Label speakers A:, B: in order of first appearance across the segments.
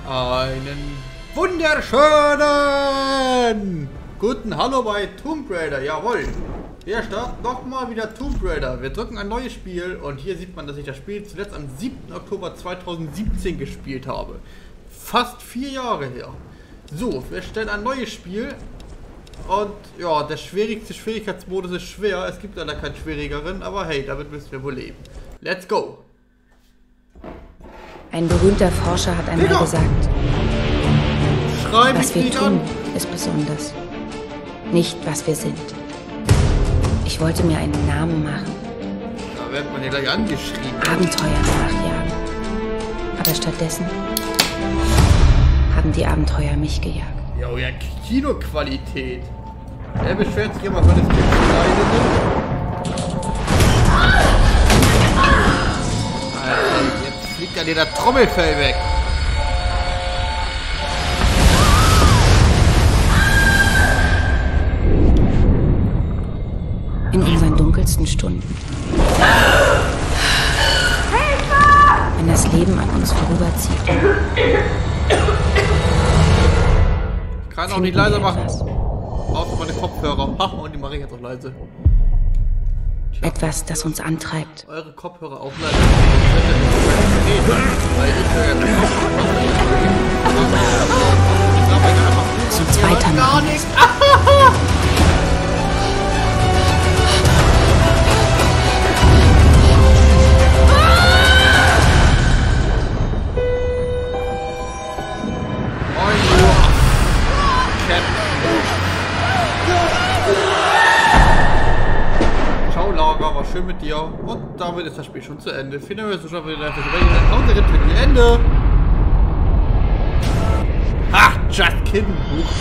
A: Einen wunderschönen guten Hallo bei Tomb Raider, jawohl. Wir starten nochmal wieder Tomb Raider. Wir drücken ein neues Spiel und hier sieht man, dass ich das Spiel zuletzt am 7. Oktober 2017 gespielt habe. Fast 4 Jahre her. So, wir stellen ein neues Spiel und ja, der schwierigste Schwierigkeitsmodus ist schwer. Es gibt leider keinen schwierigeren, aber hey, damit müssen wir wohl leben. Let's go!
B: Ein berühmter Forscher hat einmal gesagt, was wir tun, ist besonders. Nicht, was wir sind. Ich wollte mir einen Namen machen.
A: Da wird man ja gleich angeschrieben.
B: Abenteuer nachjagen. Aber stattdessen haben die Abenteuer mich gejagt.
A: Ja, ja, Kinoqualität. Er beschwert sich immer, wenn es zu kleine sind. Alter, jetzt fliegt ja dir der Trommelfell weg.
B: In unseren dunkelsten Stunden. Wenn das Leben an uns vorüberzieht.
A: Ich kann auch nicht leiser machen. Außer meine Kopfhörer. Ach, und die mache ich jetzt auch leise.
B: Etwas, das uns antreibt.
A: Eure Kopfhörer auch leise. Weil ich höre
B: Zu zweiter
A: gar nichts. Ciao Laura, war schön mit dir. Und damit ist das Spiel schon zu Ende. Vielen Dank fürs Zuschauen. Ende. Ha! Just kidding.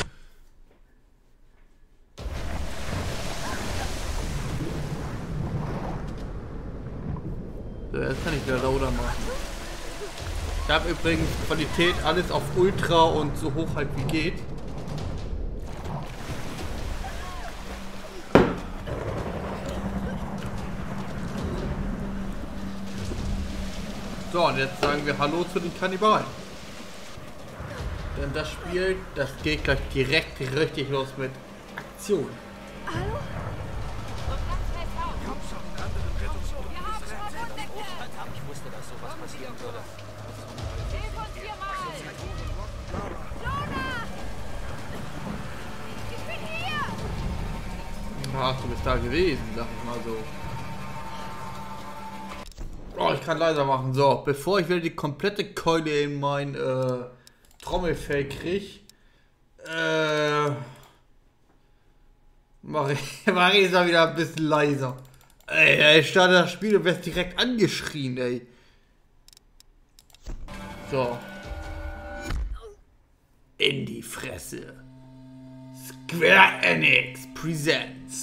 A: So, jetzt kann ich wieder lauter machen. Ich habe übrigens Qualität alles auf Ultra und so hoch halt wie geht. So, und jetzt sagen wir Hallo zu den Kannibalen. Denn das Spiel, das geht gleich direkt richtig los mit Aktion.
C: Hallo?
D: Ich wusste, dass sowas passieren würde.
C: Hilf uns hier mal! Luna! Ich bin hier!
A: Ach, du bist da gewesen, sag ich mal so. Oh, ich kann leiser machen. So, bevor ich wieder die komplette Keule in mein Trommelfell krieg, mach ich es mal wieder ein bisschen leiser. Ey, ich starte das Spiel und werde direkt angeschrien, ey. So. In die Fresse. Square Enix presents.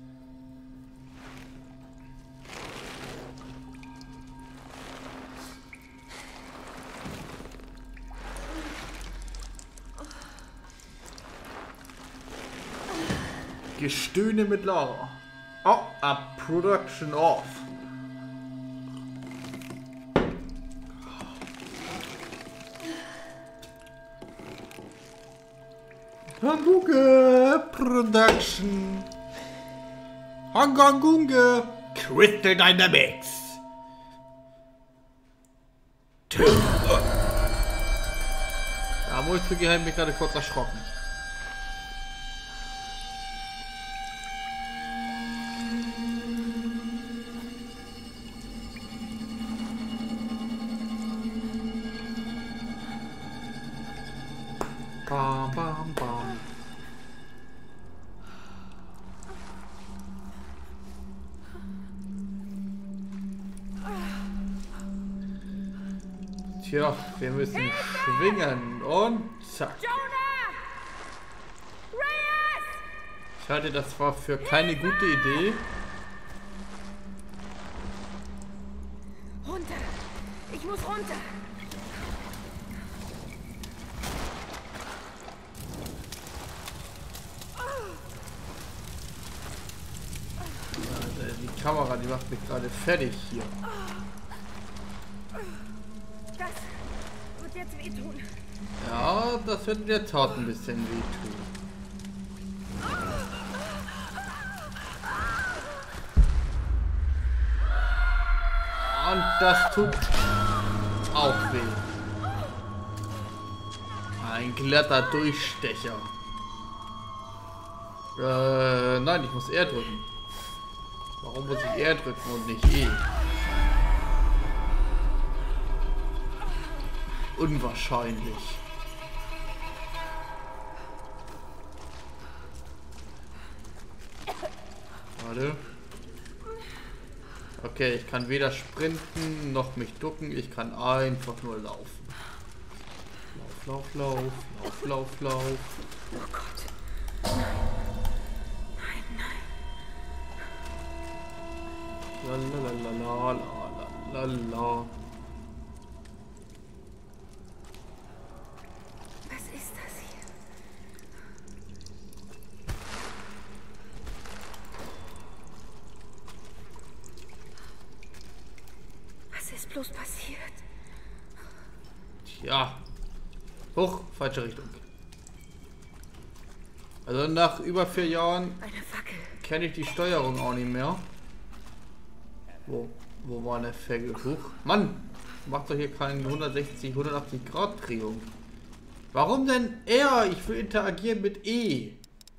A: Gestöhne mit Lara. Oh, a production off. Hangunge Production. Hangunge Crystal Dynamics. Da muss ich zugeben, mich gerade kurz erschrocken. Bam, bam, bam. Tja, wir müssen schwingen und zack. Ich halte das zwar für keine gute Idee.
C: Runter! Ich muss runter!
A: Die Kamera, die macht mich gerade fertig hier.
C: Das wird jetzt wehtun.
A: Ja, das wird in der Tat ein bisschen wehtun. Und das tut auch weh. Ein glatter Durchstecher. Nein, ich muss R drücken. Warum muss ich R drücken und nicht E? Unwahrscheinlich. Warte. Okay, ich kann weder sprinten noch mich ducken. Ich kann einfach nur laufen. Lauf, lauf, lauf, lauf, lauf, lauf.
B: Oh Gott. Nein, nein.
A: Lalalala.
B: Was ist das hier? Was ist bloß passiert?
A: Tja. Hoch, falsche Richtung. Also nach über 4 Jahren
B: Eine Fackel.
A: kenne ich die Steuerung auch nicht mehr. Wo war der Fegel? Hoch. Mann, macht doch hier keine 160, 180 Grad Drehung. Warum denn R? Ich will interagieren mit E.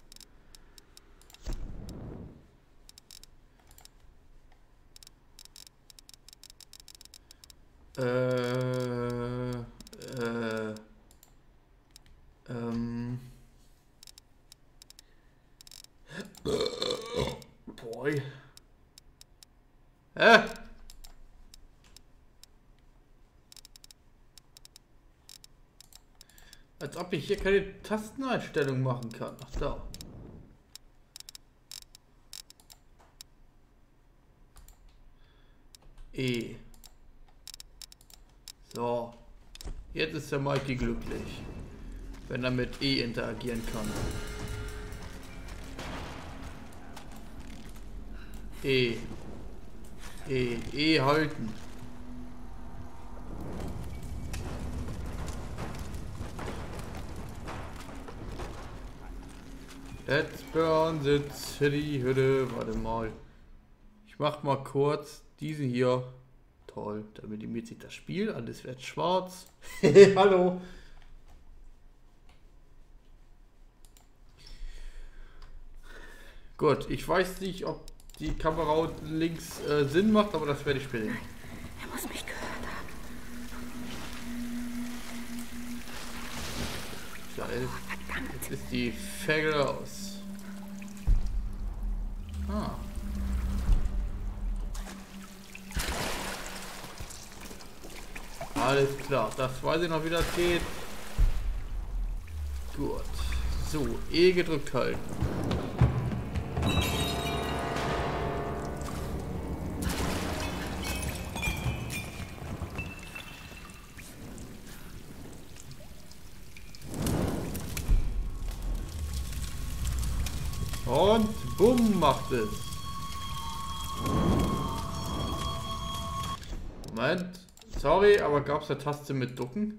A: Boy. Als ob ich hier keine Tasteneinstellung machen kann. Ach da. E. So. Jetzt ist der Mikey glücklich. Wenn er mit E interagieren kann. E. E halten. Let's burn the city Hütte. Warte mal. Ich mach mal kurz diesen hier. Toll. Damit animiert sich das Spiel. Alles wird schwarz. Hallo. Gut. Ich weiß nicht, ob die Kamera links Sinn macht, aber das werde ich später.
B: Nein, er muss mich gehört haben.
A: Ja, jetzt ist die Fegel aus. Ah. Alles klar, das weiß ich noch, wie das geht. Gut. So, E gedrückt halten. Und bumm macht es. Moment. Sorry, aber gab es eine Taste mit Ducken?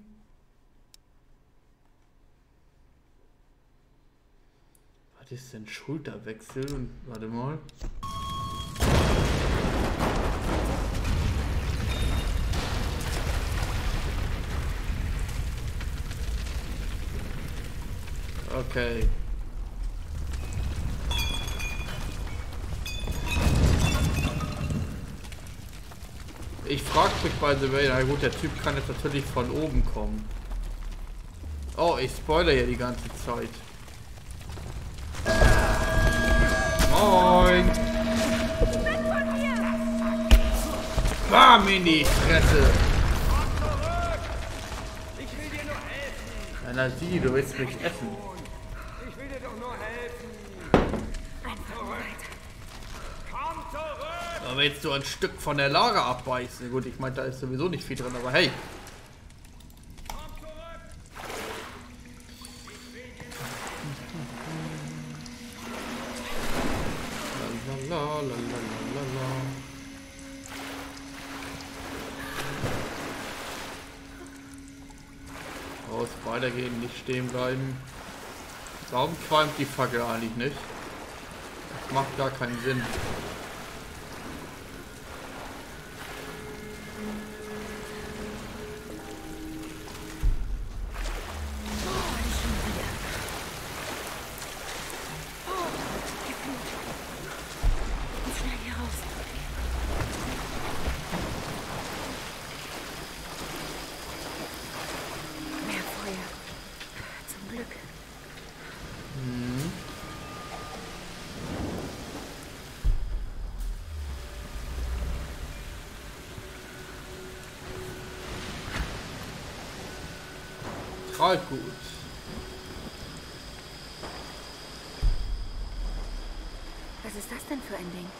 A: Was ist denn Schulterwechsel? Und warte mal. Okay. Ich frage mich by the way, na gut, der Typ kann jetzt natürlich von oben kommen. Oh, ich spoilere hier die ganze Zeit. Moin! Bam in die Fresse!
D: Ich will dir nur helfen.
A: Na sieh, du willst mich essen.
D: Ich will dir doch nur helfen.
B: Einfach weiter.
D: Komm zurück.
A: Da willst du ein Stück von der Lager abbeißen. Gut, ich meine, da ist sowieso nicht viel drin, aber hey.
D: Komm zurück.
A: Lalalala. Weitergehen, nicht stehen bleiben. Warum qualmt die Fackel eigentlich nicht? Das macht gar keinen Sinn. Total gut.
B: Was ist das denn für ein Ding?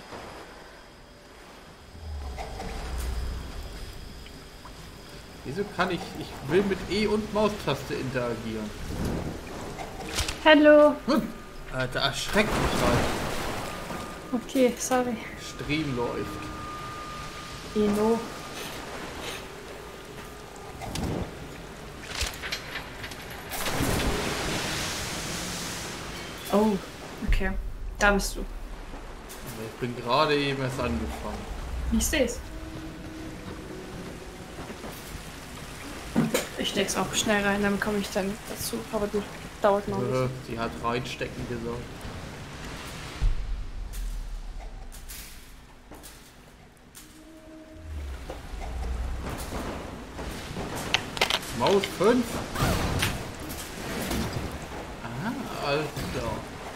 A: Wieso kann ich will mit E und Maustaste interagieren.
E: Hallo.
A: Alter, erschreckt mich halt.
E: Okay, sorry.
A: Stream läuft.
E: Eno. Oh, okay. Da bist du.
A: Ich bin gerade eben erst angefangen.
E: Ich seh's. Ich steck's auch schnell rein, dann komme ich dann dazu. Aber du dauert noch nicht.
A: Sie hat reinstecken gesagt. Maus 5. Ah, alles klar.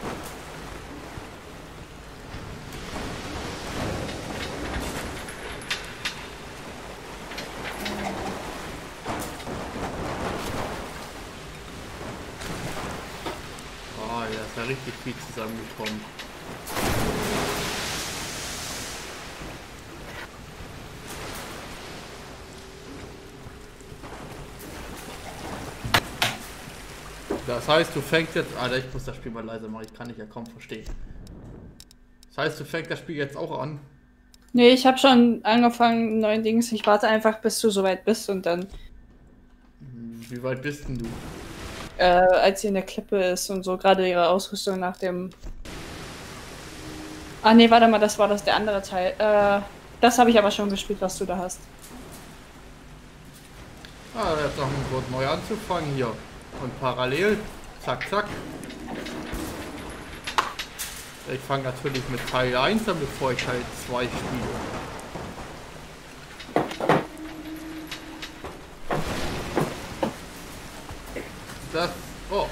A: Ah, ja, ist ja richtig viel zusammengekommen. Das heißt, du fängst jetzt... Alter, ich muss das Spiel mal leiser machen, ich kann dich ja kaum verstehen. Das heißt, du fängst das Spiel jetzt auch an?
E: Nee, ich habe schon angefangen, neuen Dings. Ich warte einfach, bis du soweit bist und dann...
A: Wie weit bist denn du?
E: Als sie in der Klippe ist und so, gerade ihre Ausrüstung nach dem... Ah nee, warte mal, das war der andere Teil. Das habe ich aber schon gespielt, was du da hast.
A: Ah, jetzt noch ein Grund neu anzufangen hier. Und parallel, zack, zack. Ich fange natürlich mit Teil 1 an, bevor ich Teil 2 spiele. Das... Oh.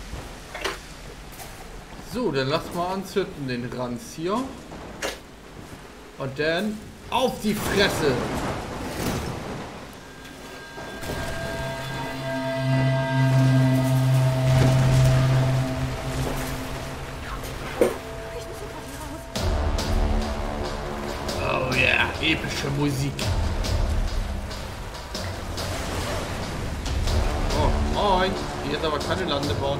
A: So, dann lass mal anzünden den Ranz hier. Und dann auf die Fresse! Oh ja, epische Musik. Oh, moin. Hier ist aber keine Landebahn.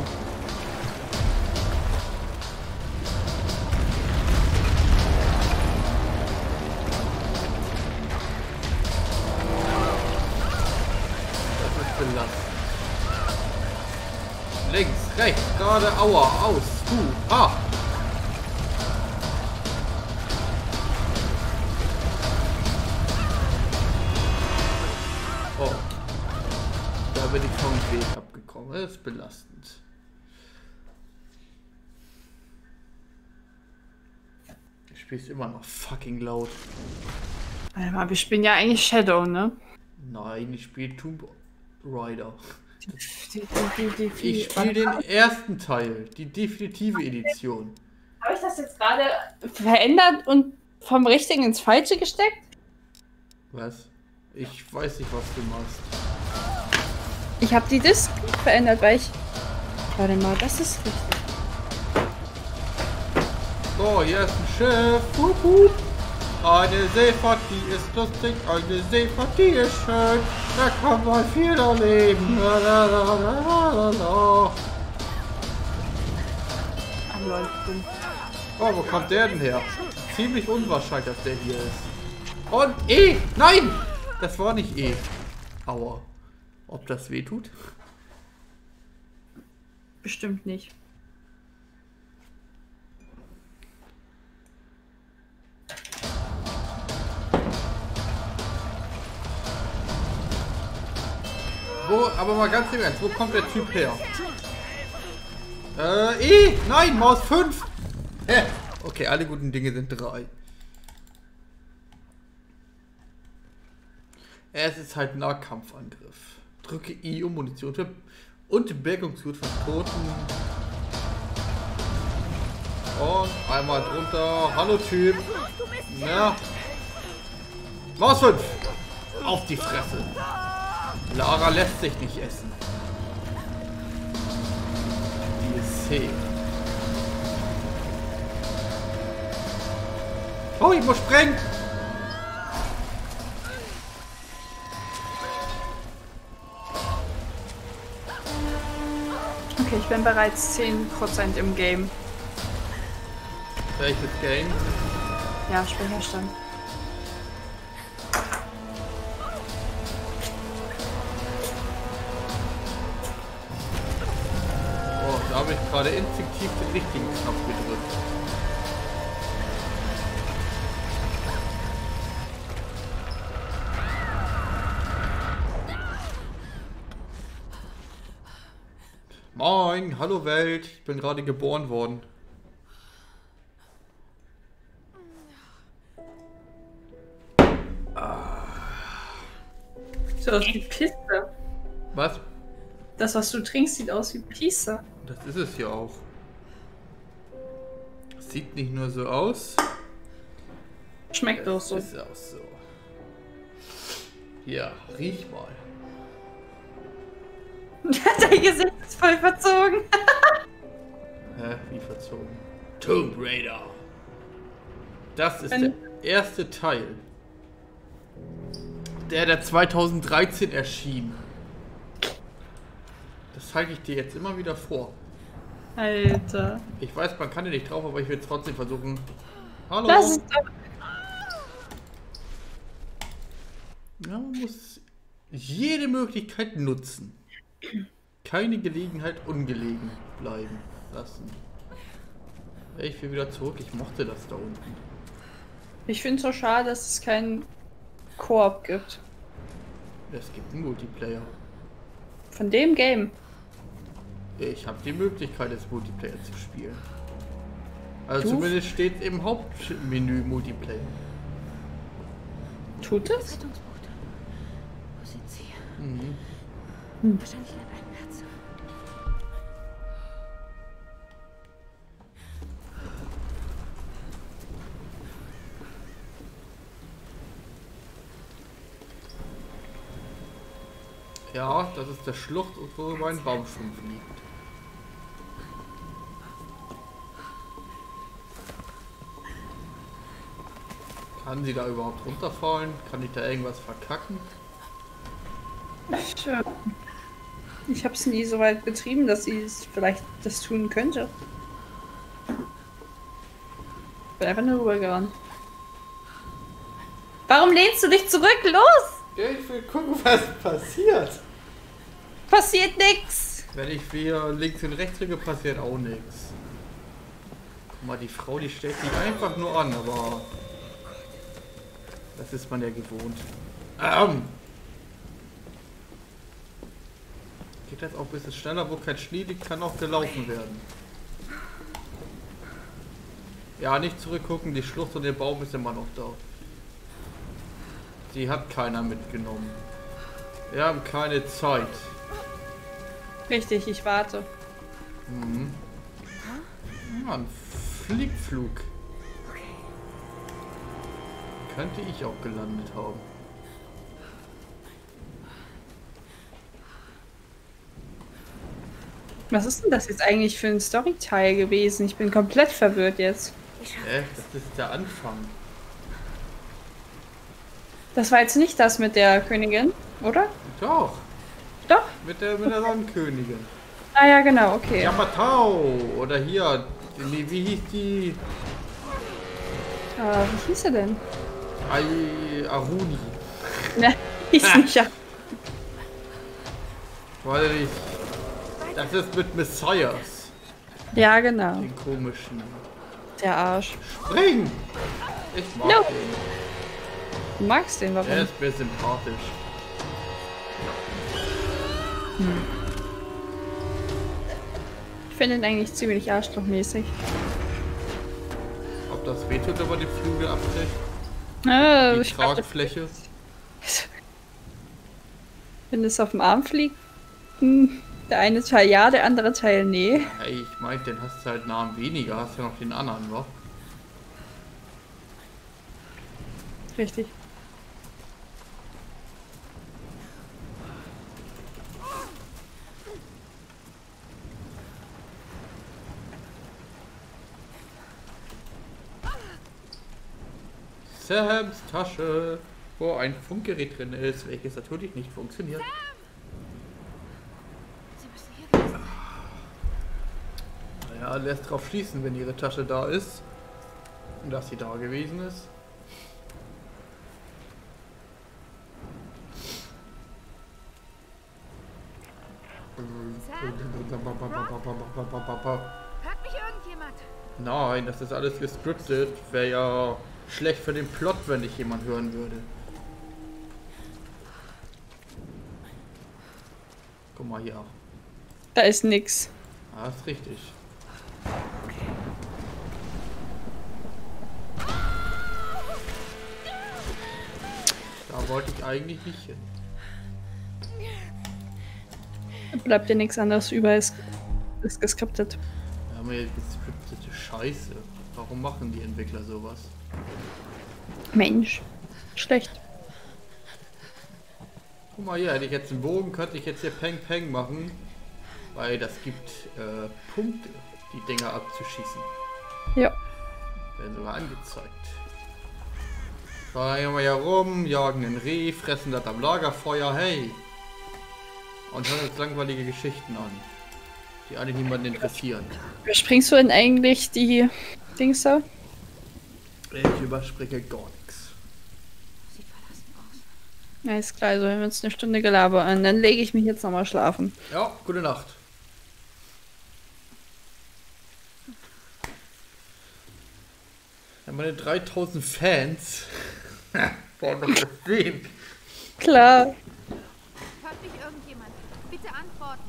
A: Das ist belastend. Links, rechts, gerade, aua, aus, ah. Oh. Da bin ich vom Weg abgekommen. Das ist belastend. Du spielst immer noch fucking laut.
E: Warte mal, wir spielen ja eigentlich Shadow, ne?
A: Nein, ich spiele Tomb Raider.
E: Ich
A: Ich spiele den ersten Teil, die definitive Edition.
E: Habe ich das jetzt gerade verändert und vom Richtigen ins Falsche gesteckt?
A: Was? Ich weiß nicht, was du machst.
E: Ich habe die Disk verändert, weil ich... Warte mal, das ist richtig.
A: So, hier ist ein Schiff. Hup, hup. Eine Seefahrt, die ist lustig. Eine Seefahrt, die ist schön. Da kann man viel erleben. Oh, wo kommt der denn her? Ziemlich unwahrscheinlich, dass der hier ist. Und E! Nein! Das war nicht E. Aua. Ob das weh tut?
E: Bestimmt nicht.
A: Aber mal ganz im Ernst, wo kommt der Typ her? Nein, Maus 5! Hä? Okay, alle guten Dinge sind 3. Es ist halt Nahkampfangriff. Drücke I, um Munition und Bergungsgut von Toten. Und einmal drunter. Hallo Typ. Ja. Maus 5! Auf die Fresse! Lara lässt sich nicht essen. Die ist zäh. Oh, ich muss sprengen!
E: Okay, ich bin bereits 10% im Game.
A: Welches Game?
E: Ja, Speicherstand.
A: Oh, da habe ich gerade instinktiv den richtigen Knopf gedrückt. Moin, hallo Welt, ich bin gerade geboren worden.
E: Sieht aus wie Pisse.
A: Was?
E: Das, was du trinkst, sieht aus wie Pisse.
A: Das ist es ja auch. Sieht nicht nur so aus.
E: Schmeckt auch so.
A: Ist auch so. Ja, riech mal.
E: Dein Gesicht ist voll verzogen.
A: Hä, wie verzogen? Tomb Raider. Das ist der erste Teil. Der 2013 erschien. Das zeige ich dir jetzt immer wieder vor.
E: Alter.
A: Ich weiß, man kann ja nicht drauf, aber ich will es trotzdem versuchen. Hallo.
E: Das ist doch...
A: Ja, man muss jede Möglichkeit nutzen. Keine Gelegenheit ungelegen bleiben lassen. Ich will wieder zurück. Ich mochte das da unten.
E: Ich finde es so schade, dass es keinen Koop gibt.
A: Es gibt einen Multiplayer.
E: Von dem Game.
A: Ich habe die Möglichkeit, das Multiplayer zu spielen. Also
E: Du?
A: zumindest steht im Hauptmenü Multiplayer.
E: Tut es?
C: Rettungsboote. Wo sind sie?
A: Mhm.
C: Wahrscheinlich in einem Herz.
A: Ja, das ist der Schlucht, wo mein Baumstumpf liegt. Kann sie da überhaupt runterfallen? Kann ich da irgendwas verkacken?
E: Tja. Ich habe es nie so weit betrieben, dass sie es vielleicht das tun könnte. Ich bin einfach nur rübergerannt. Warum lehnst du dich zurück? Los!
A: Ja, ich will gucken, was passiert.
E: Passiert nix!
A: Wenn ich wieder links und rechts drücke, passiert auch nichts. Guck mal, die Frau, die stellt sich einfach nur an, aber das ist man ja gewohnt. Geht das auch ein bisschen schneller, wo kein Schnee liegt, kann auch gelaufen werden. Ja, nicht zurückgucken, die Schlucht und der Baum ist immer noch da. Die hat keiner mitgenommen. Wir haben keine Zeit.
E: Richtig, ich warte.
A: Mhm. Ja, ein Fliegflug. Könnte ich auch gelandet haben.
E: Was ist denn das jetzt eigentlich für ein Storyteil gewesen? Ich bin komplett verwirrt jetzt.
A: Das ist der Anfang.
E: Das war jetzt nicht das mit der Königin, oder?
A: Doch,
E: Doch?
A: mit der Sonnenkönigin.
E: Ah ja, genau, okay.
A: Yamantau! Oder hier, wie hieß die?
E: Wie hieß er denn?
A: Aruni.
E: Ne, hieß nicht ja.
A: War der nicht? Das ist mit Messias.
E: Ja, genau.
A: Den komischen.
E: Der Arsch.
A: Spring! Ich mag
E: No.
A: den.
E: Du magst den, warum?
A: Der ist mir sympathisch.
E: Ich finde ihn eigentlich ziemlich arschlochmäßig.
A: Ob das wehtut, wenn man die Flügel abbricht? Die
E: Ich glaub,
A: Tragfläche.
E: wenn es auf dem Arm fliegt, der eine Teil ja, der andere Teil nee.
A: Hey, ich meinte, den hast du halt einen Arm weniger, hast ja noch den anderen, wa?
E: Richtig.
A: Sams Tasche, wo ein Funkgerät drin ist, welches natürlich nicht funktioniert.
C: Sie müssen hier gewesen sein.
A: Naja, lässt drauf schließen, wenn ihre Tasche da ist. Und dass sie da gewesen ist.
C: Hört mich irgendjemand?
A: Nein, das ist alles gescriptet. Wäre ja schlecht für den Plot, wenn dich jemand hören würde. Guck mal hier.
E: Da ist nix.
A: Ah, ist richtig. Da wollte ich eigentlich nicht hin.
E: Bleibt dir nichts anderes über, ist geskriptet.
A: Wir haben ja gescriptete Scheiße. Warum machen die Entwickler sowas?
E: Mensch. Schlecht.
A: Guck mal hier, hätte ich jetzt einen Bogen, könnte ich jetzt hier Peng Peng machen. Weil das gibt Punkte, die Dinger abzuschießen.
E: Ja.
A: Werden sogar angezeigt. Fahren wir hier rum, jagen ein Reh, fressen das am Lagerfeuer, hey! Und hören uns langweilige Geschichten an, die eigentlich niemanden interessieren.
E: Überspringst du denn eigentlich die Dings da?
A: Ich überspringe gar nichts.
C: Sieht verlassen aus.
E: Ja, ist klar, also wenn wir uns eine Stunde gelabern, dann lege ich mich jetzt nochmal schlafen.
A: Ja, gute Nacht. Ja, meine 3000 Fans wollen doch das sehen.
E: Klar.
C: Hört mich irgendjemand? Bitte antworten.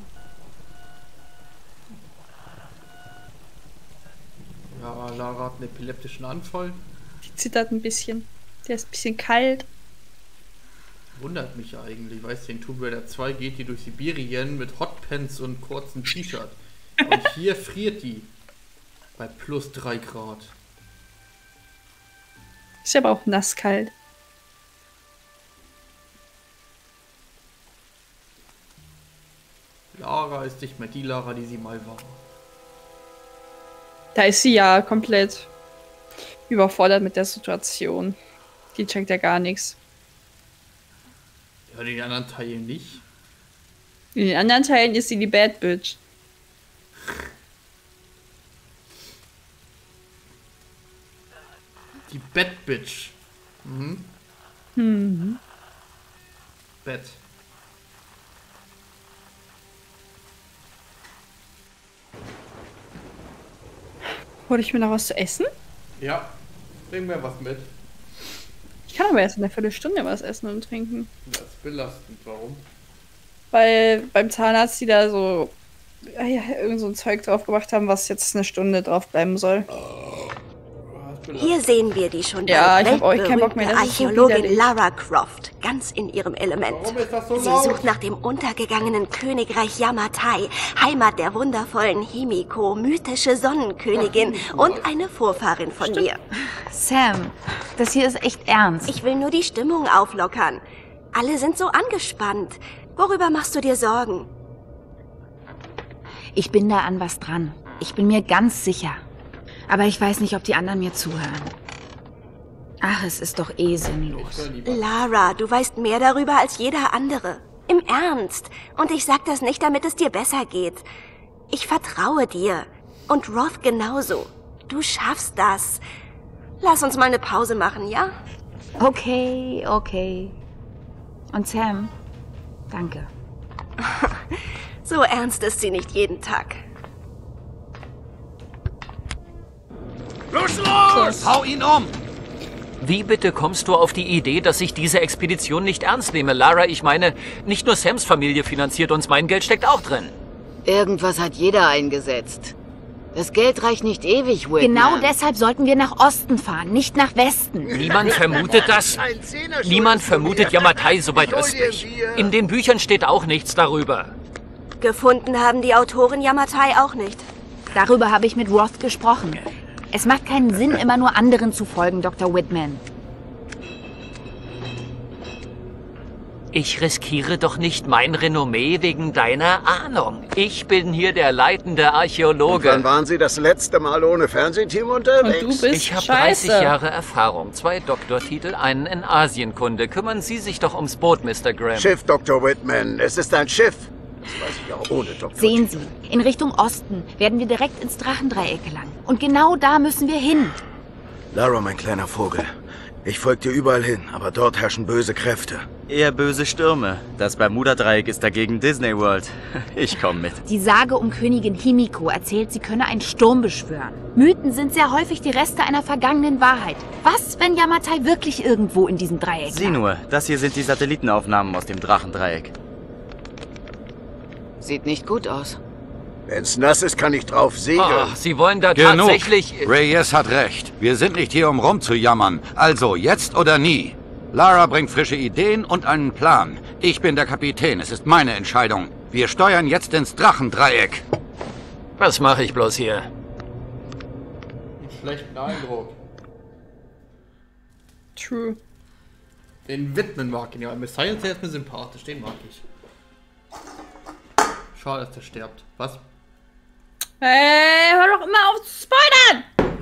A: Ja, Lara hat einen epileptischen Anfall.
E: Die zittert ein bisschen. Der ist ein bisschen kalt.
A: Wundert mich eigentlich. Weißt du, in Tomb Raider 2 geht die durch Sibirien mit Hotpants und kurzem T-Shirt. Und hier friert die. Bei plus 3 Grad.
E: Ist aber auch nasskalt.
A: Lara ist nicht mehr die Lara, die sie mal war.
E: Da ist sie ja komplett überfordert mit der Situation. Die checkt ja gar nichts.
A: Ja, die anderen Teile nicht.
E: In den anderen Teilen ist sie die Bad Bitch.
A: Die Bad Bitch. Mhm. Bett.
E: Hol ich mir noch was zu essen?
A: Ja, bring mir was mit.
E: Ich kann aber erst in einer Viertelstunde was essen und trinken.
A: Das ist belastend. Warum?
E: Weil beim Zahnarzt die da so irgend so ein Zeug drauf gemacht haben, was jetzt eine Stunde drauf bleiben soll.
F: Hier sehen wir die schon
E: Ja,
F: bald
E: ich hab euch keinen Bock mehr, das ist so
F: Archäologin
E: widerlich.
F: Lara Croft, ganz in ihrem Element.
A: Warum ist das so
F: Sie
A: laut?
F: sucht nach dem untergegangenen Königreich Yamatai, Heimat der wundervollen Himiko, mythische Sonnenkönigin und eine Vorfahrin von mir.
B: Sam, das hier ist echt ernst.
F: Ich will nur die Stimmung auflockern. Alle sind so angespannt. Worüber machst du dir Sorgen?
B: Ich bin da an was dran. Ich bin mir ganz sicher. Aber ich weiß nicht, ob die anderen mir zuhören. Ach, es ist doch eh sinnlos.
F: Lara, du weißt mehr darüber als jeder andere. Im Ernst. Und ich sag das nicht, damit es dir besser geht. Ich vertraue dir. Und Roth genauso. Du schaffst das. Lass uns mal eine Pause machen, ja?
B: Okay. Und Sam, danke.
F: So ernst ist sie nicht jeden Tag.
D: Los!
G: Hau ihn um! Wie bitte kommst du auf die Idee, dass ich diese Expedition nicht ernst nehme? Lara, ich meine, nicht nur Sams Familie finanziert uns, mein Geld steckt auch drin.
H: Irgendwas hat jeder eingesetzt. Das Geld reicht nicht ewig, Whitman.
B: Genau deshalb sollten wir nach Osten fahren, nicht nach Westen.
G: Niemand vermutet das. Niemand vermutet Yamatai so weit östlich. In den Büchern steht auch nichts darüber.
F: Gefunden haben die Autoren Yamatai auch nicht.
B: Darüber habe ich mit Roth gesprochen. Es macht keinen Sinn, immer nur anderen zu folgen, Dr. Whitman.
G: Ich riskiere doch nicht mein Renommee wegen deiner Ahnung. Ich bin hier der leitende Archäologe.
I: Wann waren Sie das letzte Mal ohne Fernsehteam unterwegs?
E: Und du bist
G: Ich habe
E: scheiße.
G: 30 Jahre Erfahrung, 2 Doktortitel, einen in Asienkunde. Kümmern Sie sich doch ums Boot, Mr. Graham.
I: Schiff, Dr. Whitman. Es ist ein Schiff. Das weiß ich auch ohne Doktor.
B: Sehen Sie, in Richtung Osten werden wir direkt ins Drachendreieck gelangen. Und genau da müssen wir hin.
I: Lara, mein kleiner Vogel. Ich folge dir überall hin, aber dort herrschen böse Kräfte.
J: Eher böse Stürme. Das Bermuda-Dreieck ist dagegen Disney World. Ich komme mit.
B: Die Sage um Königin Himiko erzählt, sie könne einen Sturm beschwören. Mythen sind sehr häufig die Reste einer vergangenen Wahrheit. Was, wenn Yamatai wirklich irgendwo in diesem Dreieck
J: Sieh nur, das hier sind die Satellitenaufnahmen aus dem Drachendreieck.
H: Sieht nicht gut aus.
I: Wenn's nass ist, kann ich drauf segeln.
G: Ach, Sie wollen da
K: Genug.
G: tatsächlich...
K: Reyes hat recht. Wir sind nicht hier, um rumzujammern. Also, jetzt oder nie. Lara bringt frische Ideen und einen Plan. Ich bin der Kapitän. Es ist meine Entscheidung. Wir steuern jetzt ins Drachendreieck.
G: Was mache ich bloß hier?
A: Einen schlechten Eindruck.
E: True.
A: Den Whitman mag ich ja. Messiah ist mir sympathisch. Den mag ich. Schade, dass der stirbt. Was?
E: Hey, hör doch immer auf zu spoilern!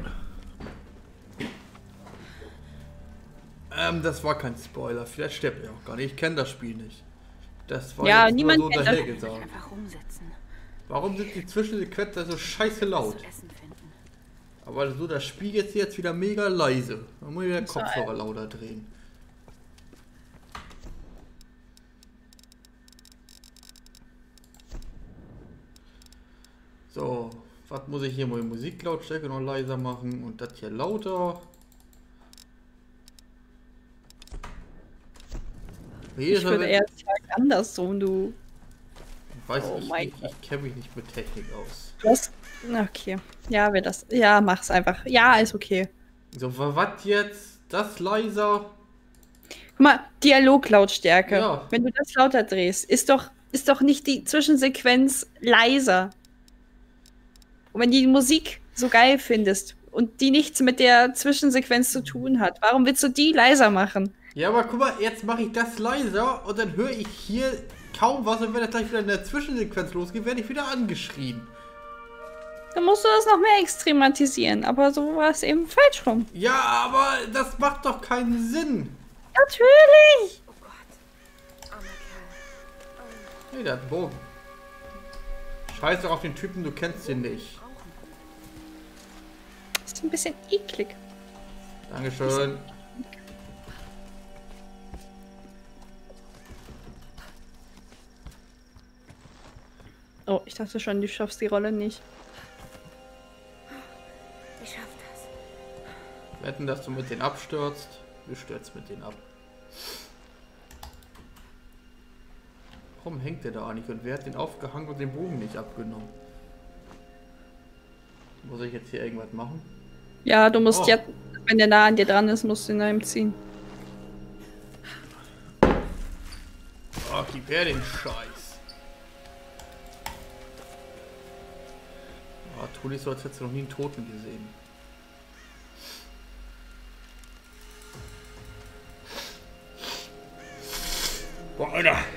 A: Das war kein Spoiler. Vielleicht stirbt er auch gar nicht. Ich kenne das Spiel nicht. Das war
E: Ja,
A: jetzt
E: niemand
A: nur so
E: kennt das.
A: dahergesagt.
B: Einfach umsetzen.
A: Warum sind die Zwischensequenzen so scheiße laut?
B: Essen finden.
A: Aber so das Spiel jetzt wieder mega leise. Man muss wieder Kopfhörer lauter drehen. So, was muss ich hier mal die Musiklautstärke noch leiser machen und das hier lauter.
E: Ich würde eher sagen andersrum, du.
A: Weiß
E: Oh
A: ich
E: mein
A: nicht, ich kenne mich nicht mit Technik aus.
E: Was? Okay. Ja, wer das. Ja, mach's einfach. Ja, ist okay.
A: So, was jetzt? Das leiser?
E: Guck mal, Dialoglautstärke.
A: Ja.
E: Wenn du das lauter drehst, ist doch nicht die Zwischensequenz leiser. Und wenn du die Musik so geil findest und die nichts mit der Zwischensequenz zu tun hat, warum willst du die leiser machen?
A: Ja, aber guck mal, jetzt mache ich das leiser und dann höre ich hier kaum was und wenn das gleich wieder in der Zwischensequenz losgeht, werde ich wieder angeschrien.
E: Dann musst du das noch mehr extrematisieren, aber so war es eben falsch rum.
A: Ja, aber das macht doch keinen Sinn.
E: Natürlich!
A: Hey, der hat einen Bogen. Scheiß doch auf den Typen, du kennst ihn nicht.
E: Das ist ein bisschen eklig.
A: Dankeschön.
E: Oh, ich dachte schon, du schaffst die Rolle nicht.
F: Ich schaff das.
A: Wetten, dass du mit denen abstürzt. Du stürzt mit denen ab. Warum hängt der da eigentlich und wer hat den aufgehangen und den Bogen nicht abgenommen? Muss ich jetzt hier irgendwas machen?
E: Ja, du musst
A: Oh.
E: jetzt, wenn der nah an dir dran ist, musst du ihn einem ziehen.
A: Ach, gib her den Scheiß. Oh, tu nicht so, als hättest du noch nie einen Toten gesehen. Boah, Alter.
C: Erinnere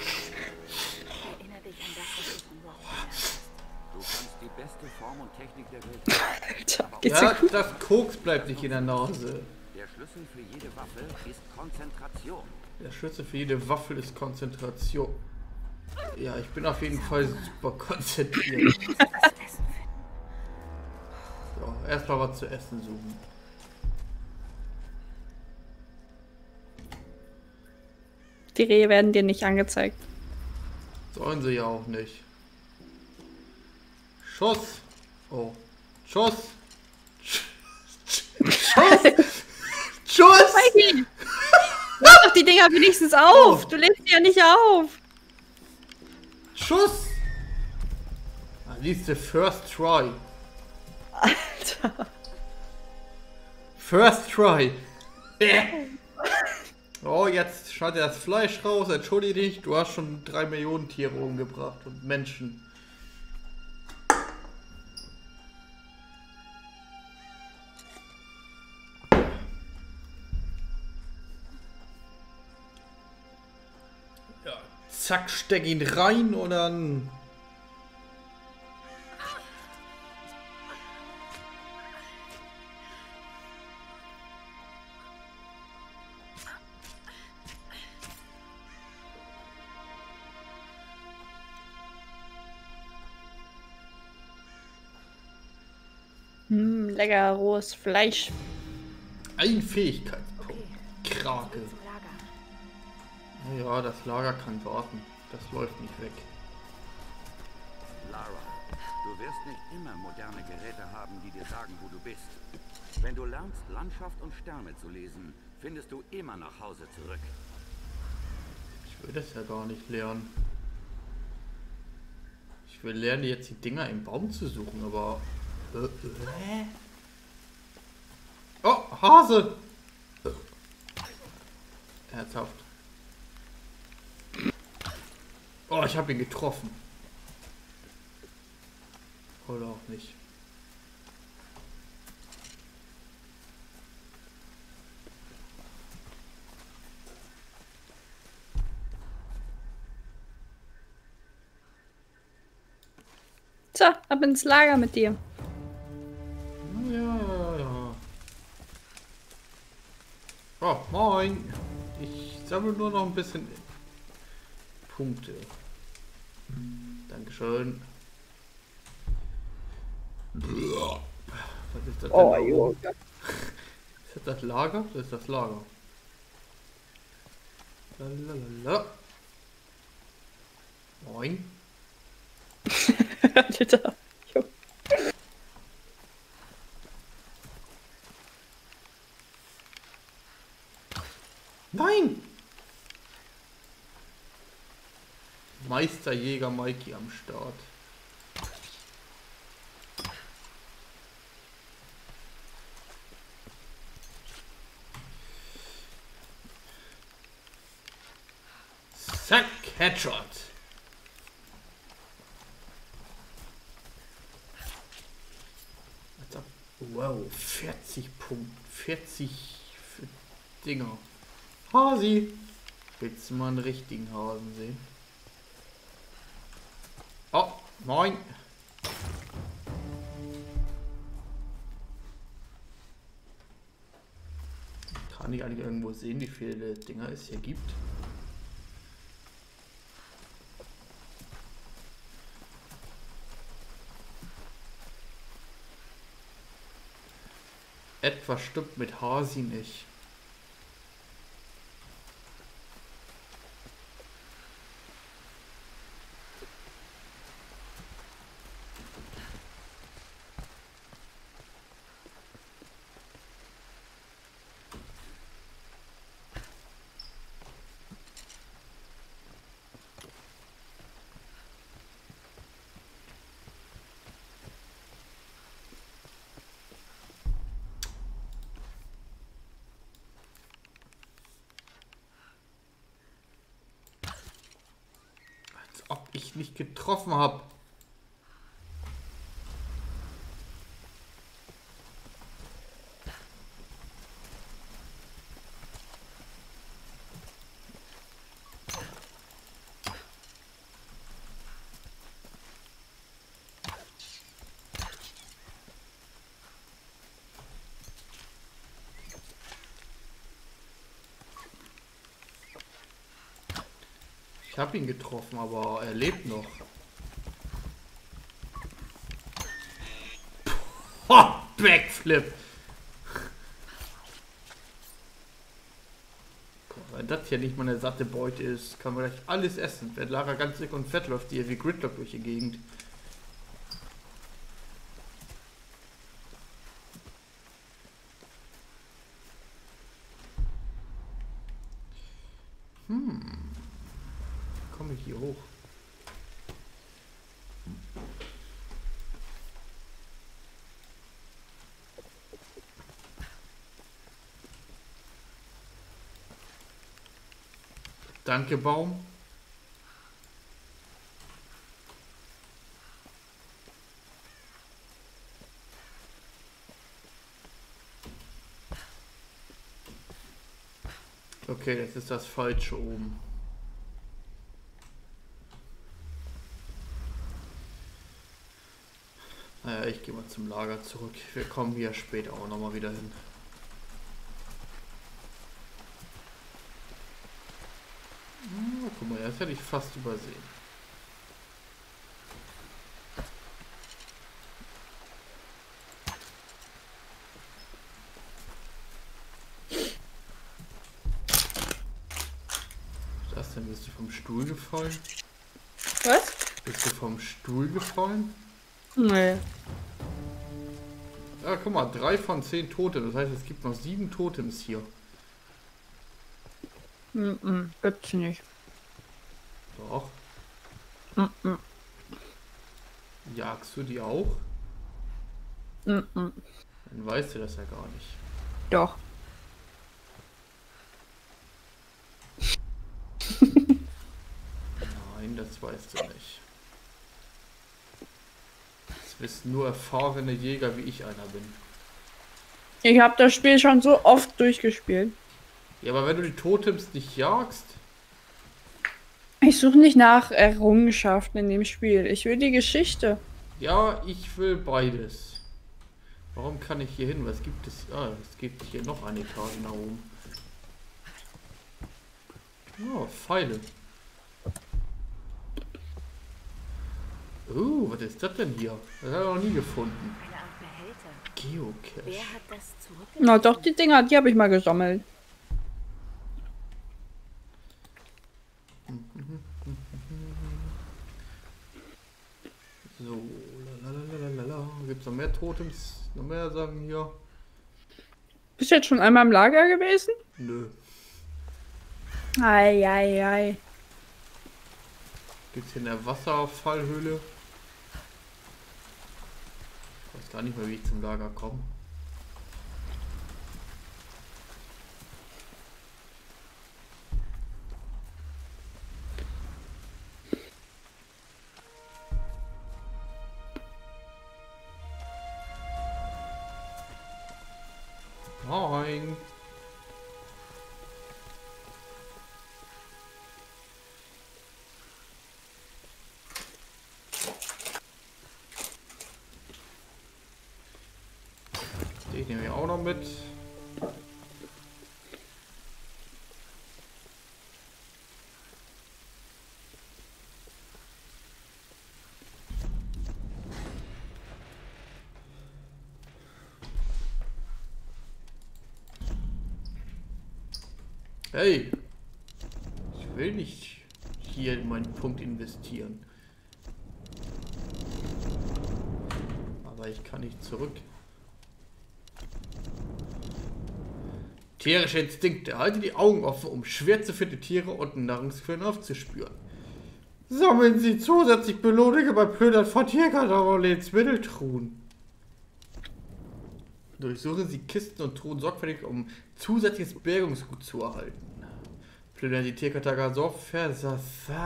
C: dich an das, was du von Roth gelernt hast.
D: Du kannst die beste Form und Technik der Welt.
E: Alter, geht's dir
A: Ja,
E: gut?
A: das Koks bleibt nicht in der Nase.
D: Der Schlüssel für jede Waffe ist Konzentration.
A: Der Schlüssel für jede Waffel ist Konzentration. Ja, ich bin auf jeden Fall super konzentriert. So, erstmal was zu essen suchen.
E: Die Rehe werden dir nicht angezeigt.
A: Sollen sie ja auch nicht. Schuss. Oh. Schuss. Schuss. Schuss.
E: Mikey! Lass doch die Dinger wenigstens auf. Du lädst sie ja nicht auf.
A: Schuss. At least the first try.
E: Alter.
A: First try. Oh, jetzt schaut das Fleisch raus. Entschuldige dich, du hast schon 3 Millionen Tiere umgebracht und Menschen. Ja, zack, steck ihn rein und dann...
E: Lecker rohes Fleisch.
A: Ein Fähigkeitspunkt. Krake. Ja, das Lager kann warten. Das läuft nicht weg.
D: Lara, du wirst nicht immer moderne Geräte haben, die dir sagen, wo du bist. Wenn du lernst, Landschaft und Sterne zu lesen, findest du immer nach Hause zurück.
A: Ich will das ja gar nicht lernen. Ich will lernen, jetzt die Dinger im Baum zu suchen, aber... Oh, Hase! Herzhaft. Oh, ich habe ihn getroffen. Oder auch nicht.
E: So, ab ins Lager mit dir.
A: Ja. Oh, moin. Ich sammle nur noch ein bisschen Punkte. Dankeschön. Was ist das denn?
E: Oh, Junge.
A: Ist das Lager? Das ist das Lager. Lalalala. Moin.
E: Alter.
A: Nein! Meisterjäger Mikey am Start. Zack, Headshot. Wow, 40 Punkte, 40 für Dinger. Hasi, willst du mal einen richtigen Hasen sehen? Oh, moin. Kann ich eigentlich irgendwo sehen, wie viele Dinger es hier gibt? Etwas stimmt mit Hasi nicht. Ob ich nicht getroffen habe. Ich habe ihn getroffen, aber er lebt noch. Oh, Backflip! Wenn das hier nicht mal eine satte Beute ist, kann man gleich alles essen. Wenn Lara ganz dick und fett läuft, die hier wie Gridlock durch die Gegend. Komme ich hier hoch? Danke, Baum. Okay, das ist das Falsche oben. Naja, ich gehe mal zum Lager zurück. Wir kommen hier später auch nochmal wieder hin. Oh, guck mal, das hätte ich fast übersehen. Was ist das denn? Bist du vom Stuhl gefallen?
E: Was?
A: Bist du vom Stuhl gefallen?
E: Nee.
A: Ja, guck mal, 3 von 10 Tote. Das heißt, es gibt noch 7 Totems hier.
E: Gibt's nicht.
A: Doch. Jagst du die auch? Dann weißt du das ja gar nicht.
E: Doch.
A: Nein, das weißt du nicht. Das wissen nur erfahrene Jäger, wie ich einer bin.
E: Ich habe das Spiel schon so oft durchgespielt.
A: Ja, aber wenn du die Totems nicht jagst...
E: Ich suche nicht nach Errungenschaften in dem Spiel. Ich will die Geschichte.
A: Ja, ich will beides. Warum kann ich hier hin? Was gibt es? Ah, es gibt hier noch eine Etage nach oben. Oh, Pfeile. Was ist das denn hier? Das habe ich noch nie gefunden. Geocache.
E: Na doch, die Dinger, die habe ich mal gesammelt.
A: So, lalalala. Gibt es noch mehr Totems? Noch mehr Sachen hier?
E: Bist du jetzt schon einmal im Lager gewesen?
A: Nö.
E: Ei.
A: Gibt es hier eine Wasserfallhöhle? Ich weiß gar nicht mehr, wie ich zum Lager komme. Moin. Den nehmen wir auch noch mit. Hey, ich will nicht hier in meinen Punkt investieren. Aber ich kann nicht zurück. Tierische Instinkte. Halte die Augen offen, um schwer zu findende Tiere und Nahrungsquellen aufzuspüren. Sammeln Sie zusätzlich Belohnungen bei Plündern von Tierkadaver und Lebensmitteltruhen. Durchsuchen Sie Kisten und Truhen sorgfältig, um zusätzliches Bergungsgut zu erhalten. Plündern Sie Tierkadaver sorgfältig.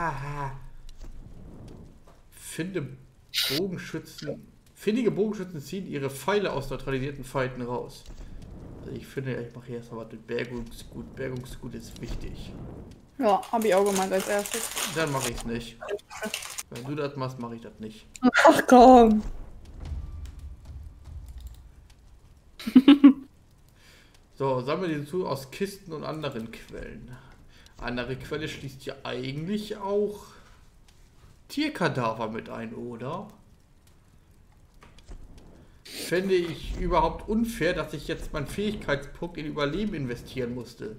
A: Findige Bogenschützen ziehen ihre Pfeile aus neutralisierten Feinden raus. Also ich finde, ich mache erst mal mit Bergungsgut. Bergungsgut ist wichtig.
E: Ja, habe ich auch gemacht als erstes.
A: Dann mache ich es nicht. Wenn du das machst, mache ich das nicht.
E: Ach komm.
A: So, sammeln die zu aus Kisten und anderen Quellen. Andere Quelle schließt ja eigentlich auch Tierkadaver mit ein, oder? Fände ich überhaupt unfair, dass ich jetzt meinen Fähigkeitspunkt in Überleben investieren musste.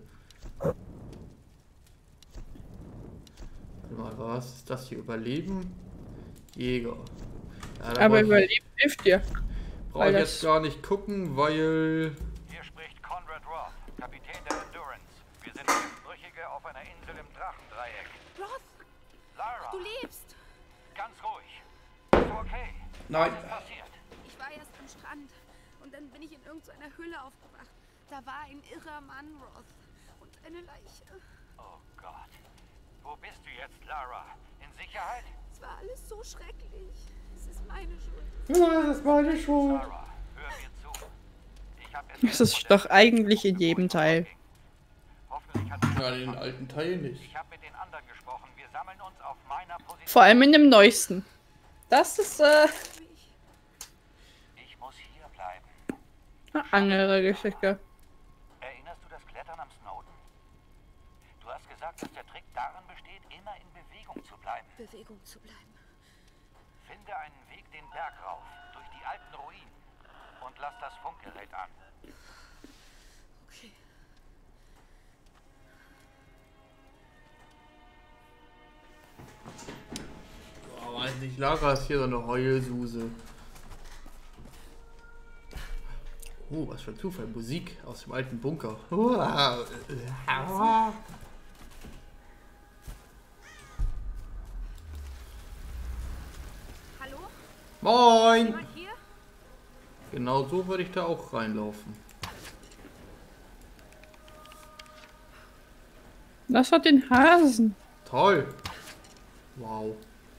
A: Warte mal, was ist das hier? Überleben? Jäger. Ja,
E: aber Überleben hilft dir.
A: Brauche ich jetzt gar nicht gucken, weil...
D: Hier spricht Conrad Roth, Kapitän der Endurance. Wir sind durch brüchige Aufeinandertreffen
K: einer Insel im Drachendreieck.
C: Roth!
K: Lara!
C: Du lebst!
K: Ganz ruhig. Bist du okay?
A: Nein.
K: Was ist passiert?
C: Ich war erst am Strand und dann bin ich in irgendeiner Höhle aufgewacht. Da war ein irrer Mann, Roth. Und eine Leiche.
K: Oh Gott. Wo bist du jetzt, Lara? In Sicherheit?
C: Es war alles so schrecklich. Es ist meine Schuld.
A: Ja, das ist meine Schuld.
K: Lara, hör mir zu. Ich hab
E: Das ist doch eigentlich in jedem Teil.
K: Hoffentlich hat
A: Ja, in den alten Teilen nicht.
K: Ich habe mit den anderen gesprochen. Wir sammeln uns auf meiner Position.
E: Vor allem in dem neuesten. Das ist
K: Ich muss hier bleiben.
E: eine andere Geschichte.
K: Erinnerst du das Klettern am Snowden? Du hast gesagt, dass der Trick darin besteht, immer in Bewegung zu bleiben.
C: Bewegung zu bleiben.
K: Finde einen Weg den Berg rauf, durch die alten Ruinen. Und lass das Funkgerät an.
C: Okay.
A: Oh, weiß nicht, Lara ist hier so eine Heulsuse. Oh, was für ein Zufall. Musik aus dem alten Bunker.
C: Hallo?
A: Moin!
C: Jemand hier?
A: Genau so würde ich da auch reinlaufen.
E: Das hat den Hasen.
A: Toll! Wow.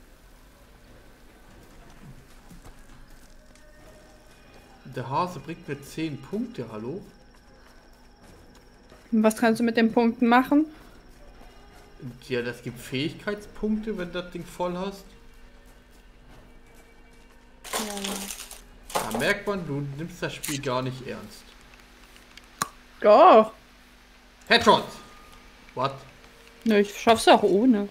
A: Der Hase bringt mir 10 Punkte, hallo?
E: Und was kannst du mit den Punkten machen?
A: Ja, das gibt Fähigkeitspunkte, wenn du das Ding voll hast. Da merkt man, du nimmst das Spiel gar nicht ernst.
E: Doch.
A: Headshot! What?
E: Nö, ich schaff's auch ohne.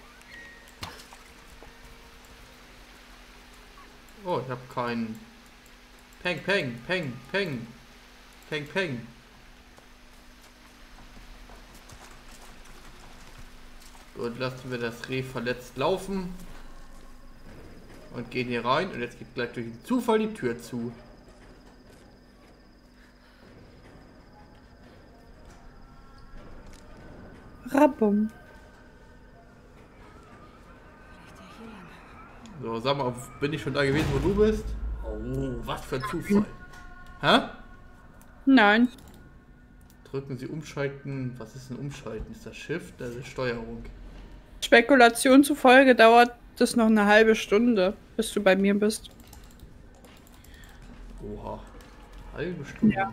A: Oh, ich habe keinen... Peng, peng, peng, peng. Peng, peng. Gut, lassen wir das Reh verletzt laufen. Und gehen hier rein. Und jetzt geht gleich durch den Zufall die Tür zu.
E: Rabum.
A: So, sag mal, bin ich schon da gewesen, wo du bist? Oh, was für ein Zufall. Hä?
E: Nein.
A: Drücken Sie umschalten. Was ist ein Umschalten? Ist das Shift? Das ist Steuerung.
E: Spekulation zufolge dauert das noch eine halbe Stunde, bis du bei mir bist.
A: Oha. Halbe Stunde
E: Ja.
A: noch.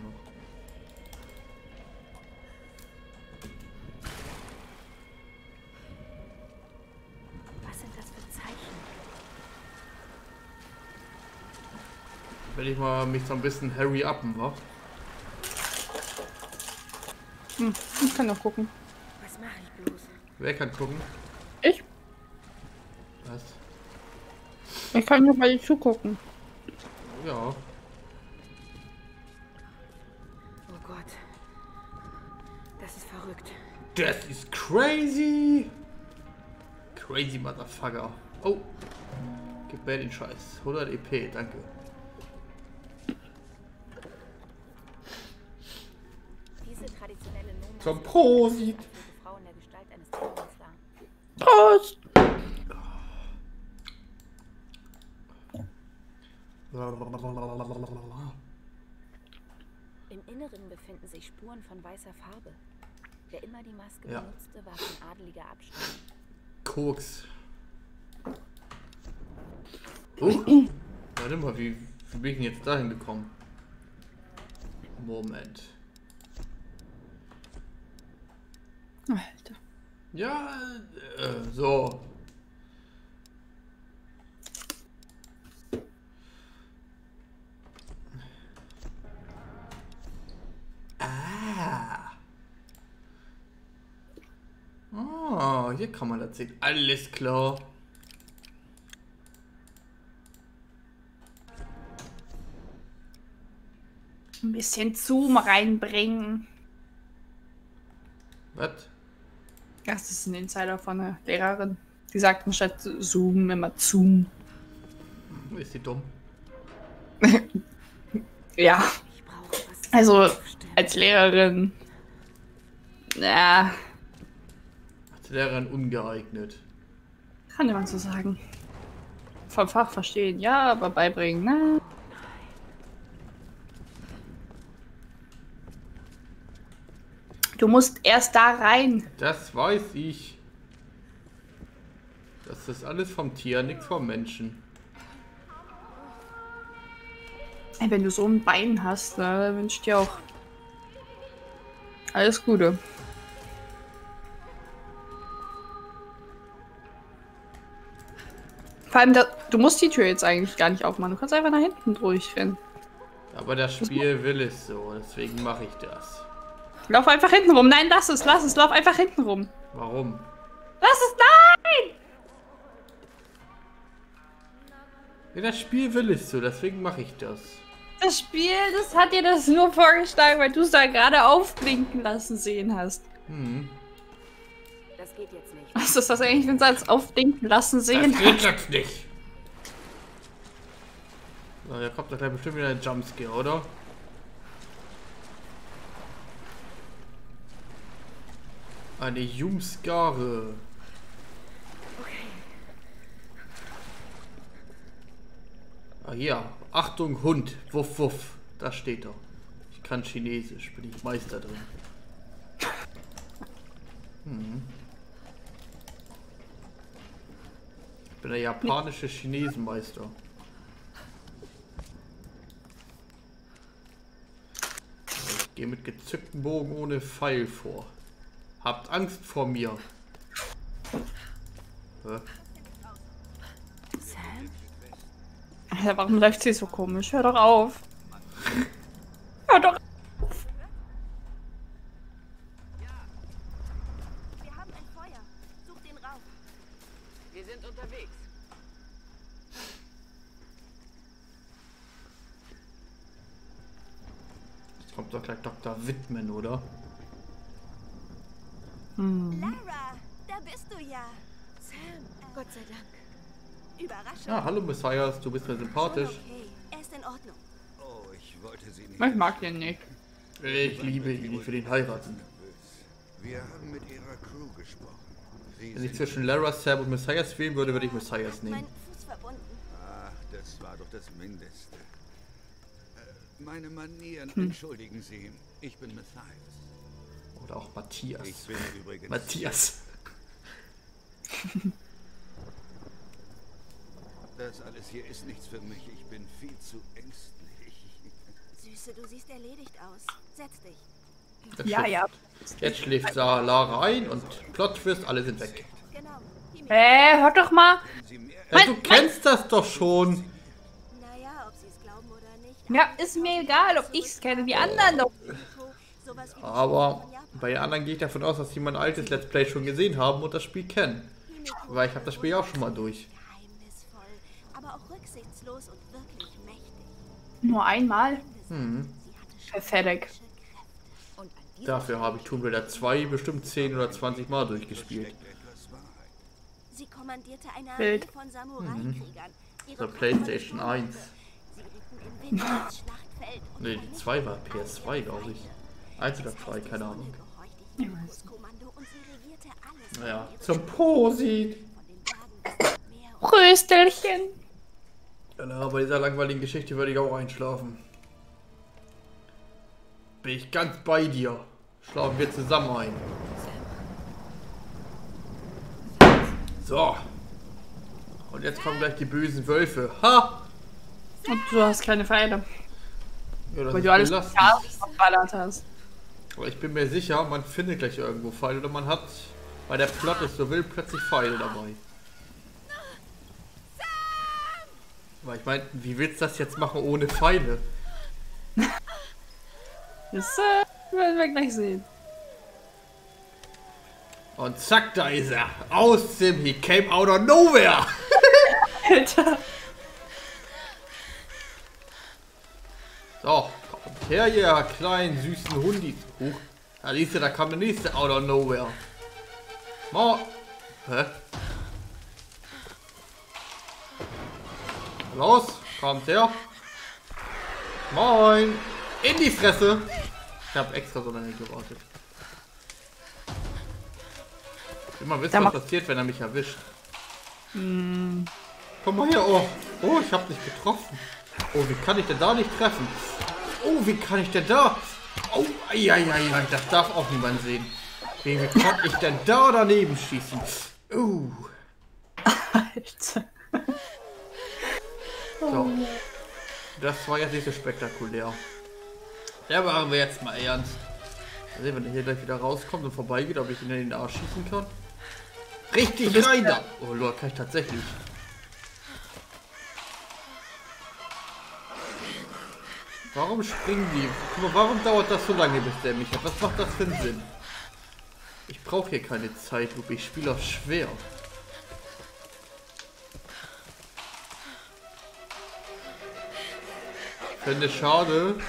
F: Was sind das für Zeichen?
A: Wenn ich mal mich so ein bisschen Harry upen, wa?
E: Ich kann noch gucken.
F: Was mache ich bloß?
A: Wer kann gucken?
E: Ich?
A: Was?
E: Ich kann nur bei dir zugucken.
A: Ja.
F: Oh Gott. Das ist verrückt.
A: Das ist crazy. Crazy Motherfucker. Oh. Gib mir den Scheiß. 100 EP, danke.
C: Diese traditionelle Nomen
A: Zum Prosit.
C: Frau in der Gestalt eines Dämons dar.
E: Prost!
C: Im Inneren befinden sich Spuren von weißer Farbe. Wer immer die Maske
A: Ja.
C: benutzte, war von adeliger Abstammung.
A: Koks. Warte mal, wie bin ich denn jetzt dahin gekommen? Moment.
E: Alter.
A: Ja, so. Ah, hier kann man das sehen. Alles klar.
E: Ein bisschen Zoom reinbringen.
A: Was?
E: Das ist ein Insider von einer Lehrerin. Die sagt anstatt Zoom immer Zoom.
A: Ist die dumm?
E: Ja. Also als Lehrerin. Ja.
A: Lehrerin ungeeignet.
E: Kann jemand so sagen. Vom Fach verstehen, ja, aber beibringen, ne? Du musst erst da rein.
A: Das weiß ich. Das ist alles vom Tier, nichts vom Menschen.
E: Ey, wenn du so ein Bein hast, ne, wünsche ich dir auch alles Gute. Vor allem, du musst die Tür jetzt eigentlich gar nicht aufmachen. Du kannst einfach nach hinten durchrennen.
A: Aber das Spiel will es so, deswegen mache ich das.
E: Lauf einfach hinten rum. Nein, lass es. Lauf einfach hinten rum.
A: Warum?
E: Lass es, nein!
A: Ja, das Spiel will es so, deswegen mache ich das.
E: Das Spiel, das hat dir das nur vorgeschlagen, weil du es da gerade aufblinken lassen sehen hast.
A: Hm.
F: Das geht jetzt nicht.
E: Was ist das eigentlich für ein Satz? Aufblinken lassen sehen?
A: Das geht jetzt nicht. So, da kommt doch gleich bestimmt wieder ein Jumpscare, oder? Eine Jumpscare.
F: Okay.
A: Ah hier, Achtung Hund, wuff wuff, das steht da. Ich kann Chinesisch, bin ich Meister drin. Ich bin der japanische Chinesenmeister. Ich gehe mit gezücktem Bogen ohne Pfeil vor. Habt Angst vor mir. Hä?
E: Alter, warum läuft sie so komisch? Hör doch auf. Hör doch auf.
F: Wir haben ein Feuer. Such den Rauch.
H: Wir sind unterwegs.
A: Jetzt kommt doch gleich Dr. Whitman, oder?
F: Lara, da bist du ja. Sam, Gott sei Dank. Überraschung.
A: Ja, hallo Messias, du bist mir sympathisch.
F: Okay, er ist in Ordnung.
K: Oh, ich wollte Sie nicht.
E: Ich mag den nicht.
A: Ich liebe ihn, ich will ihn heiraten.
K: Wir haben mit Ihrer Crew gesprochen.
A: Wenn ich zwischen Lara, Sam und Messias wählen würde, würde ich Messias nehmen.
F: Mein Fuß verbunden.
K: Ach, das war doch das Mindeste. Meine Manieren, entschuldigen Sie. Ich bin Matthias.
A: Oder auch Matthias.
K: Ich bin übrigens...
A: Matthias.
K: Das alles hier ist nichts für mich. Ich bin viel zu ängstlich.
F: Süße, du siehst erledigt aus. Setz dich.
A: Jetzt schläft Lara ein und Plot-Twist, alle sind weg.
F: Genau.
E: Hör doch mal.
A: Ja, du kennst das doch schon.
F: Naja, ob sie es glauben oder nicht.
E: Ja, ist mir egal, ob ich es kenne. Die anderen doch.
A: Aber bei den anderen gehe ich davon aus, dass sie mein altes Let's Play schon gesehen haben und das Spiel kennen. Weil ich habe das Spiel ja auch schon mal durch.
F: Geheimnisvoll, aber auch rücksichtslos und wirklich mächtig.
E: Nur einmal?
A: Hm.
E: Pathetic.
A: Dafür habe ich Tomb Raider 2 bestimmt 10 oder 20 Mal durchgespielt.
F: Sie kommandierte eine
E: Bild.
F: Armee von Samurai-Kriegern.
A: Der PlayStation 1.
F: Sie ritten im Winter ins Schlachtfeld.
A: Ne, die 2 war PS2, glaube ich. 1 oder 2, keine Ahnung. Naja, zum Posit.
E: Röstelchen.
A: Ja, bei dieser langweiligen Geschichte würde ich auch einschlafen. Bin ich ganz bei dir. Schlafen wir zusammen ein. So. Und jetzt kommen gleich die bösen Wölfe. Ha!
E: Und du hast keine Pfeile.
A: Ja, das
E: weil
A: ist
E: du alles
A: belastend.
E: verballert hast.
A: Aber ich bin mir sicher, man findet gleich irgendwo Pfeile oder man hat, weil der Plot es so will, plötzlich Pfeile dabei. Weil ich meine, wie willst du das jetzt machen ohne Pfeile?
E: Das werden wir gleich sehen.
A: Und zack, da ist er. Aus dem, he came out of nowhere.
E: Alter.
A: So, kommt her, ihr kleinen süßen Hundis. Huch, da siehst du, da kam der nächste out of nowhere. Hä? Los, kommt her. Moin. In die Fresse. Ich habe extra so lange gewartet. mal wissen, was passiert, wenn er mich erwischt. Komm mal her, oh, ich hab dich getroffen. Oh, wie kann ich denn da nicht treffen? Oh, wie kann ich denn da? Oh, ja, das darf auch niemand sehen. Wie kann ich denn da daneben schießen?
E: Alter.
A: So. Das war jetzt nicht so spektakulär. Da machen wir jetzt mal ernst. Mal sehen, wenn er hier gleich wieder rauskommt und vorbeigeht, ob ich ihn in den Arsch schießen kann. Richtig rein da! Oh Lord, kann ich tatsächlich. Warum springen die? Guck mal, warum dauert das so lange, bis der mich hat? Was macht das für einen Sinn? Ich brauche hier keine Zeitlupe, ich spiele auf schwer. Ich finde es schade,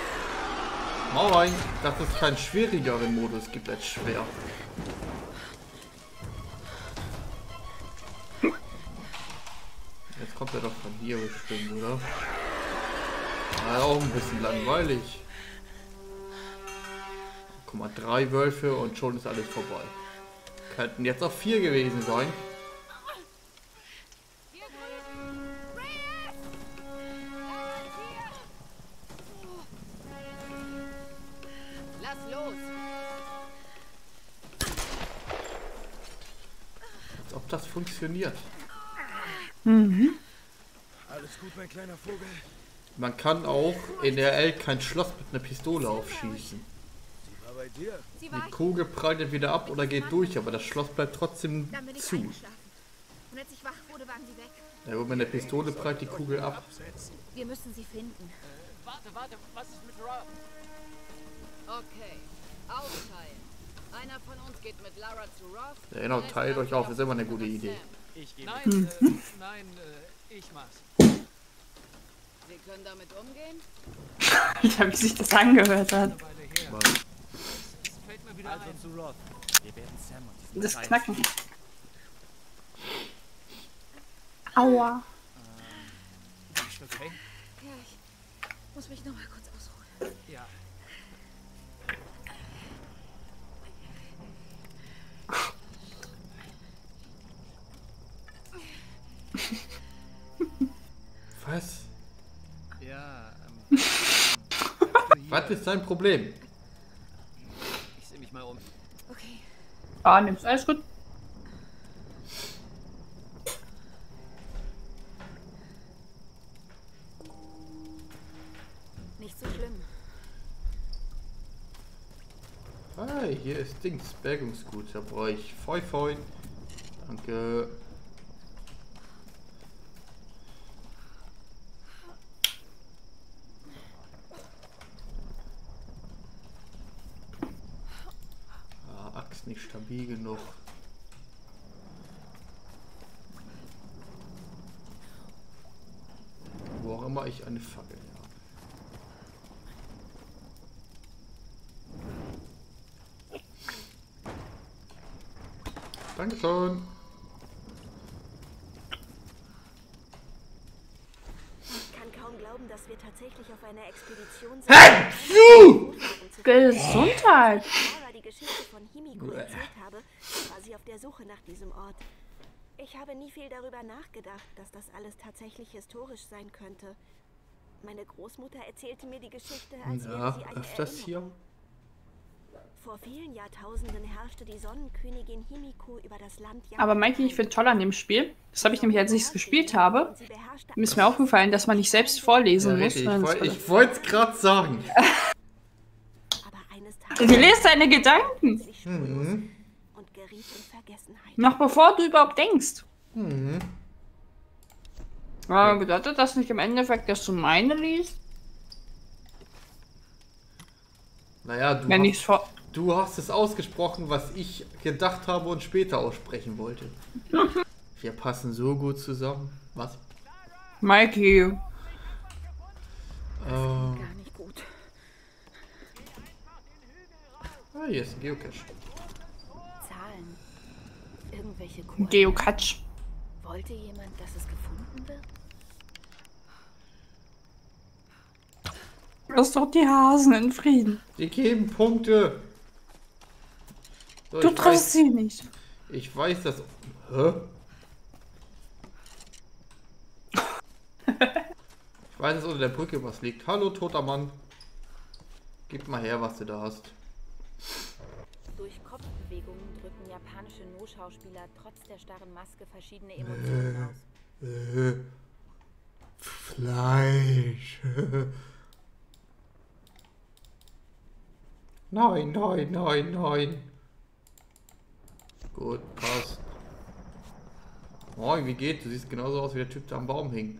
A: dass es keinen schwierigeren Modus gibt als schwer. Jetzt kommt er doch von hier bestimmt, oder? Ja, auch ein bisschen langweilig. Guck mal, 3 Wölfe und schon ist alles vorbei. Könnten jetzt auch 4 gewesen sein.
H: Lass los!
A: Als ob das funktioniert.
I: Alles gut, mein kleiner Vogel?
A: Man kann auch in der RL kein Schloss mit einer Pistole aufschießen.
I: Sie war bei dir.
A: Die Kugel prallt entweder ab oder geht durch, aber das Schloss bleibt trotzdem zu.
C: Und als ich wach wurde, waren sie weg.
A: Ja, mit einer Pistole prallt die Kugel ab.
C: Wir müssen sie finden.
G: Warte, was ist mit Rob?
H: Okay, aufteilen. Einer von uns geht mit Lara zu Roth.
A: Ja, genau, teilt euch auf, ist immer eine gute Idee.
G: Ich gehe ich mach's.
H: Sie können damit umgehen?
E: Ja, wie sich das angehört hat. Das Knacken. Aua.
G: Okay.
C: Ja, ich muss mich noch mal kurz ausruhen.
G: Ja.
A: Was?
G: Ja,
A: Was ist dein Problem?
G: ich sehe mich mal um.
C: Okay.
E: Ah, nimm's, alles gut.
C: Nicht so schlimm.
A: Hi, hier ist Dings, Bergungsgut. Da brauche ich Feu. Danke. Axt nicht stabil genug. Wo auch immer ich eine Fackel habe. Dankeschön.
F: Ich kann kaum glauben, dass wir tatsächlich auf einer Expedition sind.
A: Hey!
E: Gesundheit!
F: Als ich die Geschichte von Himiko erzählt habe, war sie auf der Suche nach diesem Ort. Ich habe nie viel darüber nachgedacht, dass das alles tatsächlich historisch sein könnte. Meine Großmutter erzählte mir die Geschichte, als wäre sie eine
A: öfters
F: Erinnerung.
A: hier.
F: Vor vielen Jahrtausenden herrschte die Sonnenkönigin Himiko über das Land.
E: Aber Mikey, ich finde toll an dem Spiel, das habe ich nämlich, als ich es gespielt habe, mir ist mir aufgefallen, dass man nicht selbst vorlesen muss.
A: Ich wollte es gerade sagen.
E: Du liest deine Gedanken.
F: Und geriet in Vergessenheit.
E: Noch bevor du überhaupt denkst.
A: Mhm.
E: Ja, bedeutet das nicht im Endeffekt, dass du meine liest?
A: Naja, du hast es ausgesprochen, was ich gedacht habe und später aussprechen wollte. Wir passen so gut zusammen. Was?
E: Mikey.
C: Gar nicht gut.
A: Ah, hier ist ein Geocache.
C: Zahlen. Irgendwelche Koordinaten.
E: Geocache.
C: Wollte jemand, dass es gefunden wird?
E: Lass doch die Hasen in Frieden.
A: Die geben Punkte. So,
E: Du triffst sie nicht.
A: Ich weiß, dass... Hä? Ich weiß, dass unter der Brücke was liegt. Hallo, toter Mann. Gib mal her, was du da hast.
B: Durch Kopfbewegungen drücken japanische No-Schauspieler trotz der starren Maske verschiedene Emotionen aus.
A: Fleisch. Nein, nein, nein, nein. Gut, passt. Moin, wie geht's? Du siehst genauso aus wie der Typ, der am Baum hing.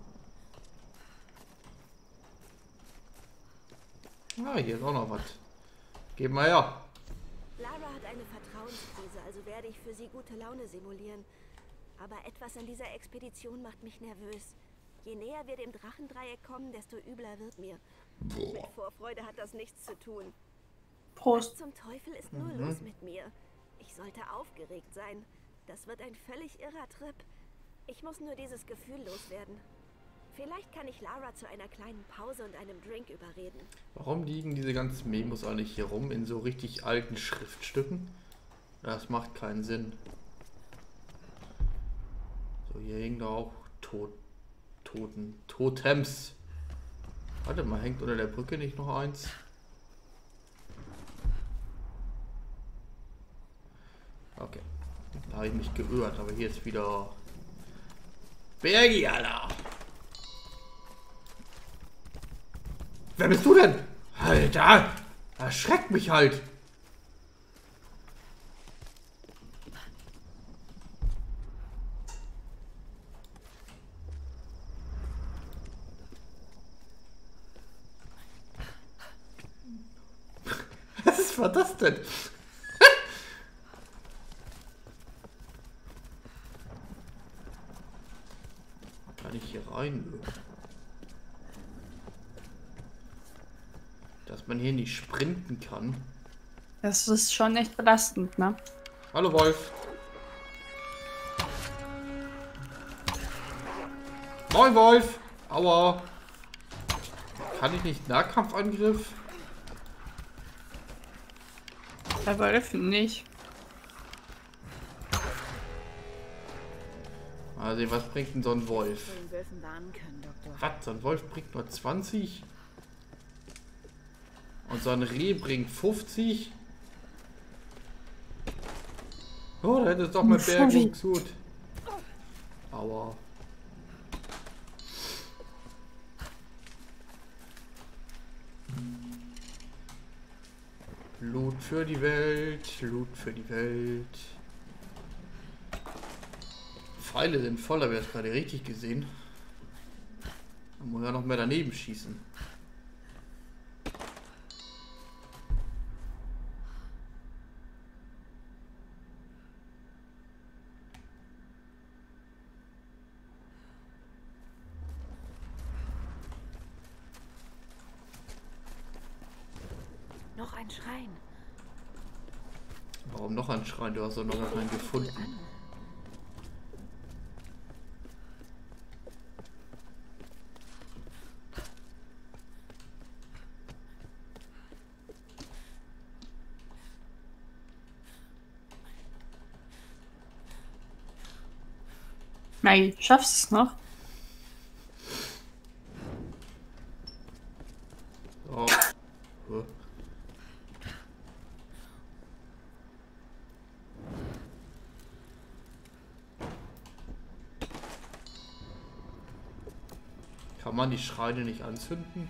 A: Ah, hier ist auch noch was. Gib mal her.
F: Lara hat eine Vertrauenskrise, also werde ich für sie gute Laune simulieren. Aber etwas an dieser Expedition macht mich nervös. Je näher wir dem Drachendreieck kommen, desto übler wird mir.
A: Boah.
F: Mit Vorfreude hat das nichts zu tun.
E: Prost.
F: Was zum Teufel ist nur los mit mir? Ich sollte aufgeregt sein. Das wird ein völlig irrer Trip. Ich muss nur dieses Gefühl loswerden. Vielleicht kann ich Lara zu einer kleinen Pause und einem Drink überreden.
A: Warum liegen diese ganzen Memos eigentlich hier rum in so richtig alten Schriftstücken? Das macht keinen Sinn. So, hier hängen da auch Totems. Warte mal, hängt unter der Brücke nicht noch eins? Okay, da habe ich mich geirrt, aber hier ist wieder Bergi, Alter. Wer bist du denn? Alter, erschreckt mich halt. Was war das denn? Kann ich hier rein? Dass man hier nicht sprinten kann.
E: Das ist schon echt belastend, ne?
A: Hallo Wolf. Moin Wolf. Aua. Kann ich nicht Nahkampfangriff?
E: Der Wolf nicht.
A: Mal sehen, was bringt denn so ein Wolf?
B: Den Wölfen warnen können, Doktor.
A: Was? So ein Wolf bringt nur 20? Und so ein Reh bringt 50? Oh, da hätte es doch mit Bergung gut. Aua. Loot für die Welt, Loot für die Welt. Pfeile sind voll, habe ich das gerade richtig gesehen. Da muss ja noch mehr daneben schießen.
B: Noch ein Schrein.
A: Warum noch ein Schrein? Du hast doch noch keinen gefunden.
E: Maggie, schaffst du es noch?
A: Oh. Kann man die Schreine nicht anzünden?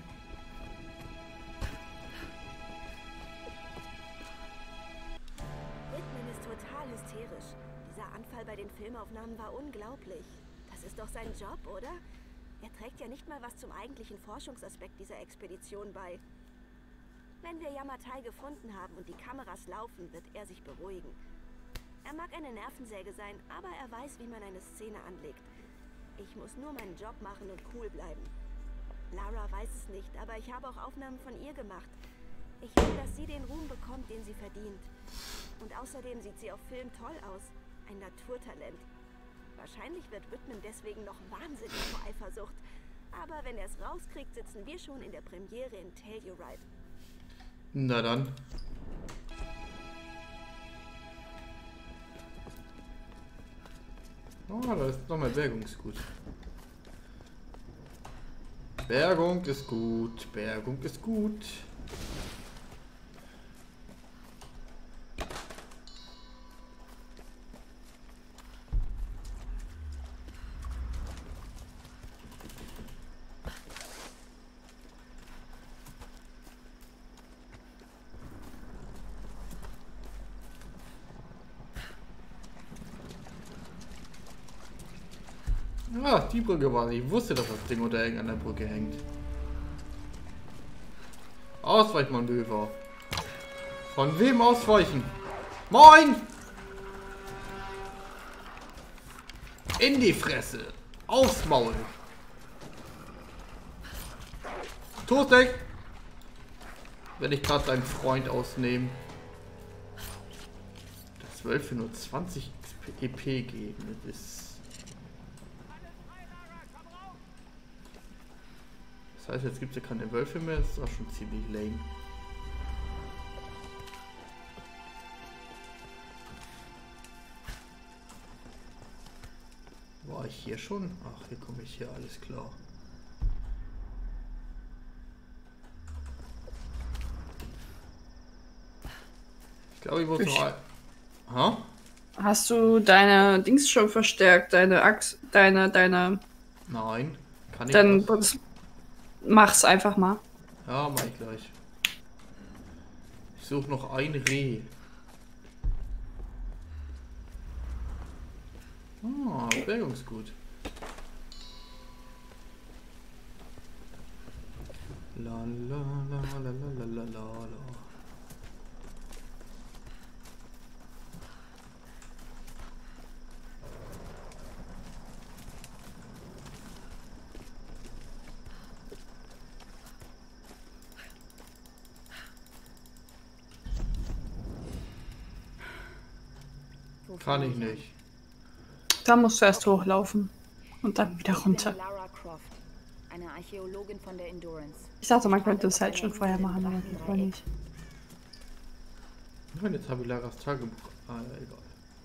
F: Whitman ist total hysterisch. Dieser Anfall bei den Filmaufnahmen war unglaublich. Das ist doch sein Job, oder? Er trägt ja nicht mal was zum eigentlichen Forschungsaspekt dieser Expedition bei. Wenn wir Yamatai gefunden haben und die Kameras laufen, wird er sich beruhigen. Er mag eine Nervensäge sein, aber er weiß, wie man eine Szene anlegt. Ich muss nur meinen Job machen und cool bleiben. Lara weiß es nicht, aber ich habe auch Aufnahmen von ihr gemacht. Ich will, dass sie den Ruhm bekommt, den sie verdient. Und außerdem sieht sie auf Film toll aus. Ein Naturtalent. Wahrscheinlich wird Whitman deswegen noch wahnsinnig vor Eifersucht. Aber wenn er es rauskriegt, sitzen wir schon in der Premiere in Telluride.
A: Na dann. Oh, da ist nochmal Bergung, ist gut. Bergung ist gut. Bergung ist gut. Ah, die Brücke war. Ich wusste, dass das Ding unter irgendeiner Brücke hängt. Ausweichmanöver. Von wem ausweichen? Moin! In die Fresse. Aufs Maul. Toastdeck. Wenn ich gerade deinen Freund ausnehmen. Das 12 für nur 20 EP geben. Das ist. Das heißt, jetzt gibt es ja keine Wölfe mehr, das ist auch schon ziemlich lame. War ich hier schon? Ach, hier komme ich hier, alles klar. Ich glaube, ich muss noch ein... Ha?
E: Hast du deine Dings schon verstärkt? Deine Axt, deine...
A: Nein, kann ich
E: dann
A: das?
E: Mach's einfach mal.
A: Ja, mach ich gleich. Ich suche noch ein Reh. Ah, Bergungsgut. La la la la la la la la. Kann ich nicht.
E: Da musst du erst hochlaufen und dann wieder runter.
H: Lara Croft, eine Archäologin von der Endurance.
E: Ich dachte, man könnte es halt schon vorher machen, aber das war nicht.
A: Und jetzt habe ich Laras Tagebuch. Ah, ja, egal.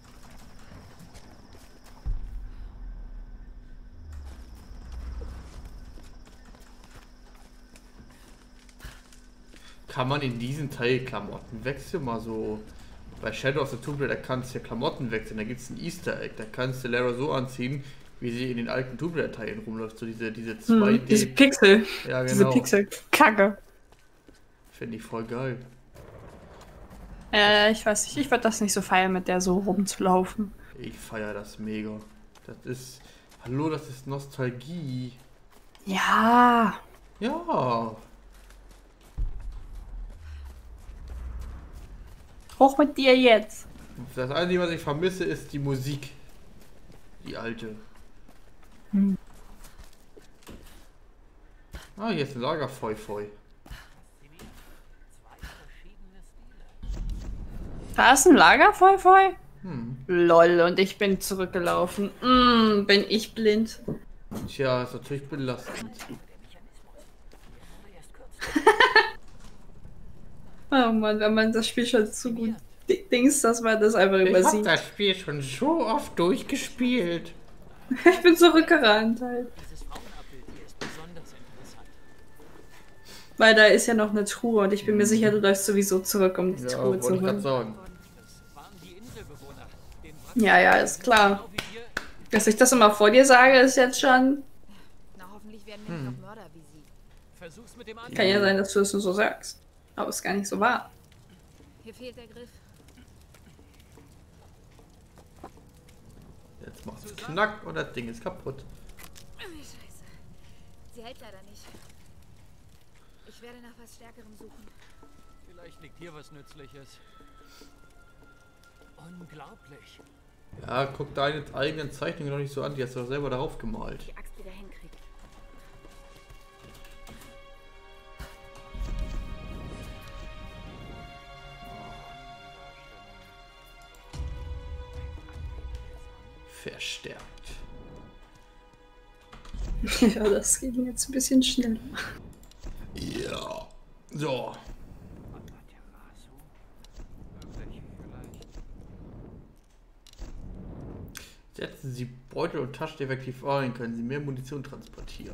A: Kann man in diesen Teil Klamotten wechseln? Mal so. Bei Shadow of the Tomb Raider kannst du ja Klamotten wechseln. Da gibt es ein Easter Egg. Da kannst du Lara so anziehen, wie sie in den alten Tomb Raider Teilen rumläuft. So diese 2D.
E: Diese Pixel.
A: Ja, genau.
E: Diese Pixel-Kacke.
A: Finde ich voll geil.
E: Ich weiß nicht. Ich würde das nicht so feiern, mit der so rumzulaufen.
A: Ich feiere das mega. Das ist. Hallo, das ist Nostalgie.
E: Ja.
A: Ja.
E: Hoch mit dir jetzt.
A: Das Einzige, was ich vermisse, ist die Musik. Die alte. Ah, hier ist ein Lagerfeu-Feu.
E: Da ist ein Lagerfeu-Feu? Lol, und ich bin zurückgelaufen. Bin ich blind.
A: Tja, ist natürlich belastend.
E: Oh Mann, wenn man das Spiel schon zu gut dings, dass man das einfach übersieht.
A: Ich hab das Spiel schon so oft durchgespielt.
E: Ich bin zurückgerannt halt. Weil da ist ja noch eine Truhe und ich bin mir sicher, du läufst sowieso zurück, um die Truhe zu holen.
A: Sagen.
E: Ja, ist klar. Dass ich das immer vor dir sage, ist jetzt schon...
H: Na, hoffentlich werden wir noch Mörder wie sie.
E: Kann ja sein, dass du es nur so sagst. Aber ist gar nicht so wahr.
H: Hier fehlt der Griff.
A: Jetzt macht's Knack und das Ding ist kaputt.
H: Scheiße. Sie hält leider nicht. Ich werde nach was Stärkerem suchen.
G: Vielleicht liegt hier was Nützliches. Unglaublich.
A: Ja, guck deine eigenen Zeichnungen noch nicht so an, die hast du doch selber darauf gemalt.
H: Die Axt wieder hinkriegt.
A: Verstärkt.
E: Ja, das geht jetzt ein bisschen schneller.
A: Ja. So. Setzen Sie Beutel und Taschen effektiv ein, können Sie mehr Munition transportieren.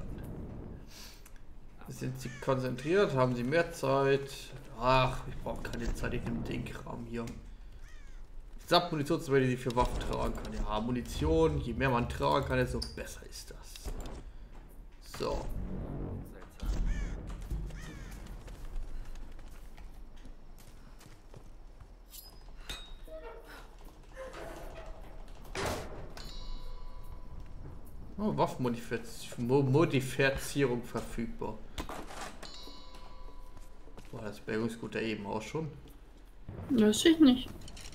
A: Sind Sie konzentriert, haben Sie mehr Zeit. Ach, ich brauche keine Zeit, ich nehme den Kram hier. Gesamtmunitionsmenge, die Sie für Waffen tragen kann. Ja, Munition, je mehr man tragen kann, desto besser ist das. So. Oh, Waffenmodifizierung verfügbar. War das Bergungsgut da eben auch schon?
E: Weiß ich nicht.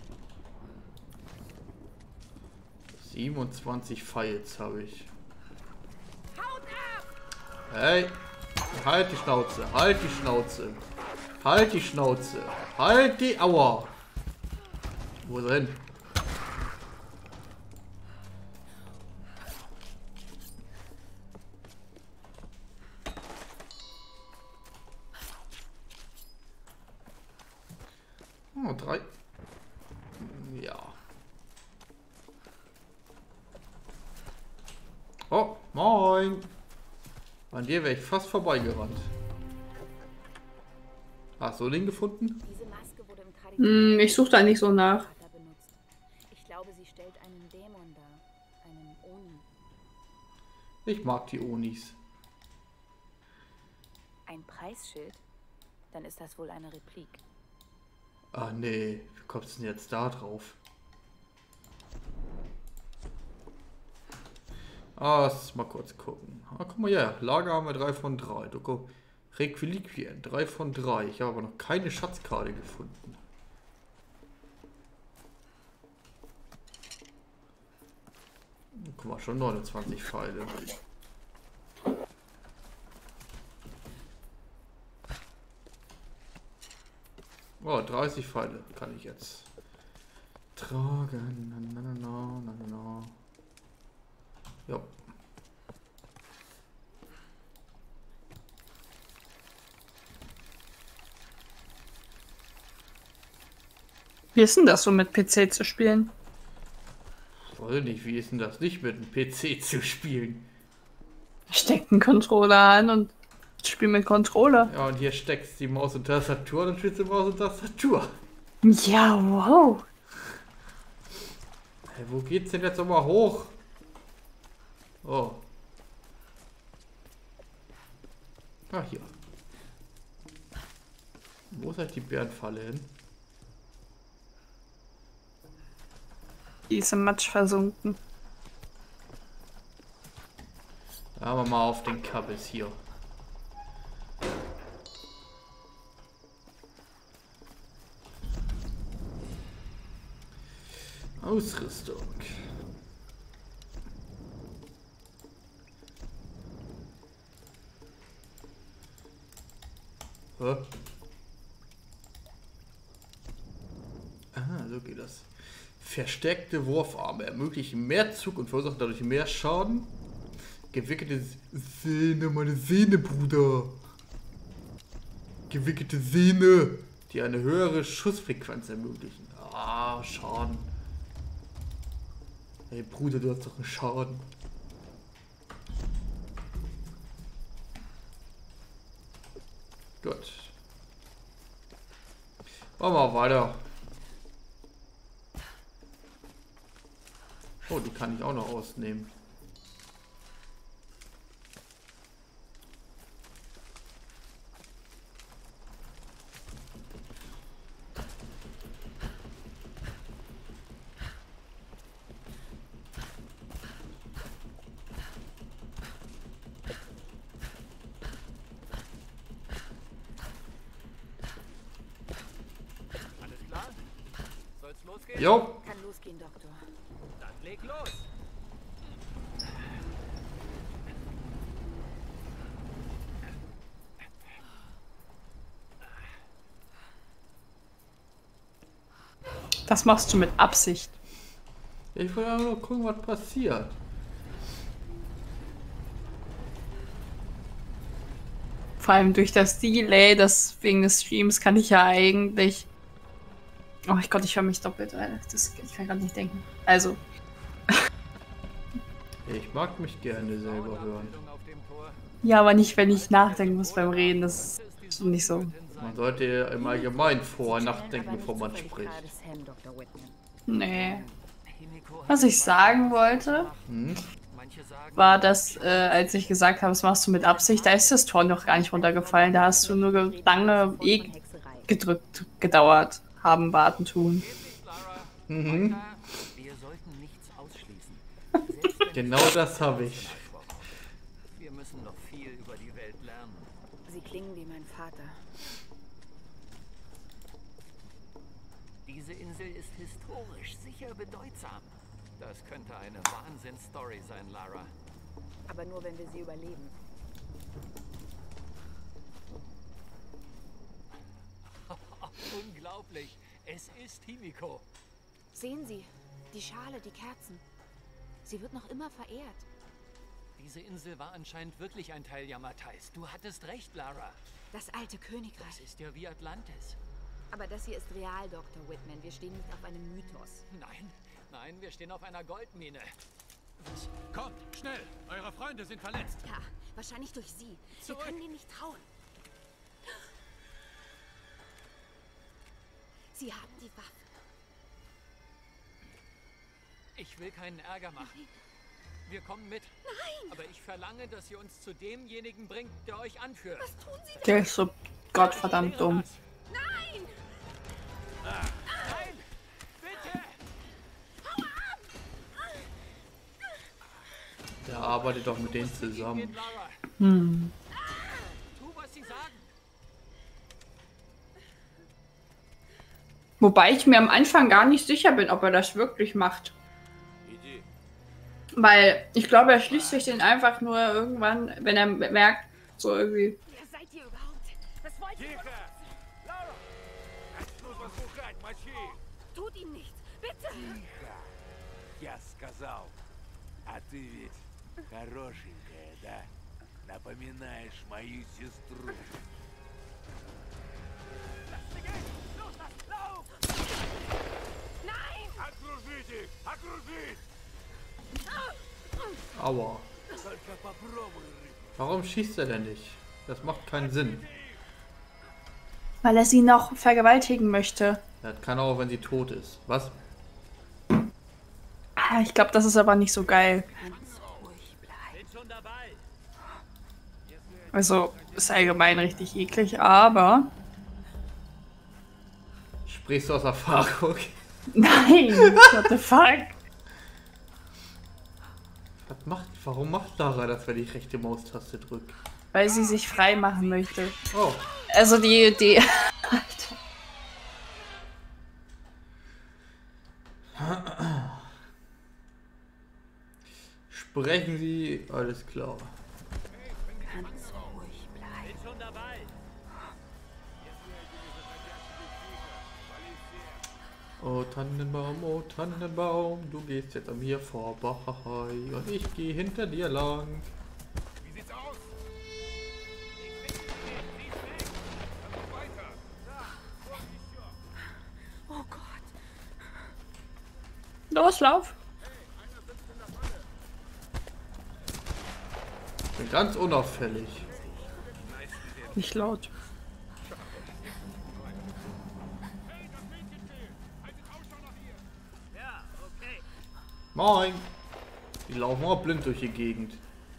A: 27 Files habe ich. Hey, halt die Schnauze, halt die Schnauze. Halt die Schnauze. Halt die... Aua. Wo ist er hin? Oh, 3. Ja. Oh, moin. An dir wäre ich fast vorbeigerannt. Hast du den gefunden?
H: Diese Maske wurde im
E: Ich suche da nicht so nach.
H: benutzt. Ich glaube, sie stellt einen Dämon dar. Einen Oni.
A: Ich mag die Onis.
H: Ein Preisschild? Dann ist das wohl eine Replik.
A: Ah nee, wie kommst du denn jetzt da drauf? Lass mal kurz gucken. Ah, guck mal her, Lager haben wir 3 von 3. Requiliquien, 3 von 3. Ich habe aber noch keine Schatzkarte gefunden. Guck mal, schon 29 Pfeile. Oh, 30 Pfeile kann ich jetzt tragen. Ja.
E: Wie ist denn das so mit PC zu spielen?
A: Ich weiß nicht, wie ist denn das nicht mit dem PC zu spielen?
E: Steck einen Controller an und spiel mit Controller.
A: Ja, und hier steckst die Maus und Tastatur, dann spielst du Maus und Tastatur.
E: Ja, wow.
A: Hey, wo geht's denn jetzt nochmal hoch? Oh. Ah, hier. Wo ist halt die Bärenfalle hin?
E: Die ist im Matsch versunken.
A: Da haben wir mal auf den Kabels hier. Ausrüstung. Hä? Aha, so geht das. Verstärkte Wurfarme ermöglichen mehr Zug und verursachen dadurch mehr Schaden. Gewickelte Sehne, meine Sehne, Bruder. Gewickelte Sehne, die eine höhere Schussfrequenz ermöglichen. Ah, Schaden. Hey Bruder, du hast doch einen Schaden. Gut. Machen wir weiter. Oh, die kann ich auch noch ausnehmen. Jo.
H: Kann losgehen, Doktor.
G: Dann leg los.
E: Das machst du mit Absicht.
A: Ich will aber nur gucken, was passiert.
E: Vor allem durch das Delay, das wegen des Streams kann ich ja eigentlich... Oh Gott, ich höre mich doppelt. Ich kann gerade nicht denken. Also.
A: Ich mag mich gerne selber hören.
E: Ja, aber nicht, wenn ich nachdenken muss beim Reden. Das ist nicht so.
A: Man sollte im Allgemeinen nachdenken, bevor man spricht.
E: Nee. Was ich sagen wollte, war, dass, als ich gesagt habe, das machst du mit Absicht, da ist das Tor noch gar nicht runtergefallen. Da hast du nur lange gedauert haben, warten, tun.
A: Mhm. Genau das habe ich.
G: Wir müssen noch viel über die Welt lernen.
B: Sie klingen wie mein Vater.
G: Diese Insel ist historisch sicher bedeutsam. Das könnte eine Wahnsinnsstory sein, Lara.
B: Aber nur, wenn wir sie überleben.
G: Unglaublich. Es ist Himiko.
B: Sehen Sie, die Schale, die Kerzen. Sie wird noch immer verehrt.
G: Diese Insel war anscheinend wirklich ein Teil Yamatais. Du hattest recht, Lara.
B: Das alte Königreich.
G: Das ist ja wie Atlantis.
B: Aber das hier ist real, Dr. Whitman. Wir stehen nicht auf einem Mythos.
G: Nein, wir stehen auf einer Goldmine.
L: Kommt, schnell! Eure Freunde sind verletzt.
B: Ja, wahrscheinlich durch Sie. Wir können ihnen nicht trauen. Sie haben die Waffe.
G: Ich will keinen Ärger machen. Wir kommen mit.
B: Nein!
G: Aber ich verlange, dass ihr uns zu demjenigen bringt, der euch anführt.
B: Was tun Sie denn?
E: Der ist so gottverdammt dumm.
B: Nein!
G: Nein! Bitte!
B: Hau ab!
A: Der arbeitet doch mit denen zusammen.
E: Hm.
G: Tu, was sie sagen.
E: Wobei ich mir am Anfang gar nicht sicher bin, ob er das wirklich macht. Weil ich glaube, er schließt sich den einfach nur irgendwann, wenn er merkt, so irgendwie.
B: Wer seid ihr überhaupt? Was wollt ihr? Tut ihm nichts, bitte!
M: Я сказал. А ты ведь хорошенькая, да? Напоминаешь мою сестру.
B: Nein!
M: Окружите! Окружить!
A: Aua. Warum schießt er denn nicht? Das macht keinen Sinn.
E: Weil er sie noch vergewaltigen möchte.
A: Das kann auch, wenn sie tot ist. Was?
E: Ah, ich glaube, das ist aber nicht so geil. Also, ist allgemein richtig eklig, aber...
A: Sprichst du aus Erfahrung?
E: Nein! What the fuck?
A: Warum macht Lara das, wenn ich rechte Maustaste drücke?
E: Weil sie sich frei machen möchte.
A: Oh.
E: Also die... Alter.
A: Sprechen Sie, alles klar.
B: Ganz ruhig bleiben. Bin schon dabei.
A: Oh Tannenbaum, du gehst jetzt an mir vorbei und ich gehe hinter dir lang.
M: Wie sieht's aus?
B: Oh Gott.
E: Los, lauf.
A: Bin ganz unauffällig.
E: Nicht laut.
A: Moin! Die laufen auch blind durch die Gegend.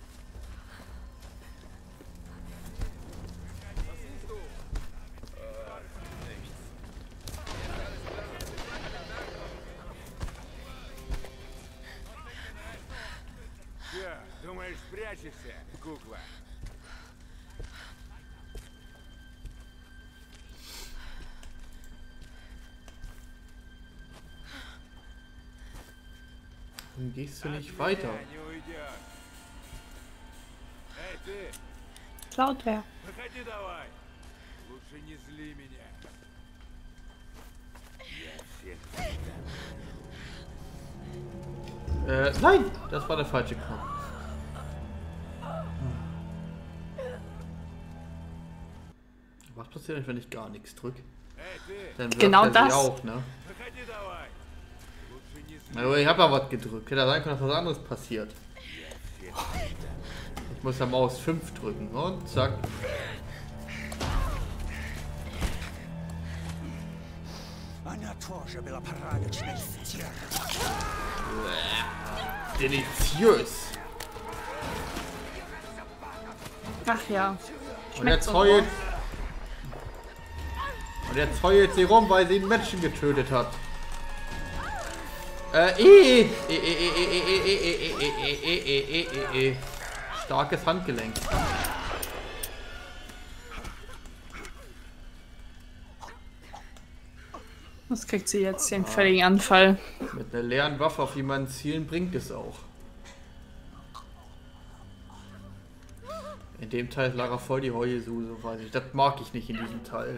M: Думаешь, спрячешься, кукла?
A: Dann gehst du nicht weiter.
E: Laut wer?
M: Выходи давай. Лучше не зли меня. Я всех
A: Nein! Das war der falsche Knopf. Was passiert eigentlich, wenn ich gar nichts drücke? Dann
E: genau
A: er
E: das.
A: Sie auch, ne? Also ich habe ja was gedrückt. Hätte sein können, dass was anderes passiert. Ich muss ja Maus 5 drücken und zack. Deliziös.
E: Ach ja.
A: Und jetzt heult. Und jetzt heult sie rum, weil sie einen Menschen getötet hat. Starkes Handgelenk.
E: Was kriegt sie jetzt? Den völligen Anfall.
A: Mit einer leeren Waffe auf jemanden zielen bringt es auch. In dem Teil ist Lara voll die Heulsuse, weiß ich. Das mag ich nicht in diesem Teil.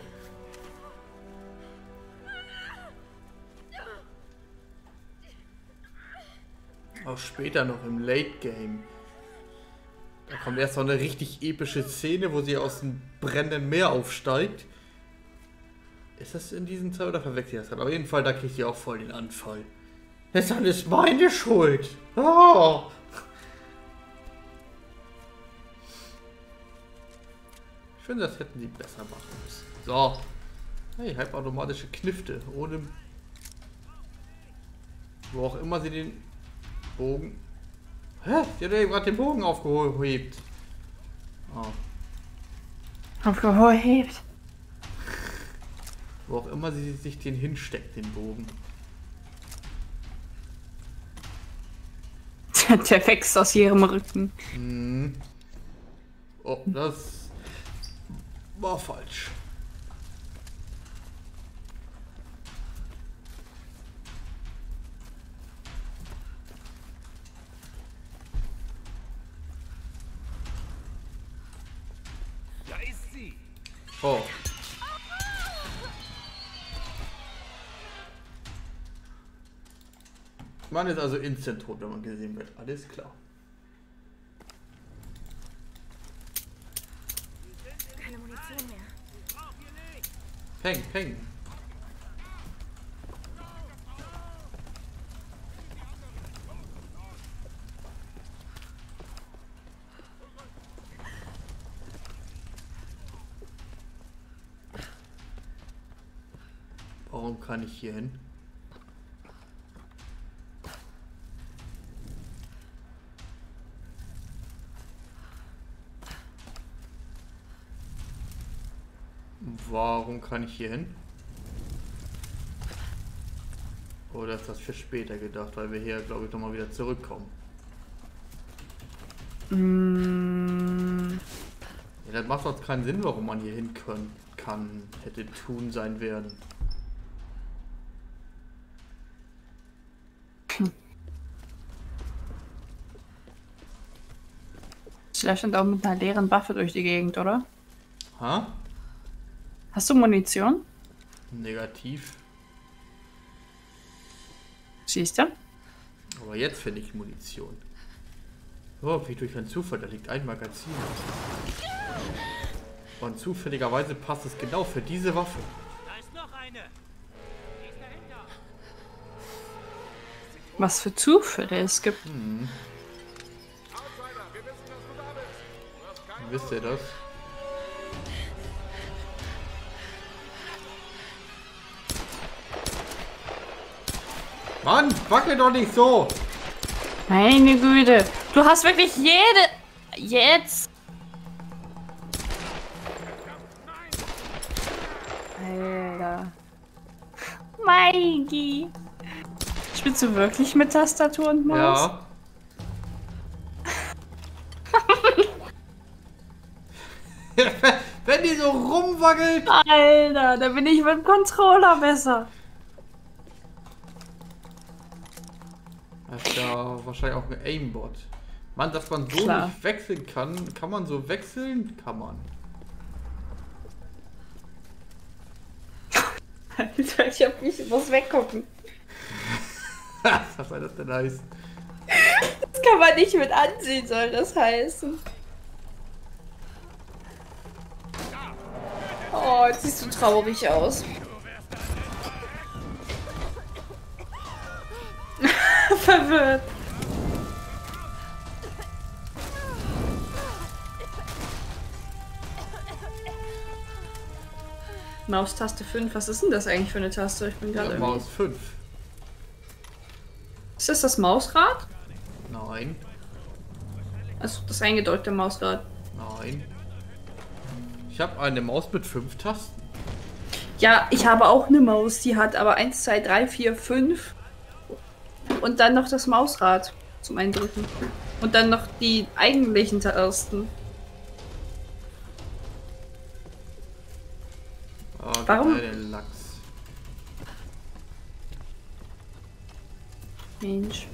A: Auch später noch im Late Game. Da kommt erst noch eine richtig epische Szene, wo sie aus dem brennenden Meer aufsteigt. Ist das in diesem Teil oder verwechselt das gerade? Auf jeden Fall, da kriegt sie auch voll den Anfall. Das ist alles meine Schuld. Oh. Ich finde, das hätten sie besser machen müssen. So. Hey, halbautomatische Knifte. Ohne... Wo auch immer sie den Bogen... Hä? Sie hat ja gerade den Bogen aufgehoben. Oh.
E: Aufgehoben.
A: Wo auch immer sie sich den hinsteckt, den Bogen.
E: Der wächst aus ihrem Rücken.
A: Hm. Oh, das war falsch.
L: Da ist sie.
A: Oh. Man ist also instant tot, wenn man gesehen wird. Alles klar.
H: Keine Munition mehr.
A: Peng, peng. Warum kann ich hier hin? Warum kann ich hier hin? Oder ist das für später gedacht, weil wir hier, glaube ich, nochmal wieder zurückkommen? Ja, das macht sonst keinen Sinn, warum man hier hin kann, hätte tun sein werden.
E: Slash und auch mit einer leeren Waffe durch die Gegend, oder?
A: Ha?
E: Hast du Munition?
A: Negativ.
E: Siehst du?
A: Aber jetzt finde ich Munition. Oh, wie durch einen Zufall, da liegt ein Magazin. Und zufälligerweise passt es genau für diese Waffe.
L: Da ist noch eine. Die ist dahinter.
E: Was für Zufälle es gibt.
A: Hm. Wisst ihr das? Mann, wackel doch nicht so!
E: Meine Güte, du hast wirklich jede... Jetzt! Alter. Maigi! Spielst du wirklich mit Tastatur und Maus?
A: Ja. Wenn die so rumwackelt!
E: Alter, da bin ich mit dem Controller besser.
A: Das ist ja wahrscheinlich auch ein Aimbot. Mann, dass man so
E: Klar.
A: nicht wechseln kann. Kann man so wechseln? Kann man.
E: Alter, ich muss weggucken.
A: Was soll das denn heißen?
E: Das kann man nicht mit ansehen, soll das heißen. Oh, jetzt siehst du traurig aus. Verwirrt. Maustaste 5. Was ist denn das eigentlich für eine Taste? Ich bin gerade
A: Maus 5.
E: Ist das das Mausrad?
A: Nein.
E: Also das eingedrückte Mausrad.
A: Nein. Ich habe eine Maus mit 5 Tasten.
E: Ja, ich habe auch eine Maus, die hat aber 1, 2, 3, 4, 5 und dann noch das Mausrad zum Eindrücken. Und dann noch die eigentlichen Tasten.
A: Oh,
E: warum?
A: Lachs.
E: Mensch.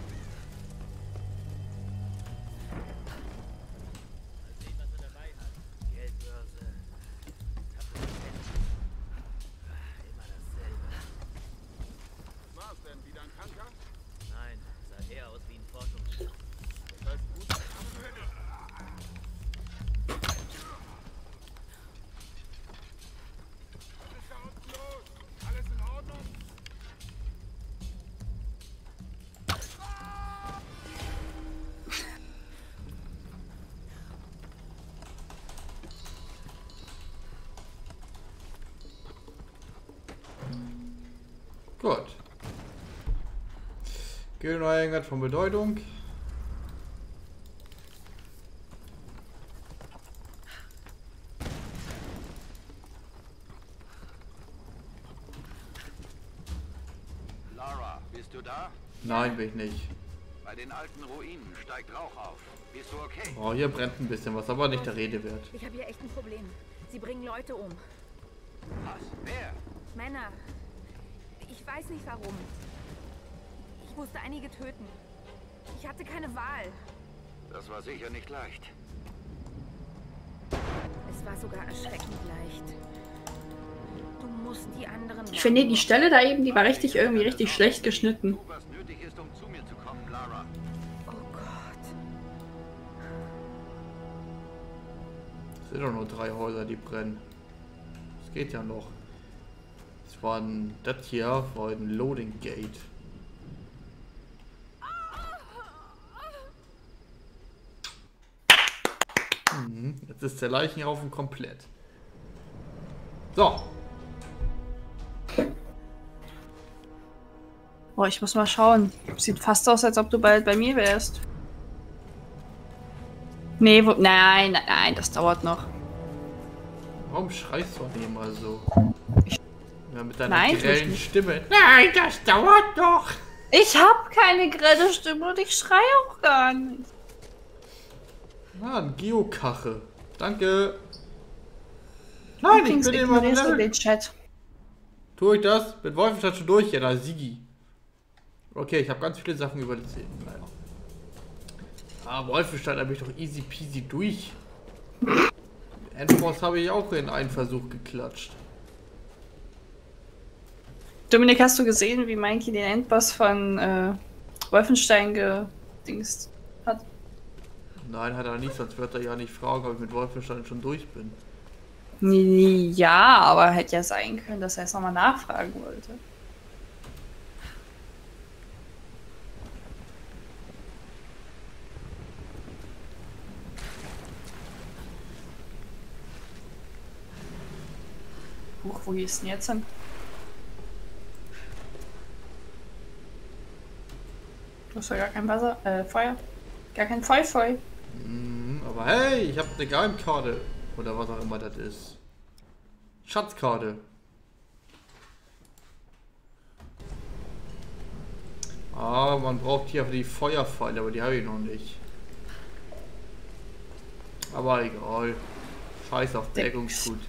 A: Gut. Gegeneinheit von Bedeutung.
K: Lara, bist du da?
A: Nein, bin ich nicht.
K: Bei den alten Ruinen steigt Rauch auf. Bist du okay?
A: Oh, hier brennt ein bisschen was, aber nicht der Rede wert.
H: Ich habe hier echt ein Problem. Sie bringen Leute um.
K: Was? Wer?
H: Männer. Ich weiß nicht warum. Ich musste einige töten. Ich hatte keine Wahl.
K: Das war sicher nicht leicht.
H: Es war sogar erschreckend leicht. Du musst die anderen...
E: Ich finde die Stelle da eben, die war irgendwie richtig schlecht geschnitten.
K: Was nötig ist, um zu mir zu kommen, Lara.
H: Oh Gott.
A: Es sind doch nur 3 Häuser, die brennen. Das geht ja noch. Das hier war ein Loading Gate. Jetzt ist der Leichenhaufen komplett. So.
E: Boah, ich muss mal schauen. Sieht fast aus, als ob du bald bei mir wärst. Nee, nein, das dauert noch.
A: Warum schreist du nicht immer so? Ja, mit deiner
E: Nein,
A: grellen Stimme. Nein, das dauert doch.
E: Ich habe keine grelle Stimme und ich schreie auch gar nicht.
A: Ah, ein Geokache. Danke. Nein, ich bin immer
E: den Chat.
A: Tue ich das? Mit Wolfenstein schon durch? Ja, da Sigi. Okay, ich habe ganz viele Sachen übersehen. Naja. Ah, Wolfenstein habe ich doch easy peasy durch. Endboss habe ich auch in einen Versuch geklatscht.
E: Dominik, hast du gesehen, wie Mikey den Endboss von Wolfenstein gedingst hat?
A: Nein, hat er nicht, sonst wird er ja nicht fragen, ob ich mit Wolfenstein schon durch bin.
E: Ja, aber hätte ja sein können, dass er es nochmal nachfragen wollte. Huch, wo gehst du denn jetzt hin? Du hast ja gar kein Wasser, Feuer. Gar kein Feu.
A: Aber hey, ich habe eine Geheimkarte. Oder was auch immer das ist. Schatzkarte. Ah, man braucht hier für die Feuerpfeile, aber die habe ich noch nicht. Aber egal. Scheiß auf Deckungsgut.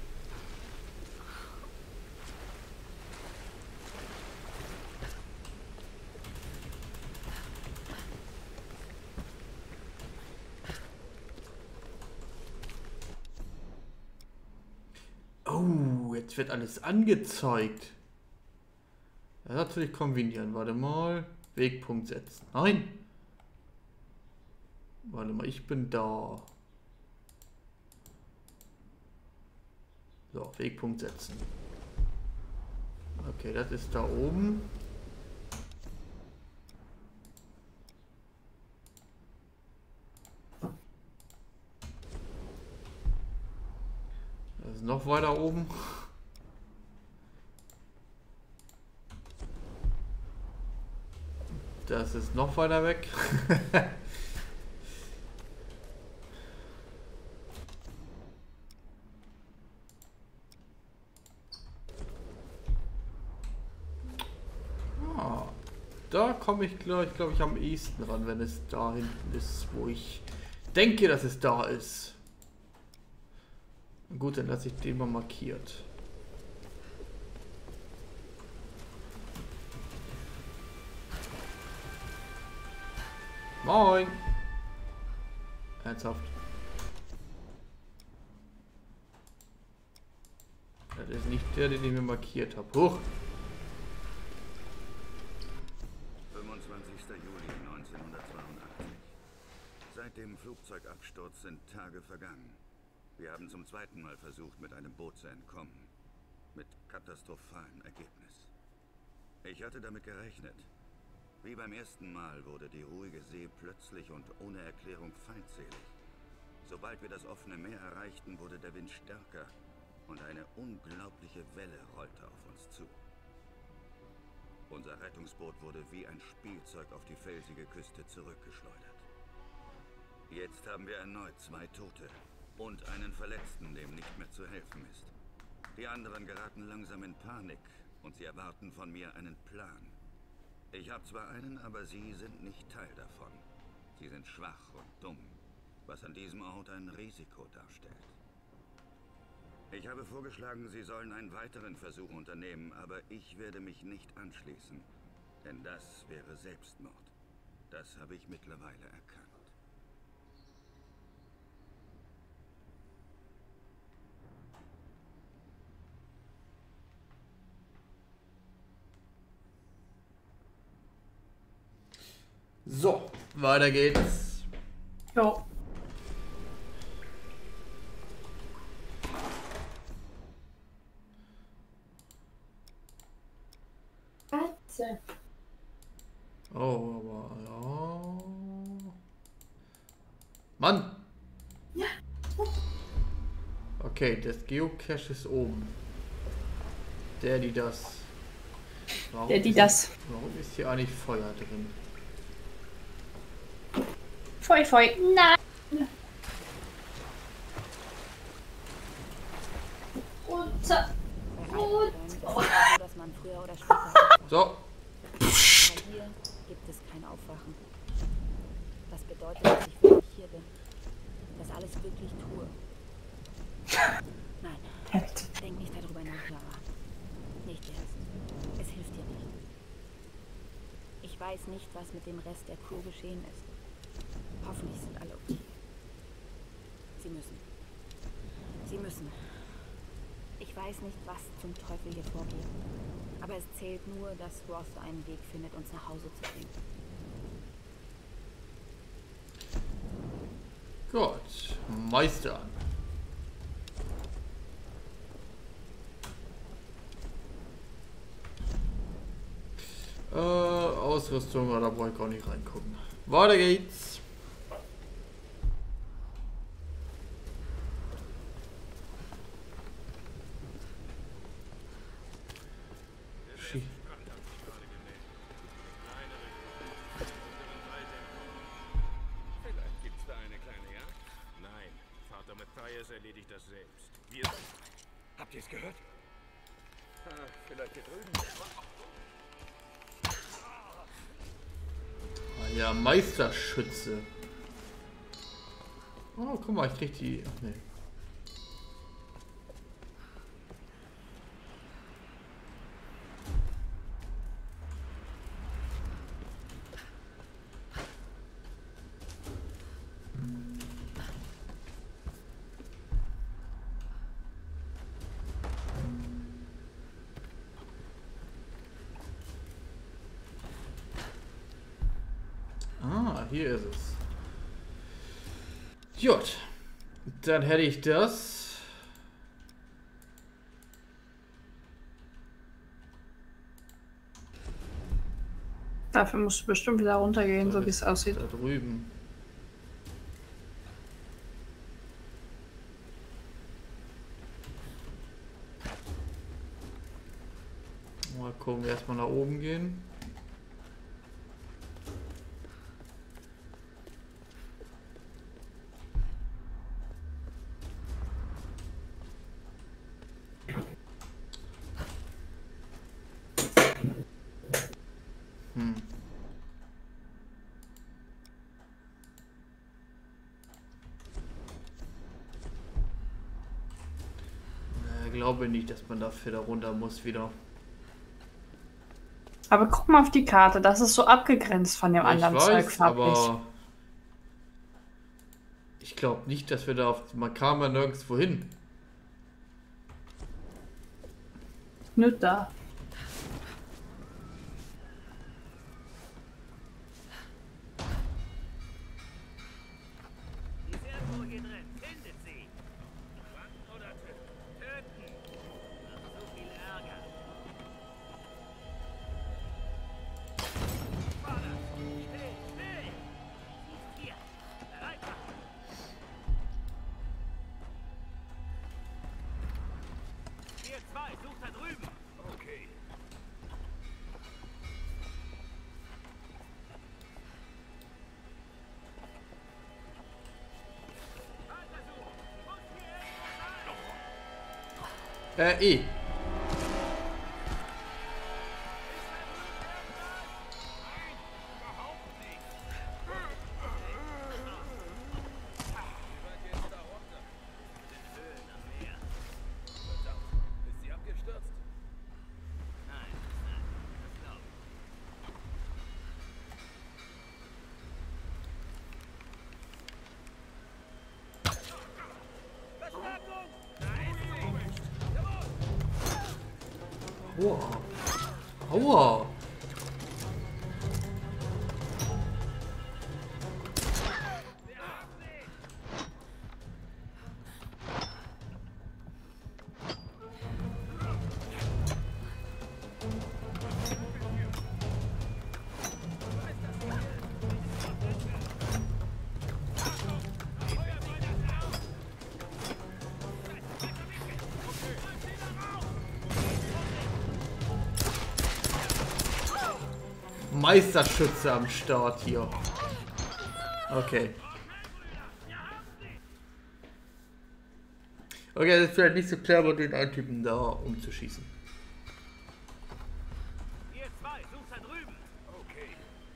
A: Oh, jetzt wird alles angezeigt. Das ist natürlich kombinieren. Warte mal. Wegpunkt setzen. Nein. Warte mal, ich bin da. So, Wegpunkt setzen. Okay, das ist da oben. Das ist noch weiter oben. Das ist noch weiter weg. Da komme ich, glaube ich, am ehesten ran, wenn es da hinten ist, wo ich denke, dass es da ist. Gut, dann lasse ich den mal markiert. Moin! Ernsthaft. Das ist nicht der, den ich mir markiert habe. Hoch!
D: 25. Juli 1982. Seit dem Flugzeugabsturz sind Tage vergangen. Wir haben zum zweiten Mal versucht, mit einem Boot zu entkommen. Mit katastrophalem Ergebnis. Ich hatte damit gerechnet. Wie beim ersten Mal wurde die ruhige See plötzlich und ohne Erklärung feindselig. Sobald wir das offene Meer erreichten, wurde der Wind stärker und eine unglaubliche Welle rollte auf uns zu. Unser Rettungsboot wurde wie ein Spielzeug auf die felsige Küste zurückgeschleudert. Jetzt haben wir erneut 2 Tote und einen Verletzten, dem nicht mehr zu helfen ist. Die anderen geraten langsam in Panik und sie erwarten von mir einen Plan. Ich habe zwar einen, aber sie sind nicht Teil davon. Sie sind schwach und dumm, was an diesem Ort ein Risiko darstellt. Ich habe vorgeschlagen, sie sollen einen weiteren Versuch unternehmen, aber ich werde mich nicht anschließen, denn das wäre Selbstmord. Das habe ich mittlerweile erkannt.
A: So, weiter geht's.
E: Jo.
N: Katze.
A: Oh, aber ja. Mann!
N: Ja.
A: Okay, das Geocache ist oben. Das. Warum ist hier eigentlich Feuer drin?
N: Feu, feu. Nein. Runter.
B: Dass man früher oder später
A: so.
B: Psst. Bei hier gibt es kein Aufwachen. Das bedeutet, dass ich wirklich hier bin. Das alles wirklich tue. Nein. Denk nicht darüber nach, Lara. Nicht jetzt. Es hilft dir nicht. Ich weiß nicht, was mit dem Rest der Crew geschehen ist. Hoffentlich sind alle okay. Sie müssen. Ich weiß nicht, was zum Teufel hier vorgeht. Aber es zählt nur, dass Roth einen Weg findet, uns nach Hause zu bringen.
A: Gut, Meister. Ausrüstung, da brauche ich gar nicht reingucken. Weiter geht's.
L: Vielleicht gibt's da eine kleine Jagd? Nein, Vater Matthias erledigt das selbst.
D: Habt ihr es gehört? Vielleicht hier drüben.
A: Ah ja, Meisterschütze. Oh, guck mal, ich krieg die. Ach, nee. Hier ist es. Gut. Dann hätte ich das.
E: Dafür musst du bestimmt wieder runtergehen, so wie es aussieht.
A: Da drüben. Mal gucken, erstmal nach oben gehen. Ich glaube nicht, dass man dafür da runter muss wieder.
E: Aber guck mal auf die Karte, das ist so abgegrenzt von dem anderen Zeug farblich.
A: Aber ich glaube nicht, dass wir da auf... Man kam ja nirgendwo hin.
E: Nur da.
A: E. Aua. Aua. Meisterschütze am Start hier. Okay. Okay, das ist vielleicht nicht so clever, den einen Typen da umzuschießen.
O: Ihr zwei, sucht da drüben. Okay.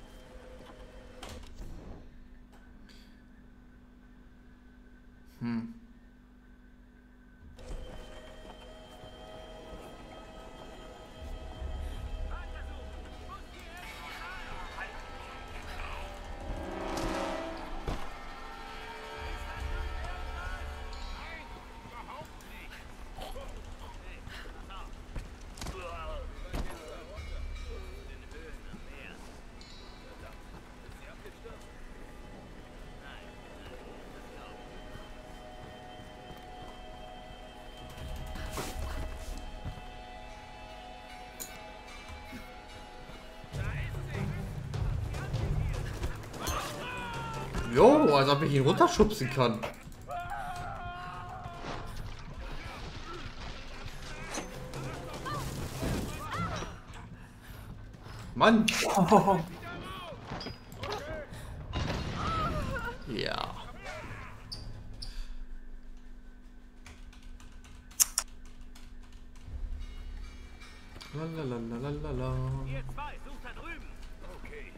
A: Jo, als ob ich ihn runterschubsen kann. Mann! Oh. Ja. Lalalala.
O: Ihr zwei, sucht da drüben. Okay.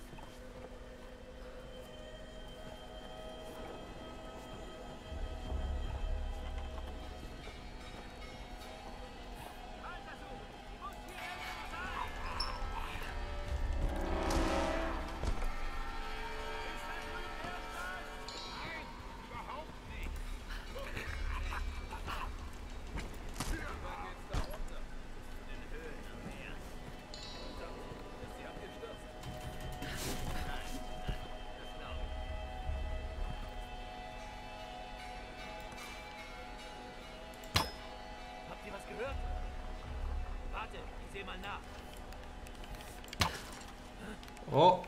A: Oh.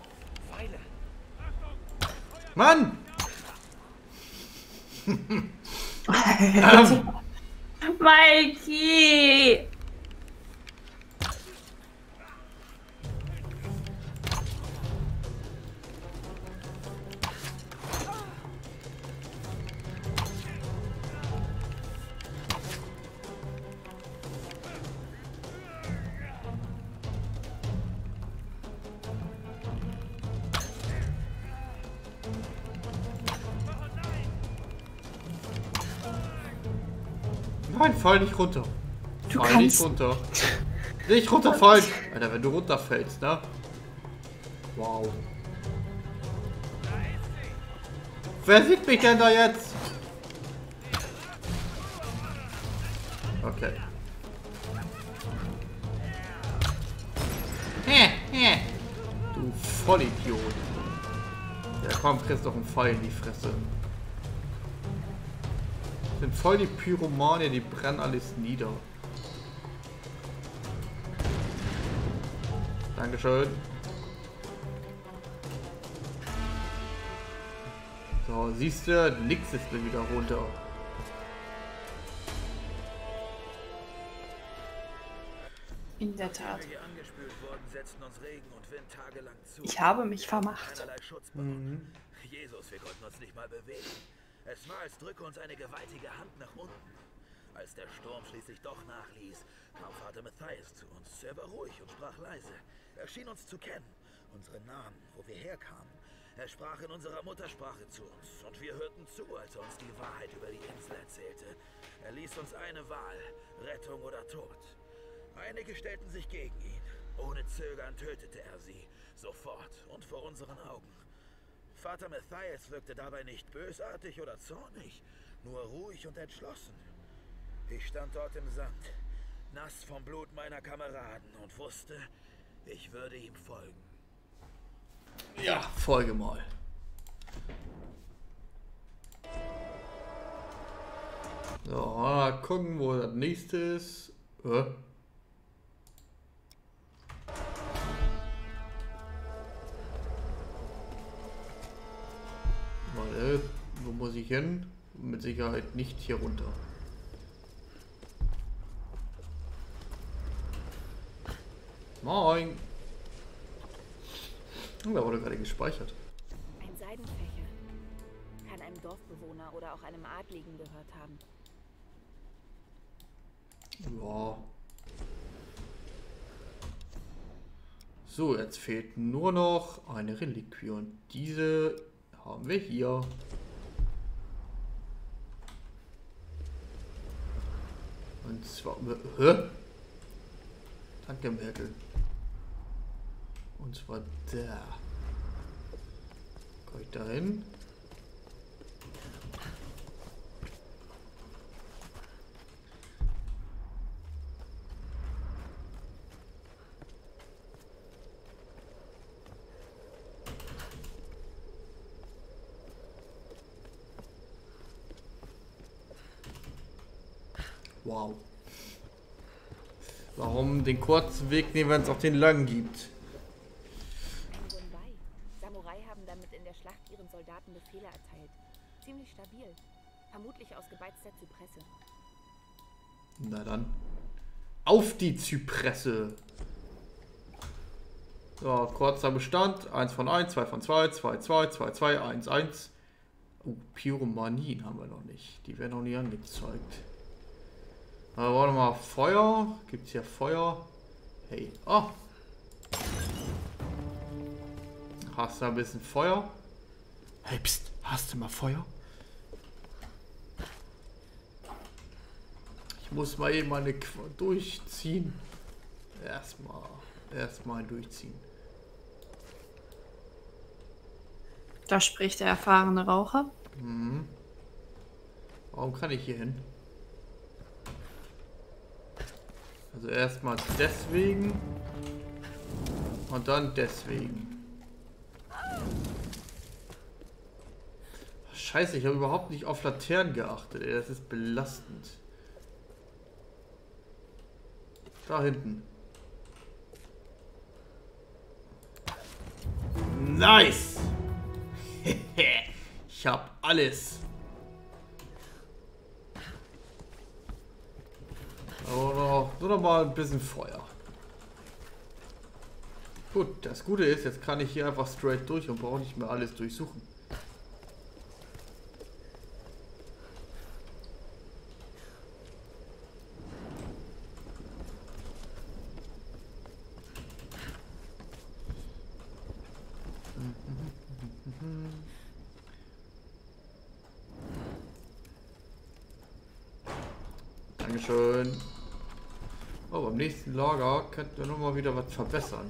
A: Mann!
E: Mikey!
A: Nein, fall nicht runter.
E: Du
A: fall
E: kannst.
A: nicht runter. Nicht runterfallen. Alter, wenn du runterfällst, ne? Wow. Wer sieht mich denn da jetzt? Okay. Du Vollidiot. Ja komm, kriegst doch einen Pfeil in die Fresse. Sind voll die Pyromane, die brennen alles nieder. Dankeschön. So, siehst du, nix ist mir wieder runter.
E: In der Tat. Ich habe mich vermacht.
P: Jesus, wir konnten uns nicht mal bewegen. Es war, als drücke uns eine gewaltige Hand nach unten. Als der Sturm schließlich doch nachließ, kam Vater Matthias zu uns. Er war ruhig und sprach leise. Er schien uns zu kennen, unsere Namen, wo wir herkamen. Er sprach in unserer Muttersprache zu uns und wir hörten zu, als er uns die Wahrheit über die Insel erzählte. Er ließ uns eine Wahl, Rettung oder Tod. Einige stellten sich gegen ihn. Ohne Zögern tötete er sie, sofort und vor unseren Augen. Vater Matthias wirkte dabei nicht bösartig oder zornig, nur ruhig und entschlossen. Ich stand dort im Sand, nass vom Blut meiner Kameraden und wusste, ich würde ihm folgen.
A: Ja, folge mal. So, mal gucken, wo das nächste ist. Warte, wo muss ich hin? Mit Sicherheit nicht hier runter. Moin! Da wurde gerade gespeichert.
B: Ein Seidenfächer. Kann einem Dorfbewohner oder auch einem Adligen gehört haben.
A: Ja. So, jetzt fehlt nur noch eine Reliquie und diese haben wir hier. Und zwar... Danke, Merkel. Und zwar da. Komm ich da hin? Wow. Warum den kurzen Weg nehmen, wenn es auch den langen gibt?
B: Samurai haben damit in der Schlacht ihren Soldaten Befehle erteilt. Ziemlich stabil. Vermutlich aus gebeizter Zypresse.
A: Na dann. Auf die Zypresse! So, kurzer Bestand. 1 von 1, 2 von 2, 2, 2, 2, 2, 1, 1. Oh, Pyromanien haben wir noch nicht. Die werden noch nie angezeigt. Aber warte mal, Feuer. Gibt es hier Feuer? Hey. Oh. Hast du ein bisschen Feuer? Hey, pst. Hast du mal Feuer? Ich muss mal eben meine durchziehen. Erstmal durchziehen.
E: Da spricht der erfahrene Raucher.
A: Mhm. Warum kann ich hier hin? Also erstmal deswegen und dann deswegen. Scheiße, ich habe überhaupt nicht auf Laternen geachtet. Ey, das ist belastend. Da hinten. Nice! Ich habe alles. Aber nur noch mal ein bisschen Feuer. Gut, das Gute ist, jetzt kann ich hier einfach straight durch und brauche nicht mehr alles durchsuchen. Dankeschön. Oh, beim nächsten Lager könnten wir nochmal wieder was verbessern.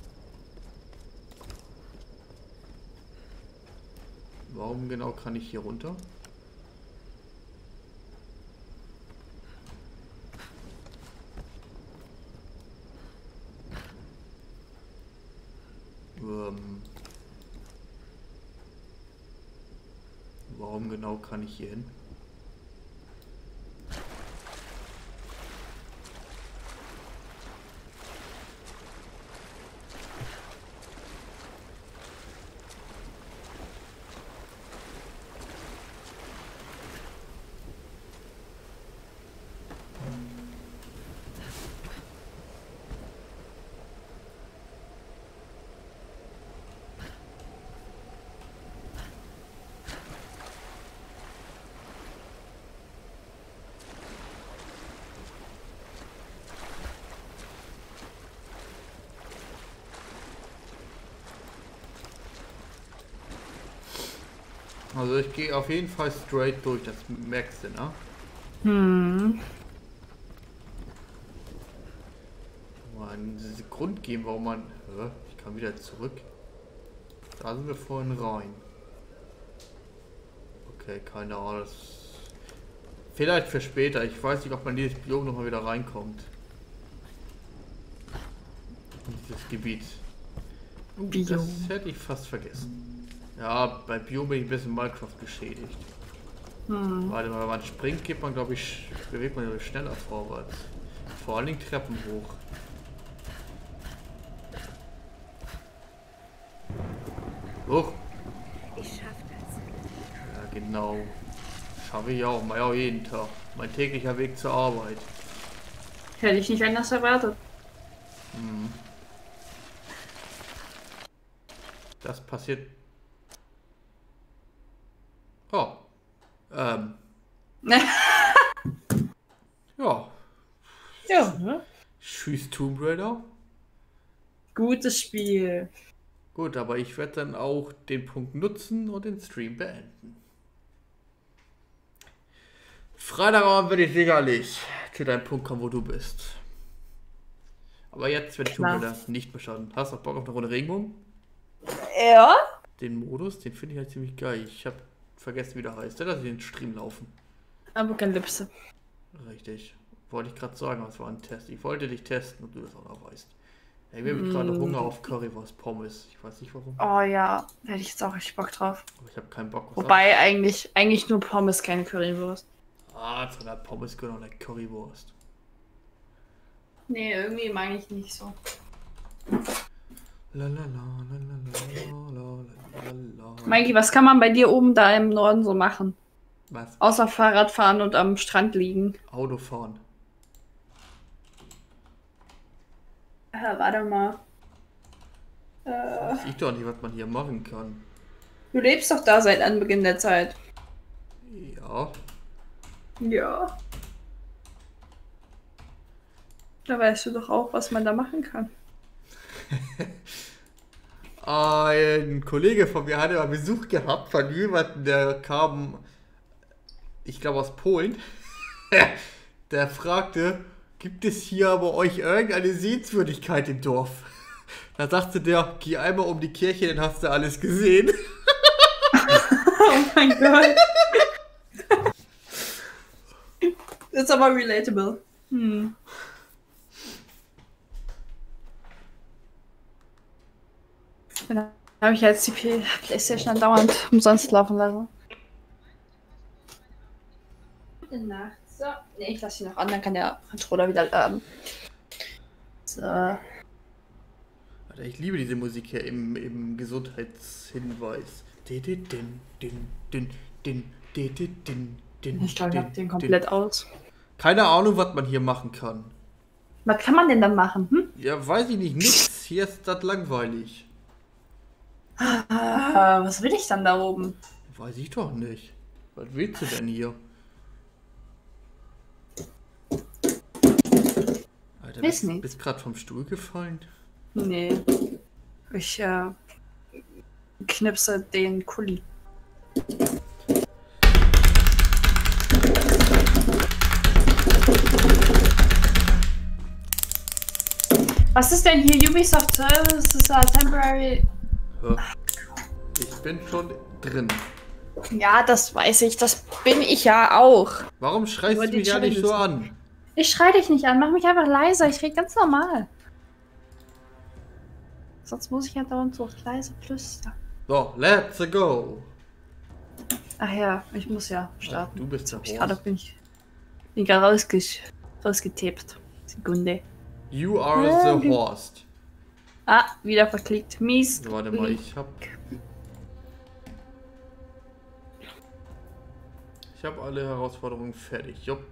A: Warum genau kann ich hier runter? Warum genau kann ich hier hin? Also ich gehe auf jeden Fall straight durch, das merkst du, ne?
E: Hm.
A: Mal einen Grund geben, warum man... Ich kann wieder zurück. Da sind wir vorhin rein. Okay, keine Ahnung. Das vielleicht für später. Ich weiß nicht, ob man in dieses Biom nochmal wieder reinkommt. In dieses Gebiet. Das hätte ich fast vergessen. Ja, bei Biom bin ich ein bisschen Minecraft geschädigt. Warte mal, wenn man springt, geht man, glaube ich, bewegt man schneller vorwärts. Vor allen Dingen Treppen hoch. Hoch!
F: Ich schaff das.
A: Ja, genau. Schaffe ich auch, mal auch jeden Tag. Mein täglicher Weg zur Arbeit.
E: Hätte ich nicht anders erwartet.
A: Das passiert. Oh. Ja.
E: Ja, ne?
A: Tschüss, Tomb Raider.
E: Gutes Spiel.
A: Gut, aber ich werde dann auch den Punkt nutzen und den Stream beenden. Freitagabend werde ich sicherlich zu deinem Punkt kommen, wo du bist. Aber jetzt werde ich Tomb Raider nicht mehr schauen. Hast du noch Bock auf eine Runde Regenbogen?
E: Ja.
A: Den Modus, den finde ich halt ziemlich geil. Ich habe vergessen, wie der heißt. Der lässt den Stream laufen.
E: Apokalypse.
A: Richtig. Wollte ich gerade sagen, was war ein Test. Ich wollte dich testen, ob du das auch noch weißt. Ich habe gerade Hunger auf Currywurst Pommes. Ich weiß nicht warum.
E: Oh ja, da hätte ich jetzt auch richtig Bock drauf.
A: Aber ich habe keinen Bock.
E: Wobei eigentlich nur Pommes, keine Currywurst.
A: Ah, zu einer Pommes gehört noch eine Currywurst.
E: Nee, irgendwie meine ich nicht so. Mikey, was kann man bei dir oben da im Norden so machen?
A: Was?
E: Außer Fahrrad fahren und am Strand liegen.
A: Auto fahren.
E: Warte mal.
A: Weiß ich doch nicht, was man hier machen kann.
E: Du lebst doch da seit Anbeginn der Zeit.
A: Ja.
E: Ja. Da weißt du doch auch, was man da machen kann.
A: Ein Kollege von mir hatte mal Besuch gehabt von jemandem, der kam, ich glaube aus Polen. Der fragte, gibt es hier bei euch irgendeine Sehenswürdigkeit im Dorf? Da sagte der, geh einmal um die Kirche, dann hast du alles gesehen.
E: Oh mein Gott. Das ist aber relatable. Dann habe ich jetzt die PlayStation andauernd umsonst laufen lassen. Gute Nacht. So. Ne, ich lasse sie noch an, dann kann der Controller wieder laden. So.
A: Alter, ich liebe diese Musik hier im Gesundheitshinweis.
E: Ich glaube, ich hab den komplett aus.
A: Keine Ahnung, was man hier machen kann.
E: Was kann man denn dann machen?
A: Ja, weiß ich nicht. Nichts. Hier ist das langweilig.
E: Was will ich dann da oben?
A: Weiß ich doch nicht. Was willst du denn hier? Alter, bist gerade vom Stuhl gefallen?
E: Nee. Ich knipse den Kuli.
N: Was ist denn hier? Ubisoft Services are temporary.
A: Ich bin schon drin.
E: Ja, das weiß ich. Das bin ich ja auch.
A: Warum schreist du mich ja nicht so an?
N: Ich schrei dich nicht an. Mach mich einfach leiser. Ich rede ganz normal. Sonst muss ich ja dauernd so leise flüstern.
A: So, let's go.
N: Ach ja, ich muss ja starten.
A: Du bist der
N: Horst. Bin gerade rausgetippt. Sekunde.
A: You are the Horst.
N: Ah, wieder verklickt. Mies.
A: Warte mal, ich hab alle Herausforderungen fertig. Jupp.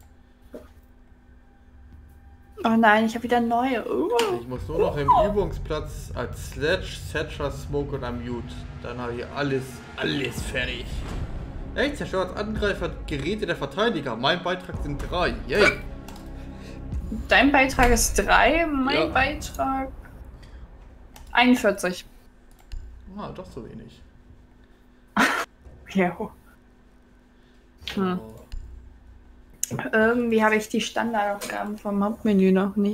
N: Oh nein, ich habe wieder neue.
A: Ich muss nur noch im Übungsplatz als Sledge, Thatcher, Smoke und Unmute. Dann habe ich alles fertig. Ey, zerstört Angreifer Geräte der Verteidiger. Mein Beitrag sind 3. Yay.
N: Dein Beitrag ist 3, mein Beitrag 41.
A: Ah, doch so wenig.
N: Ja. Irgendwie habe ich die Standardaufgaben vom Hauptmenü noch nicht.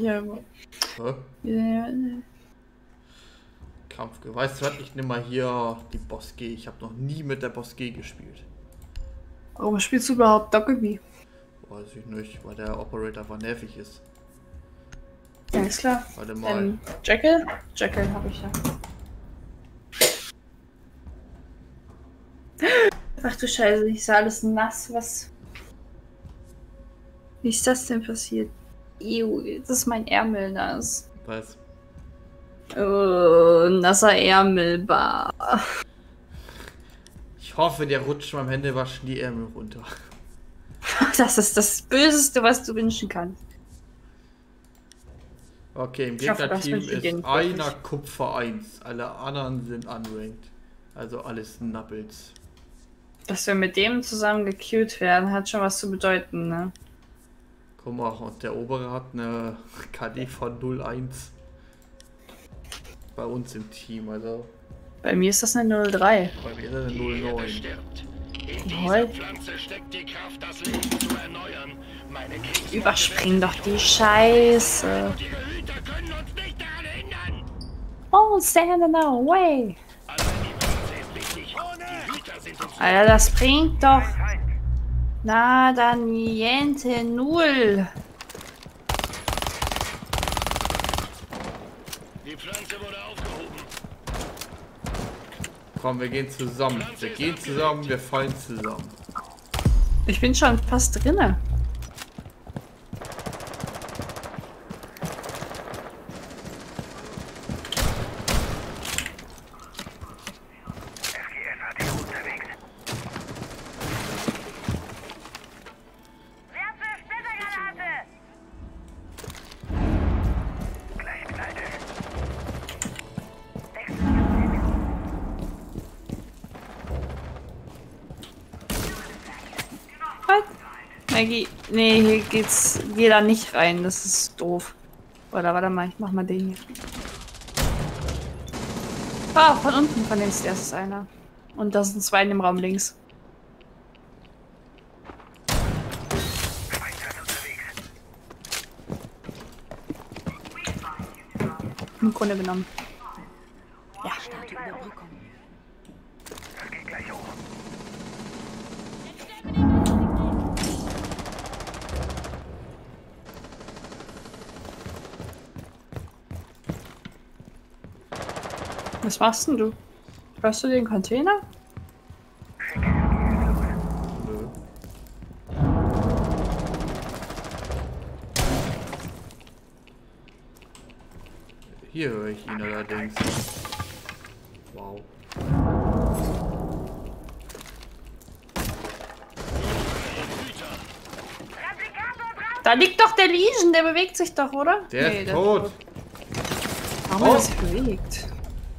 A: Kampf. Weißt du was? Ich nehme mal hier die Boss G. Ich habe noch nie mit der Boss G gespielt.
N: Warum spielst du überhaupt Dockerbee?
A: Weiß ich nicht, weil der Operator einfach nervig ist.
N: Ja, ist klar.
A: Warte mal.
N: Jekyll? Jekyll habe ich ja. Ach du Scheiße, ich sah alles nass. Was? Wie ist das denn passiert? Ew, das ist mein Ärmel nass.
A: Was?
N: Oh, nasser Ärmelbar.
A: Ich hoffe, der rutscht beim Händewaschen die Ärmel runter.
N: Das ist das Böseste, was du wünschen kannst.
A: Okay, im Gegnerteam ist einer Kupfer 1. Alle anderen sind unranked. Also alles Knubbels.
N: Dass wir mit dem zusammen gequeued werden, hat schon was zu bedeuten, ne?
A: Guck mal, und der obere hat eine KD von 0,1. Bei uns im Team, also.
N: Bei mir ist das eine 0,3.
A: Bei mir ist das eine 0,9.
N: Überspring doch die Scheiße. Oh, stand in our way. Alter, das bringt doch. Na, dann Niente null.
A: Komm, wir gehen zusammen. Wir gehen zusammen, wir fallen zusammen.
N: Ich bin schon fast drinne. Nee, hier geht's jeder nicht rein, das ist doof. Oder warte mal, ich mach mal den hier. Ah, von unten von den Stairs ist einer. Und da sind 2 in dem Raum links. Im Grunde genommen. Ja.
O: Das geht gleich hoch.
N: Was machst denn du? Hörst du den Container?
A: Nö. Hier höre ich ihn allerdings. Wow.
N: Da liegt doch der Legion, der bewegt sich doch, oder?
A: Der ist tot.
N: Warum hat er sich bewegt?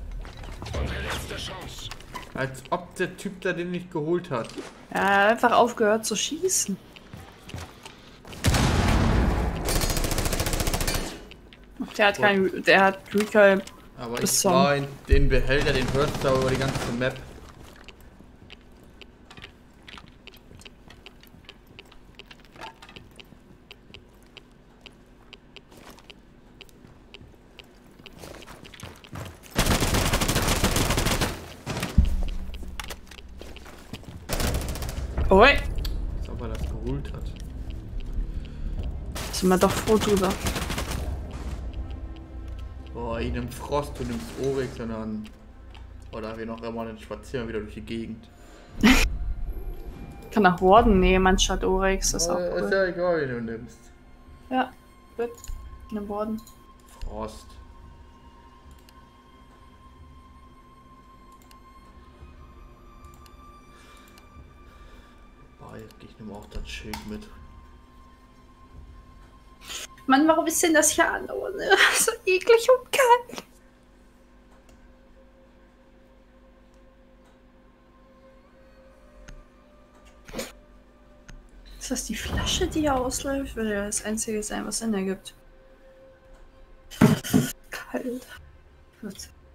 A: Als ob der Typ da den nicht geholt hat.
N: Er hat einfach aufgehört zu schießen. Der hat keinen, der hat Recall.
A: Aber ich meine, den Behälter, den hörst du über die ganze Map.
N: Oi.
A: Als ob er das geholt hat.
N: Sind wir doch froh drüber.
A: Boah, ich nimm Frost, du nimmst Oryx, sondern. Oder wie noch immer, dann spazieren wir wieder durch die Gegend.
N: Kann auch Warden nehmen anstatt Oryx, das ist auch cool.
A: Ist ja egal, wie du nimmst.
N: Ja, gut. Nimm Warden.
A: Frost. Boah, ich nehme auch das Schild mit.
N: Mann, warum ist denn das hier andauernd so eklig und kalt? Ist das die Flasche, die hier ausläuft? Würde ja das einzige sein, was Sinn ergibt. Kalt. Gut.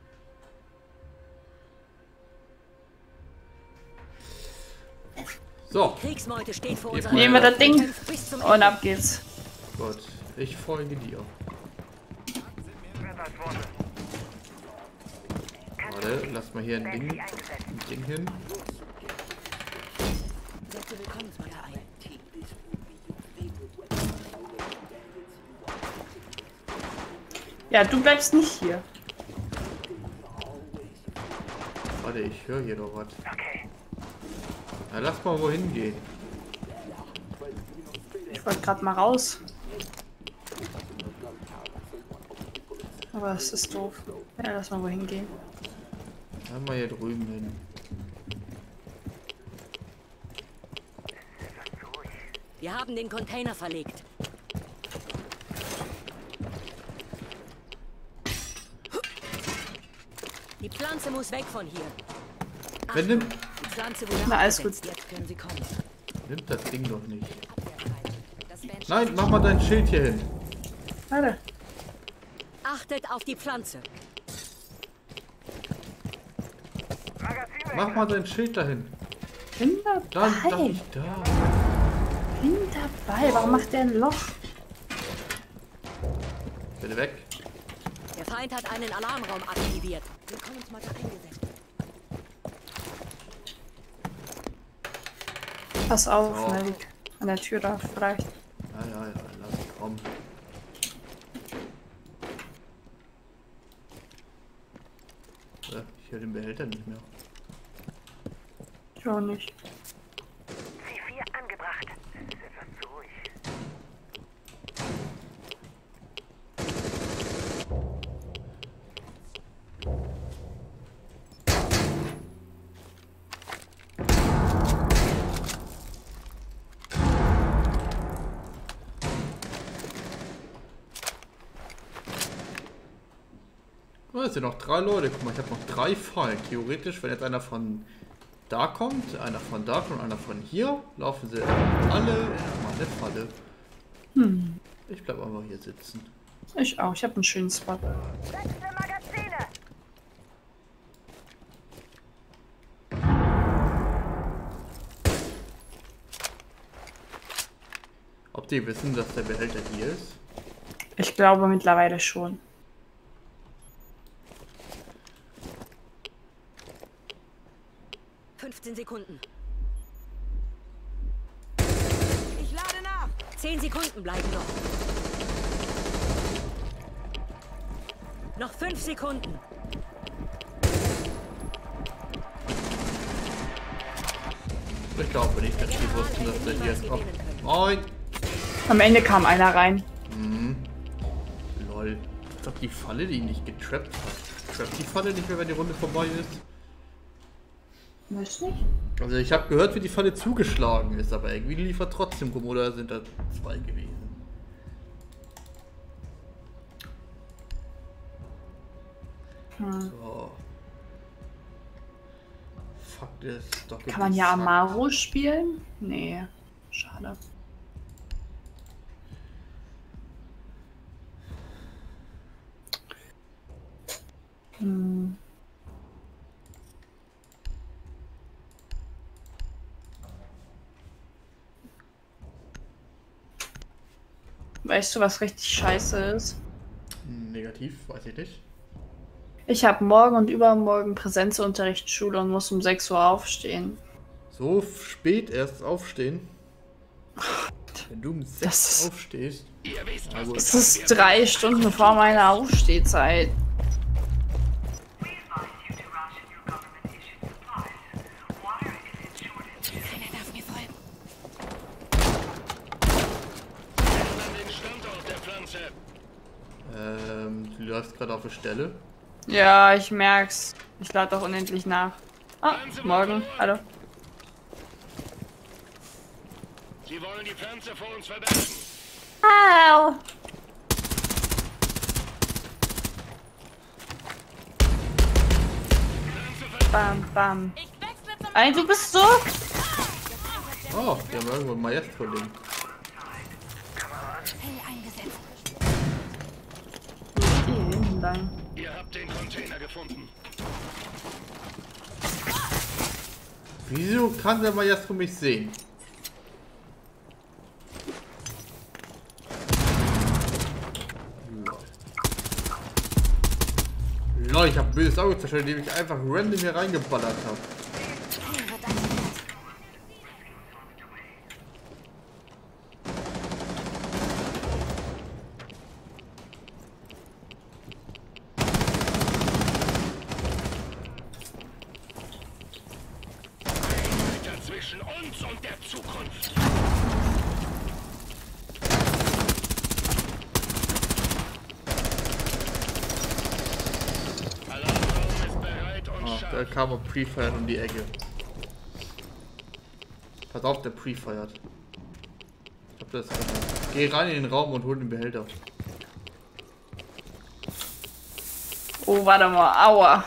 A: So.
Q: Kriegsmeute steht vor uns.
N: Nehmen wir das Ding und ab geht's.
A: Gut, ich folge dir. Warte, lass mal hier ein Ding hin.
N: Ja, du bleibst nicht hier.
A: Warte, ich höre hier doch was. Na, lass mal wohin gehen.
N: Ich wollte gerade mal raus. Aber es ist doof. Ja, lass mal wohin gehen.
A: Dann mal hier drüben hin.
Q: Wir haben den Container verlegt. Die Pflanze muss weg von hier.
A: Wenn nimmt.
Q: Die Pflanze wurde
N: Na, alles
Q: abgesetzt. Jetzt können sie kommen.
A: Nimmt das Ding doch nicht. Nein, mach mal dein Schild hier hin.
N: Warte.
Q: Achtet auf die Pflanze.
A: Mach mal dein Schild dahin.
N: Bin dabei.
A: Dann nicht da.
N: Bin dabei. Warum macht der ein Loch?
A: Bitte weg.
Q: Der Feind hat einen Alarmraum aktiviert. Willkommensmatte eingesetzt.
N: Pass auf,
A: So.
N: ne, an der Tür da vielleicht.
A: Ja, lass es kommen. Ja, ich höre den Behälter nicht mehr.
N: Ich auch nicht.
F: C4 angebracht. Es ist etwas zu ruhig.
A: Oh, es sind noch 3 Leute. Guck mal, ich habe noch 3 Fallen. Theoretisch, wenn jetzt einer von da kommt, einer von da und einer von hier, laufen sie alle in meine Falle.
N: Hm.
A: Ich bleib einfach hier sitzen.
N: Ich auch. Ich habe einen schönen Spot.
A: Ob die wissen, dass der Behälter hier ist?
N: Ich glaube mittlerweile schon.
Q: Sekunden.
C: Ich lade nach.
Q: 10 Sekunden bleiben noch. Noch 5 Sekunden.
A: Ich glaube nicht, dass die wussten, dass der hier ist. Oh. Moin!
N: Am Ende kam einer rein.
A: Mhm. Lol. Ich glaube, die Falle, die ihn nicht getrappt hat. Trappt die Falle nicht mehr, wenn die Runde vorbei ist?
N: Weiß nicht.
A: Also ich habe gehört, wie die Falle zugeschlagen ist, aber irgendwie liefert trotzdem rum, oder sind da 2 gewesen? So. Fakt ist doch.
N: Kann man ja Amaro spielen? Nee. Schade. Hm. Weißt du, was richtig scheiße ist?
A: Negativ, weiß ich nicht.
N: Ich habe morgen und übermorgen Präsenzunterricht Schule und muss um 6 Uhr aufstehen.
A: So spät erst aufstehen. Wenn du um 6 aufstehst.
N: Es ist 3 Stunden vor meiner Aufstehzeit.
A: Du läufst gerade auf der Stelle.
N: Ja, ich merk's. Ich lade doch unendlich nach. Ah, morgen. Hallo.
O: Sie wollen die Pflanze vor uns verbergen.
N: Au. Bam, bam. Ey, du bist so...
A: Oh, wir haben irgendwo ein Maestro liegen.
O: Ihr habt den Container gefunden.
A: Wieso kann der Maestro mich sehen? Lol, ich hab ein böses Auge zerstört, indem ich einfach random hier reingeballert habe.
O: Zwischen uns und der Zukunft.
A: Da kam er pre-fired um die Ecke. Pass auf, der pre-fired. Ich hab das gemacht. Geh rein in den Raum und hol den Behälter.
N: Oh, warte mal. Aua.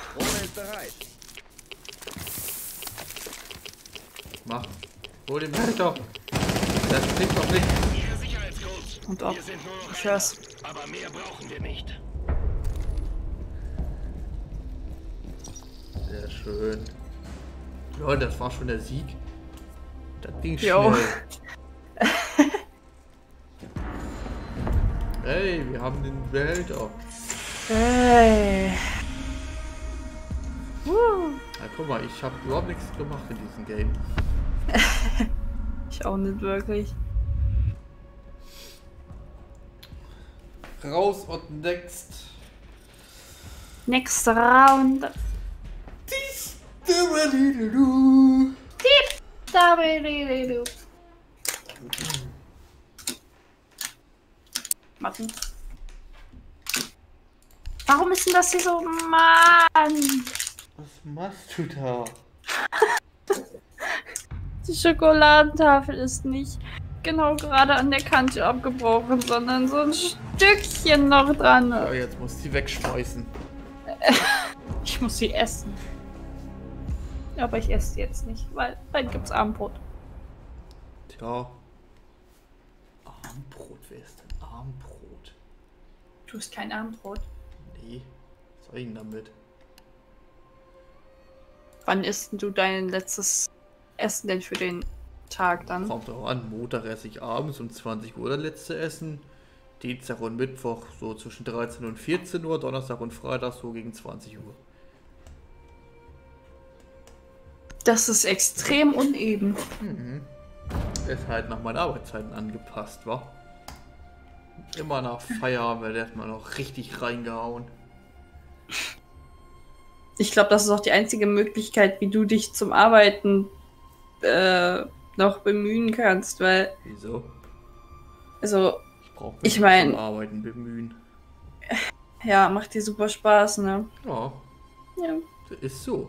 A: Mach. Hol den Behälter. Das klingt doch nicht.
N: Und ob. Ich hör's.
O: Aber mehr brauchen wir nicht.
A: Sehr schön. Leute, das war schon der Sieg. Das ging
N: Jo.
A: schnell. Hey, wir haben den Behälter.
N: Hey.
A: Na, guck mal, ich habe überhaupt nichts gemacht in diesem Game.
N: Ich auch nicht wirklich.
A: Raus und next.
N: Next round. Warten. Warum ist denn das hier so? Mann!
A: Was machst du da?
N: Die Schokoladentafel ist nicht genau gerade an der Kante abgebrochen, sondern so ein Stückchen noch dran.
A: Ja, jetzt muss sie wegschmeißen.
N: Ich muss sie essen. Aber ich esse sie jetzt nicht, weil bald gibt's Abendbrot.
A: Tja. Abendbrot, wer ist denn Abendbrot?
N: Du hast kein Abendbrot.
A: Nee, was soll ich denn damit?
N: Wann isst du dein letztes Essen denn für den Tag dann?
A: Kommt auch an, Montag esse ich abends um 20 Uhr das letzte Essen. Dienstag und Mittwoch so zwischen 13 und 14 Uhr, Donnerstag und Freitag so gegen 20 Uhr.
N: Das ist extrem uneben.
A: Mhm. Ist halt nach meinen Arbeitszeiten angepasst, wa? Immer nach Feierabend wird erstmal noch richtig reingehauen.
N: Ich glaube, das ist auch die einzige Möglichkeit, wie du dich zum Arbeiten noch bemühen kannst, weil...
A: Wieso?
N: Also,
A: Ich
N: ich meine...
A: zum Arbeiten bemühen.
N: Ja, macht dir super Spaß, ne?
A: Ja.
N: Ja.
A: Ist so.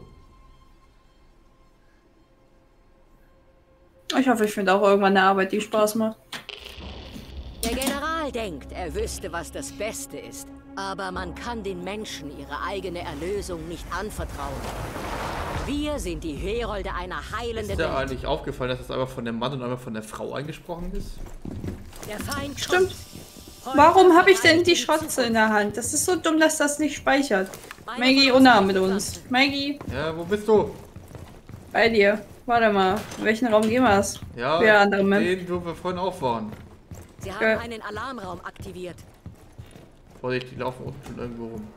N: Ich hoffe, ich finde auch irgendwann eine Arbeit, die Spaß macht.
Q: Der General denkt, er wüsste, was das Beste ist. Aber man kann den Menschen ihre eigene Erlösung nicht anvertrauen. Wir sind die Herolde einer heilenden
A: Ist dir
Q: Welt.
A: eigentlich aufgefallen, dass es einmal von dem Mann und einmal von der Frau eingesprochen ist?
Q: Der Feind
N: Stimmt. Warum habe ich denn die Schrotze in der Hand? Das ist so dumm, dass das nicht speichert. Maggie, Unna mit uns. Maggie,
A: Ja, wo bist du?
N: bei dir. Warte mal, in welchen Raum gehen wir es?
A: Ja,
N: Wer andere Map?
A: den, wo wir vorhin auch waren.
Q: Sie haben einen Alarmraum aktiviert.
A: Vorsicht, die laufen unten schon irgendwo rum.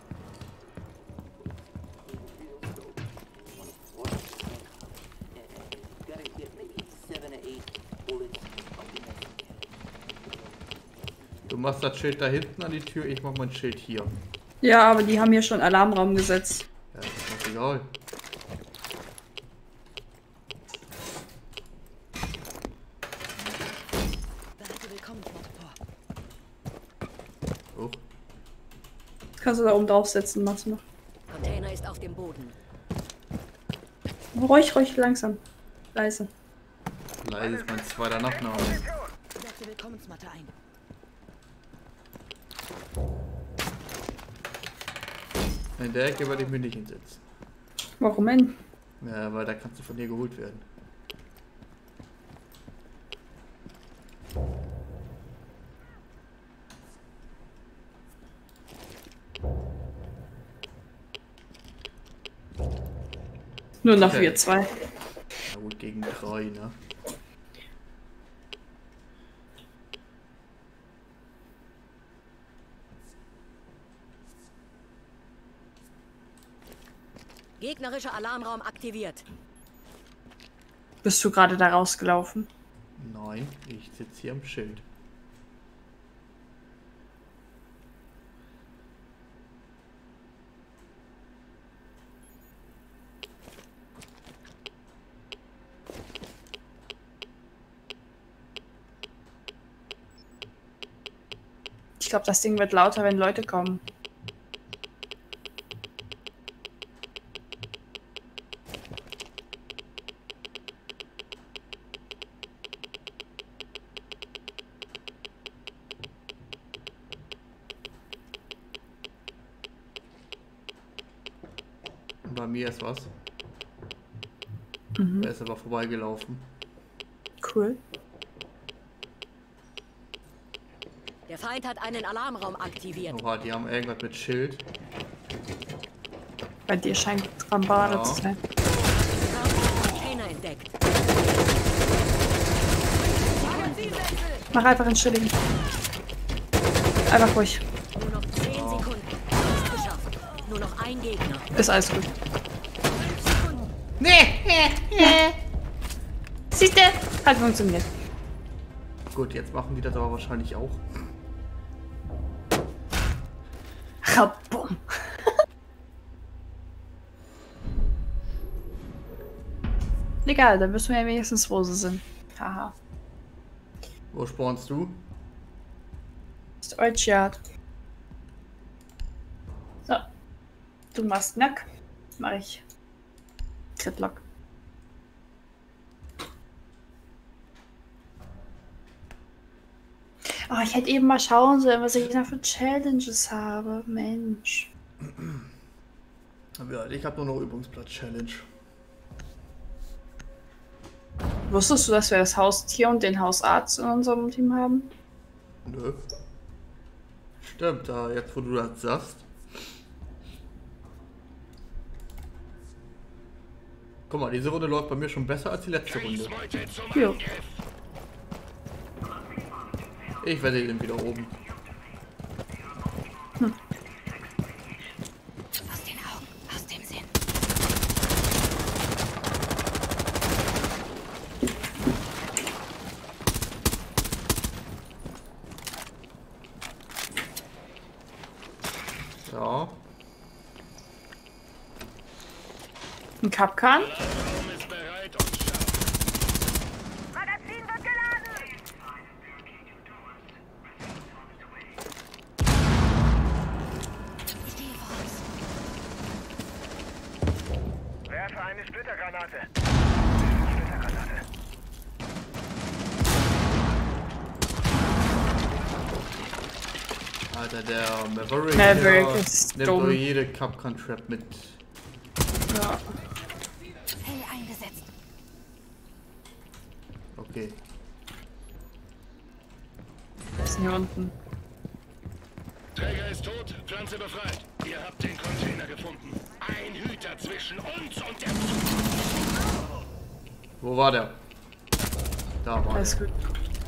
A: machst das Schild da hinten an die Tür, ich mach mein Schild hier.
E: Ja, aber die haben hier schon Alarmraum gesetzt.
A: Ja, ist doch egal. Oh.
E: Das kannst du da oben draufsetzen, machst du noch.
Q: Container ist auf dem Boden.
E: Ruhig, langsam. Leise.
A: Leise ist mein zweiter Nachname.
Q: Sag die Willkommensmatte ein.
A: In der Ecke werde ich mich nicht hinsetzen.
E: Warum denn?
A: Ja, weil da kannst du von dir geholt werden.
E: Nur nach 4-2.
A: Na gut, gegen 3, ne?
Q: Gegnerischer Alarmraum aktiviert.
E: Bist du gerade da rausgelaufen?
A: Nein, ich sitze hier am Schild.
E: Ich glaube, das Ding wird lauter, wenn Leute kommen.
A: Bei mir ist was. Er ist aber vorbeigelaufen.
E: Cool.
Q: Der Feind hat einen Alarmraum aktiviert.
A: Oha, die haben irgendwas mit Schild.
E: Bei dir scheint Rambade zu sein.
Q: Container entdeckt.
E: Mach einfach einen Schilling. Einfach ruhig.
Q: Nur noch 10 Sekunden. Ist geschafft. Nur noch ein Gegner.
E: Ist alles gut.
Q: 5 Sekunden.
E: Nee. Siehst du? Hat funktioniert.
A: Gut, jetzt machen die das aber wahrscheinlich auch.
E: Rabum. Egal, dann wissen wir ja wenigstens, wo sie sind. Haha.
A: Wo spawnst du?
E: Storage-Yard. So. Du machst Nack. Mach ich. Critlock. Oh, ich hätte eben mal schauen sollen, was ich noch für Challenges habe. Mensch.
A: Ja, ich habe nur noch Übungsplatz-Challenge.
E: Wusstest du, dass wir das Haustier und den Hausarzt in unserem Team haben?
A: Nö. Stimmt, da jetzt wo du das sagst. Guck mal, diese Runde läuft bei mir schon besser als die letzte Runde.
E: Ja.
A: Ich werde den wieder oben.
B: Aus den Augen, aus dem Sinn.
A: Ja.
E: Ein Kapkan?
C: Magazin wird geladen! Werfe eine Splittergranate. Splittergranate.
A: Alter, der Maverick,
E: Maverick ist
A: nimmt
E: dumm.
A: doch jede Kapkan-Trap mit.
E: Ja.
B: Fell eingesetzt.
A: Okay.
E: Was ist denn hier unten?
O: Träger ist tot, Pflanze befreit. Ihr habt den Container gefunden. Ein Hüter zwischen uns und der Zukunft.
A: Wo war der? Da war
E: Alles
A: der.
E: gut.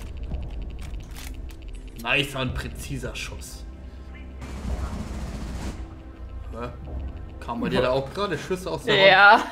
A: Nice und präziser Schuss. Hä? Kam bei dir da auch gerade Schüsse aus der
E: Ja.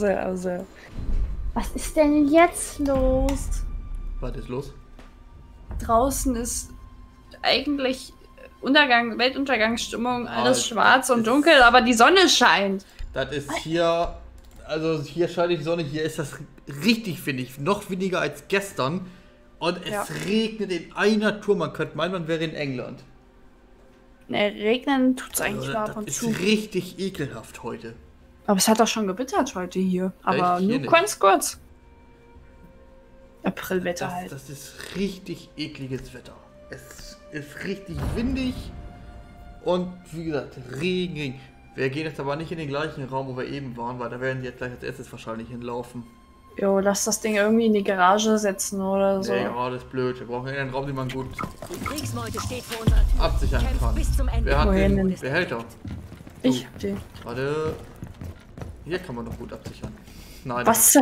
E: aus. Was ist denn jetzt los?
A: Was ist los?
N: draußen ist eigentlich Weltuntergangsstimmung, alles schwarz und dunkel, aber die Sonne scheint.
A: Das ist hier, also hier scheint die Sonne, hier ist das richtig, finde ich, noch weniger als gestern. Und es regnet in einer Tour, man könnte meinen, man wäre in England.
N: Ne, regnen tut's eigentlich ab und zu.
A: Das ist richtig ekelhaft heute.
N: Aber es hat doch schon gewittert heute hier. Aber
A: Echt?
N: nur
A: Hier
N: ganz kurz. Aprilwetter halt.
A: Das ist richtig ekliges Wetter. Es ist richtig windig. Und wie gesagt, Regen. Wir gehen jetzt aber nicht in den gleichen Raum, wo wir eben waren, weil da werden die jetzt gleich als erstes wahrscheinlich hinlaufen.
N: Jo, lass das Ding irgendwie in die Garage setzen oder so.
A: Ja, das ist blöd. Wir brauchen einen Raum, den man gut
Q: Die Kriegsmeute steht vor unserer Tür.
A: absichern kann.
Q: Bis zum Ende.
A: Wer hat
N: Wohin
A: den
N: denn?
A: Behälter?
N: Ich hab den.
A: Warte. Hier kann man doch gut absichern. Nein.
N: Was?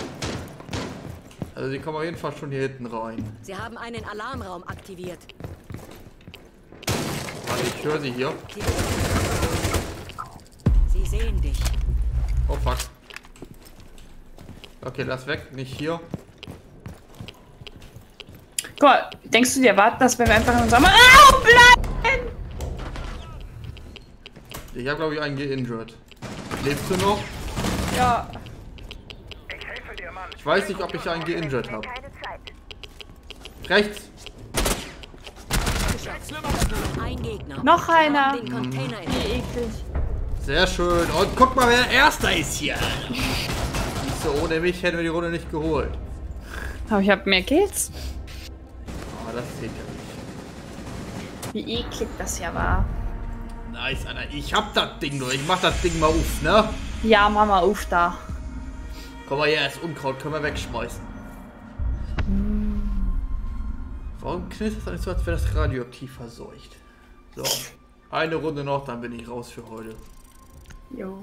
A: Also die kommen auf jeden Fall schon hier hinten rein.
Q: Sie haben einen Alarmraum aktiviert.
A: Warte, ich höre sie hier.
Q: Sie sehen dich.
A: Oh fuck. Okay, lass weg, nicht hier.
N: Guck mal, denkst du, die erwarten, dass wir einfach in unserem Raum bleiben?
A: Ich habe glaube ich einen geinjured. Lebst du noch?
N: Ja.
A: Ich weiß nicht, ob ich einen geinjured habe. Rechts.
Q: Ein Gegner.
N: Noch einer.
Q: Den Container in
N: Wie eklig.
A: Sehr schön. Und guck mal, wer Erster ist hier. So, ohne mich hätten wir die Runde nicht geholt.
N: Aber ich hab mehr Kills.
A: Ah, das seht ihr nicht.
N: Wie eklig das ja war.
A: Nice, Alter. Ich hab das Ding nur. Ich mach das Ding mal auf, ne?
N: Ja, Mama, auf da.
A: Komm mal her, das Unkraut können wir wegschmeißen. Warum knistert das nicht so, als wäre das radioaktiv verseucht? So, eine Runde noch, dann bin ich raus für heute.
N: Jo.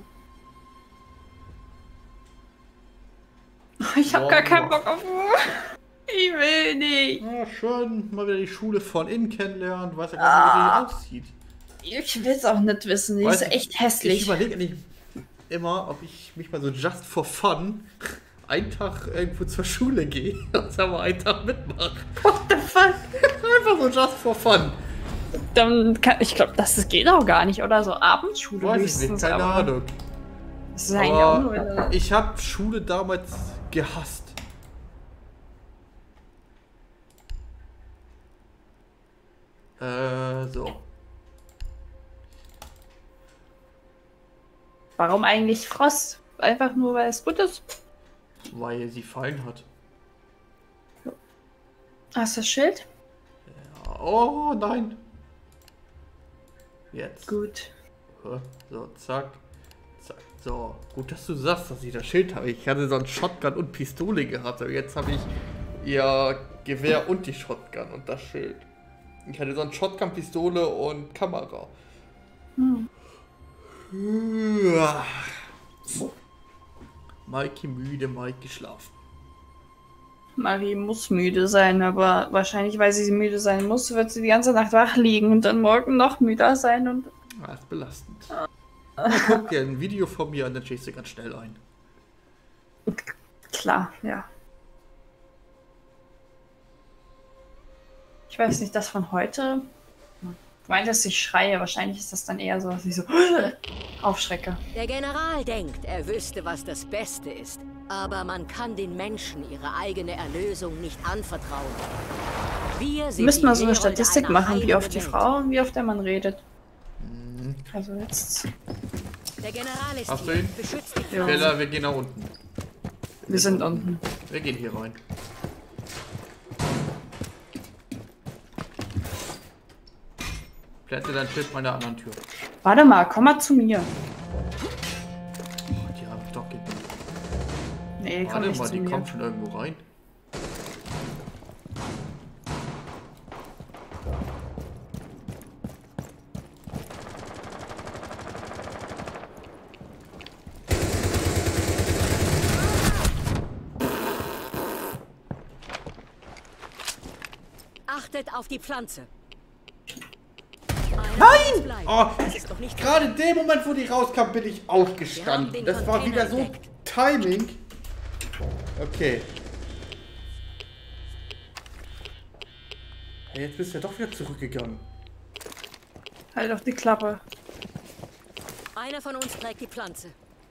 N: Ich hab gar keinen Bock auf. Ich will nicht.
A: Ja, schön, mal wieder die Schule von innen kennenlernen. Du weißt ja gar nicht, wie die aussieht.
N: Ich will's auch nicht wissen. Die ist echt hässlich.
A: Ich überlege nicht immer, ob ich mich mal so just for fun einen Tag irgendwo zur Schule gehe und sagen wir einen Tag mitmache.
N: What the fuck?
A: Einfach so just for fun.
N: Dann kann, ich glaube, das geht auch gar nicht, oder? So Abendschule
A: Weiß ich
N: höchstens,
A: nicht, keine
N: aber
A: Ahnung.
N: das ist eigentlich auch nur
A: Aber ich habe Schule damals gehasst. So.
N: Warum eigentlich Frost? Einfach nur, weil es gut ist.
A: Weil sie fallen hat.
N: Hast du das Schild?
A: Ja. Oh nein. Jetzt.
N: Gut.
A: So, zack. Zack. So, gut, dass du sagst, dass ich das Schild habe. Ich hatte so ein Shotgun und Pistole gehabt, aber jetzt habe ich ihr Gewehr und die Shotgun und das Schild. Ich hatte so ein Shotgun, Pistole und Kamera. Maiki müde, Maiki schlafen.
N: Marie muss müde sein, aber wahrscheinlich, weil sie müde sein muss, wird sie die ganze Nacht wach liegen und dann morgen noch müder sein und.
A: Das ist belastend. Guck dir ein Video von mir an, dann schlägst du ganz schnell ein.
N: Klar, ja. Ich weiß nicht, das von heute. Du meintest, ich schreie. Wahrscheinlich ist das dann eher so, dass ich so aufschrecke.
Q: Der General denkt, er wüsste, was das Beste ist. Aber man kann den Menschen ihre eigene Erlösung nicht anvertrauen. Wir sind
N: Müssten wir so eine
Q: Herolde
N: Statistik
Q: einer
N: machen, wie oft die
Q: heiligen
N: Frau und wie oft der Mann redet. Also jetzt.
Q: Der General ist
A: Hast du
Q: hier.
A: ihn?
Q: Beschützt die
N: Ja.
Q: Frau.
A: Bella, wir gehen nach unten.
N: Wir sind unten.
A: Wir gehen hier rein. Plätze dein Schild meiner anderen Tür.
N: Warte mal, komm mal zu mir.
A: Oh, die haben doch gegeben.
N: Nee, komm
A: Warte
N: nicht
A: mal,
N: zu
A: die
N: mir.
A: kommt schon irgendwo rein.
Q: Achtet auf die Pflanze.
A: Nein! Oh,
Q: Das ist doch nicht
A: gerade in dem Moment, wo die rauskam, bin ich aufgestanden. Das war wieder so Timing. Okay. Hey, jetzt bist du ja doch wieder zurückgegangen.
N: Halt auf die Klappe.
Q: Einer von uns trägt die Pflanze.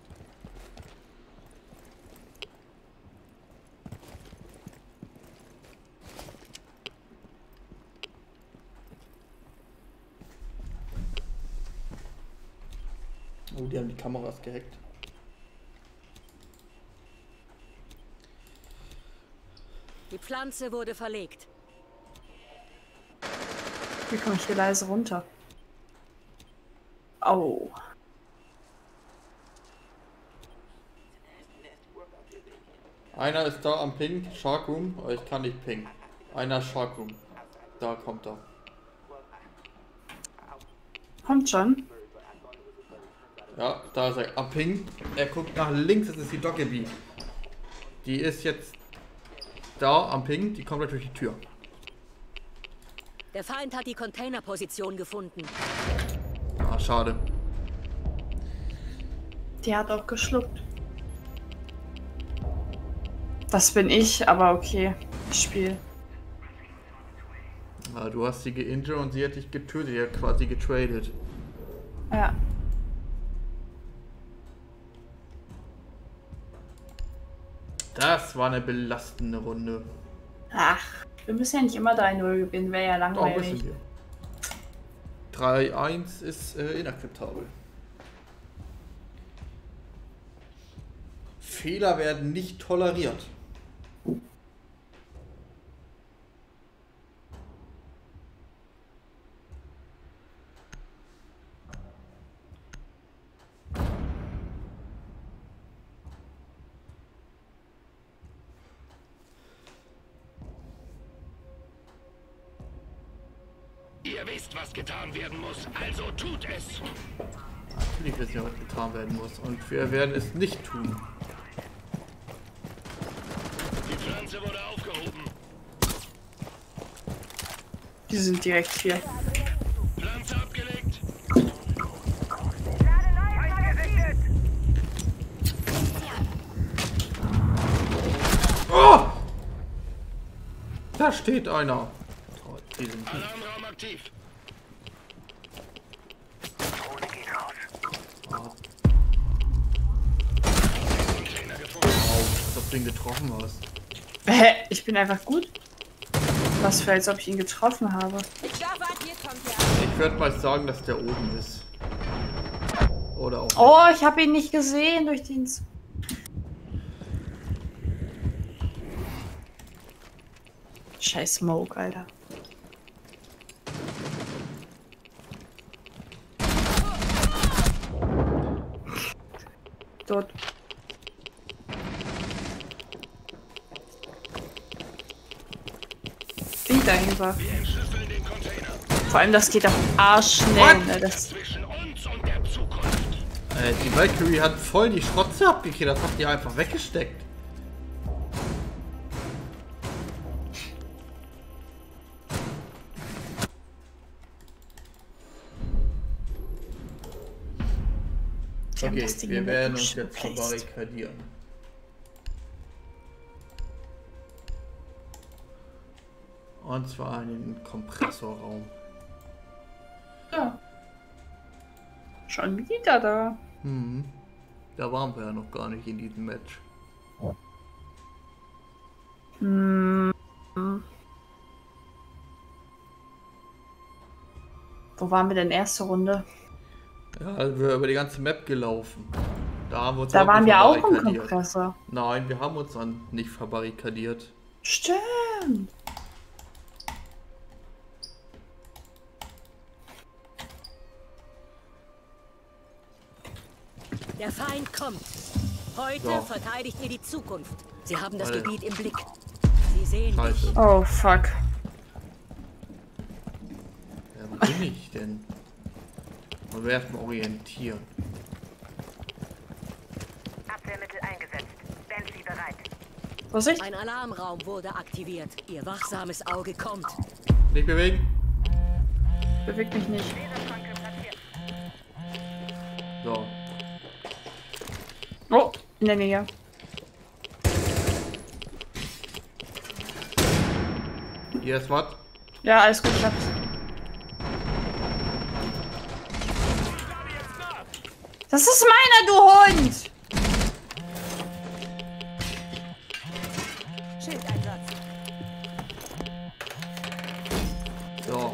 A: Oh, die haben die Kameras gehackt.
Q: Die Pflanze wurde verlegt.
N: Wie komme ich hier leise runter? Au.
A: Einer ist da am Ping, Shark Room, aber ich kann nicht pingen. Einer Shark Room. Da kommt er.
N: Kommt schon.
A: Ja, da ist er am Ping. Er guckt nach links, das ist die Dockerbee. Die ist jetzt da am Ping, die kommt durch die Tür.
Q: Der Feind hat die Containerposition gefunden.
A: Ah, schade.
N: Die hat auch geschluckt. Das bin ich, aber okay. Ich spiele.
A: Na, du hast sie geinjured und sie hat dich getötet, sie hat quasi getradet.
N: Ja.
A: Das war eine belastende Runde.
N: Ach, wir müssen ja nicht immer 3-0 gewinnen, wäre ja
A: Doch,
N: langweilig.
A: wissen wir. 3-1 ist inakzeptabel. Fehler werden nicht toleriert.
O: Ihr wisst, was getan werden muss, also tut es.
A: Natürlich wissen wir, was getan werden muss. Und wir werden es nicht tun.
O: Die Pflanze wurde aufgehoben.
N: Die sind direkt hier.
O: Pflanze abgelegt.
A: Oh! Da steht einer. Oh, die sind
O: Alarmraum aktiv.
A: Ob du ihn getroffen hast.
N: Ich bin einfach gut. Was für, als ob ich ihn getroffen habe.
A: Ich würde mal sagen, dass der oben ist. Oder auch.
N: Oh, ich habe ihn nicht gesehen durch den... Scheiß Smoke, Alter. Dort. Wie dahinter. Vor allem das geht auch arschschnell, ne? Das
A: die Valkyrie hat voll die Schrotze abgekriegt, das hat die einfach weggesteckt. Okay, wir werden uns jetzt verbarrikadieren. Und zwar in den Kompressorraum.
N: Ja. Schon wieder da.
A: Hm. Da waren wir ja noch gar nicht in diesem Match.
N: Hm. Wo waren wir denn erste Runde?
A: Ja, also wir über die ganze Map gelaufen. Da haben wir uns
N: da waren wir auch im Kompressor.
A: Nein, wir haben uns dann nicht verbarrikadiert.
N: Stimmt.
Q: Der Feind kommt. Heute verteidigt ihr die Zukunft. Sie haben das Gebiet im Blick. Sie sehen mich.
N: Oh, fuck.
A: Ja, wo bin ich denn? Und wir erstmal orientieren.
R: Abwehrmittel eingesetzt. Bentley bereit.
N: Vorsicht!
Q: Ein Alarmraum wurde aktiviert. Ihr wachsames Auge kommt.
A: Nicht bewegen.
N: Bewegt mich nicht.
A: So.
N: Oh, in der Nähe.
A: Hier ist was.
N: Ja, alles gut geklappt. Das ist meiner, du Hund!
Q: Schildeinsatz.
A: So.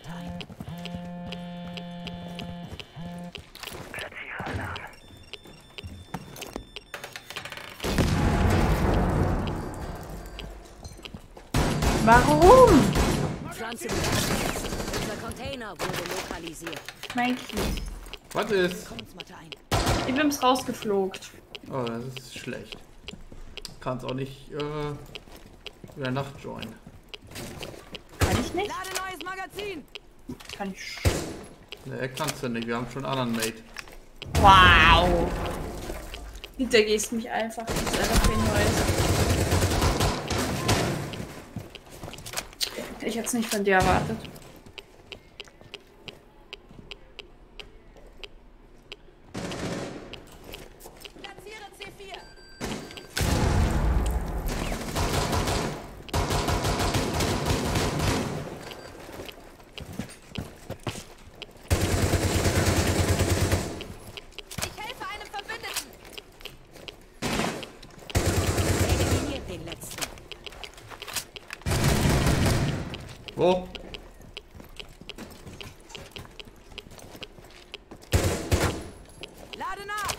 N: Warum?
Q: Pflanze beschädigt. Unser Container wurde lokalisiert.
N: Mikey.
A: Was ist?
N: Ich bin's rausgeflogen.
A: Oh, das ist schlecht. Kannst auch nicht wieder Nacht joinen.
N: Kann ich nicht?
Q: Lade neues Magazin.
N: Kann ich.
A: Ne, kannst du nicht. Wir haben schon einen anderen Mate.
N: Wow. Hintergehst mich einfach. Das ist einfach viel Neues. Ich hätte es nicht von dir erwartet.
Q: Platziere C4.
C: Ich helfe einem Verbündeten.
Q: Eliminiert den letzten.
A: Wo?
Q: Lade nach.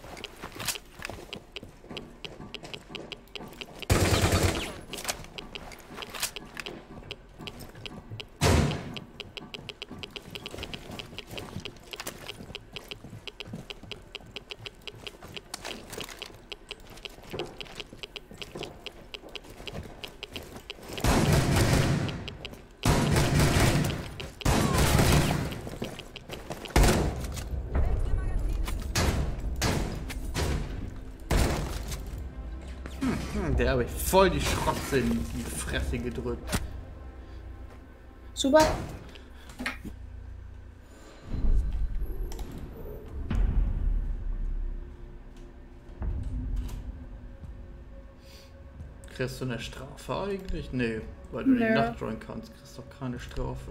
A: Der habe ich voll die Schrotze in die Fresse gedrückt.
N: Super.
A: Kriegst du eine Strafe eigentlich? Nee, weil du
N: Nö.
A: nicht nachtjoinen kannst, kriegst du doch keine Strafe.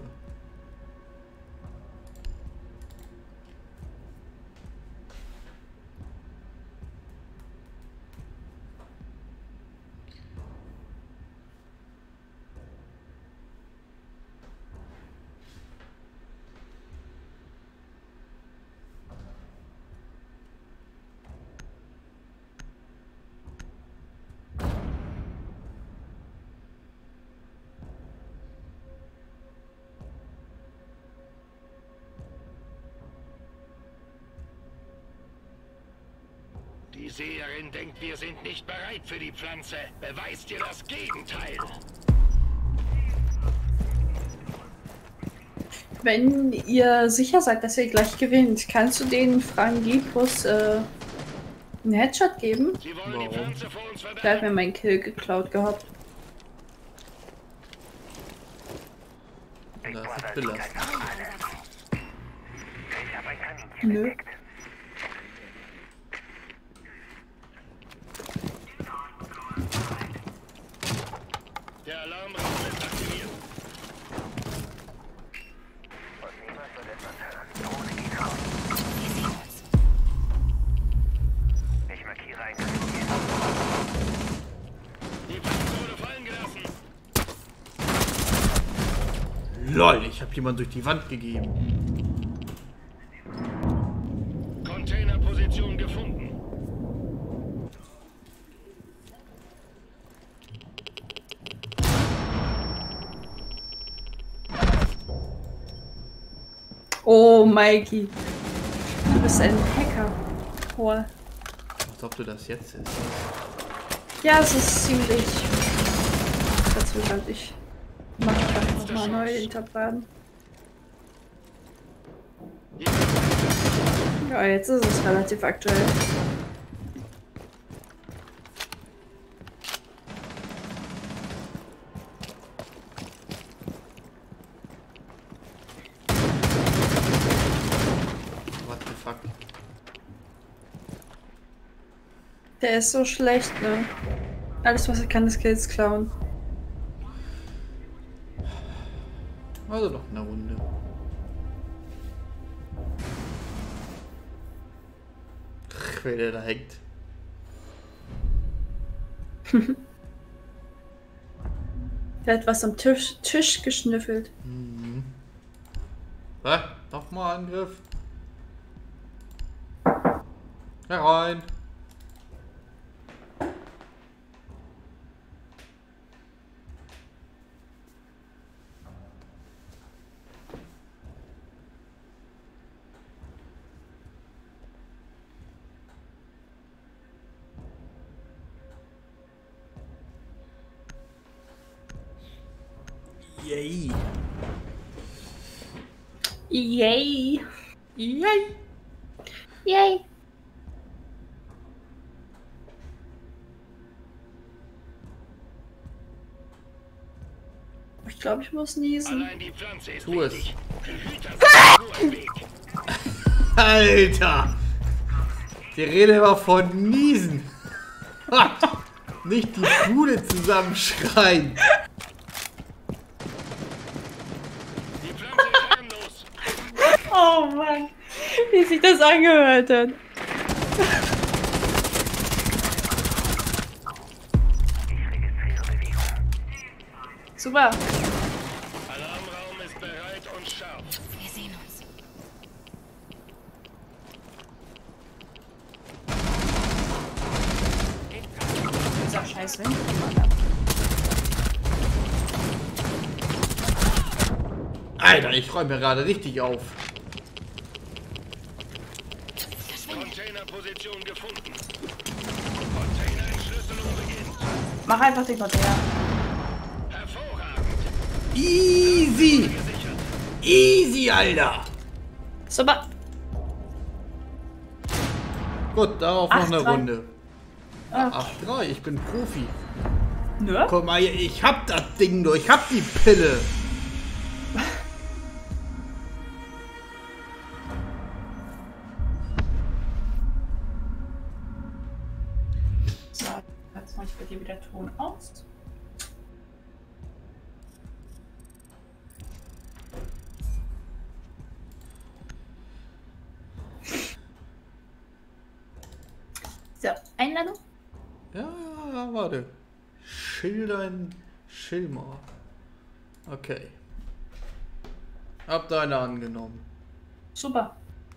O: Die Seherin denkt, wir sind nicht bereit für die Pflanze. Beweist dir das Gegenteil.
N: Wenn ihr sicher seid, dass ihr gleich gewinnt, kannst du den Frangipus einen Headshot geben?
A: Warum?
N: Der hat mir meinen Kill geklaut gehabt.
A: Das ist belastend.
N: Nö.
O: Der Alarmraum ist aktiviert.
R: Ich markiere ein.
O: Die Pflanze wurde fallen gelassen.
A: LOL, ich habe jemand durch die Wand gegeben.
O: Containerposition gefunden.
N: Oh, Mikey. Du bist ein Hacker. Boah.
A: Als ob du das jetzt ist.
N: Ja, es ist ziemlich verzögert. Ich mache einfach nochmal neu Interbraten. Ja, jetzt ist es relativ aktuell.
A: What the fuck?
N: Der ist so schlecht, ne? Alles, was er kann, ist Kills klauen.
A: Also noch eine Runde. Ach, wer der da hängt.
N: Der hat was am Tisch geschnüffelt.
A: Mhm. Nochmal Angriff. Herein. Yay.
N: Yay.
A: Yay.
N: Yay. Ich glaube, ich muss niesen.
A: Tu es. Alter! Die Rede war von Niesen. Nicht die Bude zusammenschreien.
N: Oh Mann, wie sich das angehört hat. Super.
O: Alarmraum ist bereit und scharf.
B: Wir sehen uns.
N: Ist auch scheiße.
A: Alter, ich räume gerade richtig auf.
O: Containerposition gefunden. Container-Entschlüsselung beginnt.
N: Mach einfach den Container.
A: Easy! Easy, Alter!
N: Super.
A: Gut, darauf noch eine
N: 8-3.
A: Runde.
N: Okay.
A: 8-3, ich bin Profi.
N: Ne?
A: Guck mal hier, ich hab das Ding durch, ich hab die Pille.
N: So, jetzt mach ich bei dir wieder Ton aus. So, Einladung?
A: Ja, warte. Schildern Schilmer. Okay. Hab deine angenommen.
N: Super.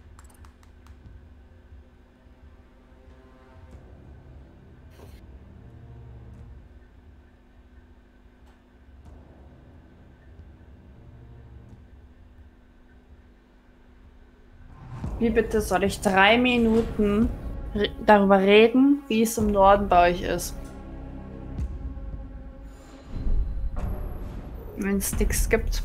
N: Wie bitte soll ich 3 Minuten darüber reden, wie es im Norden bei euch ist? Wenn es nichts gibt.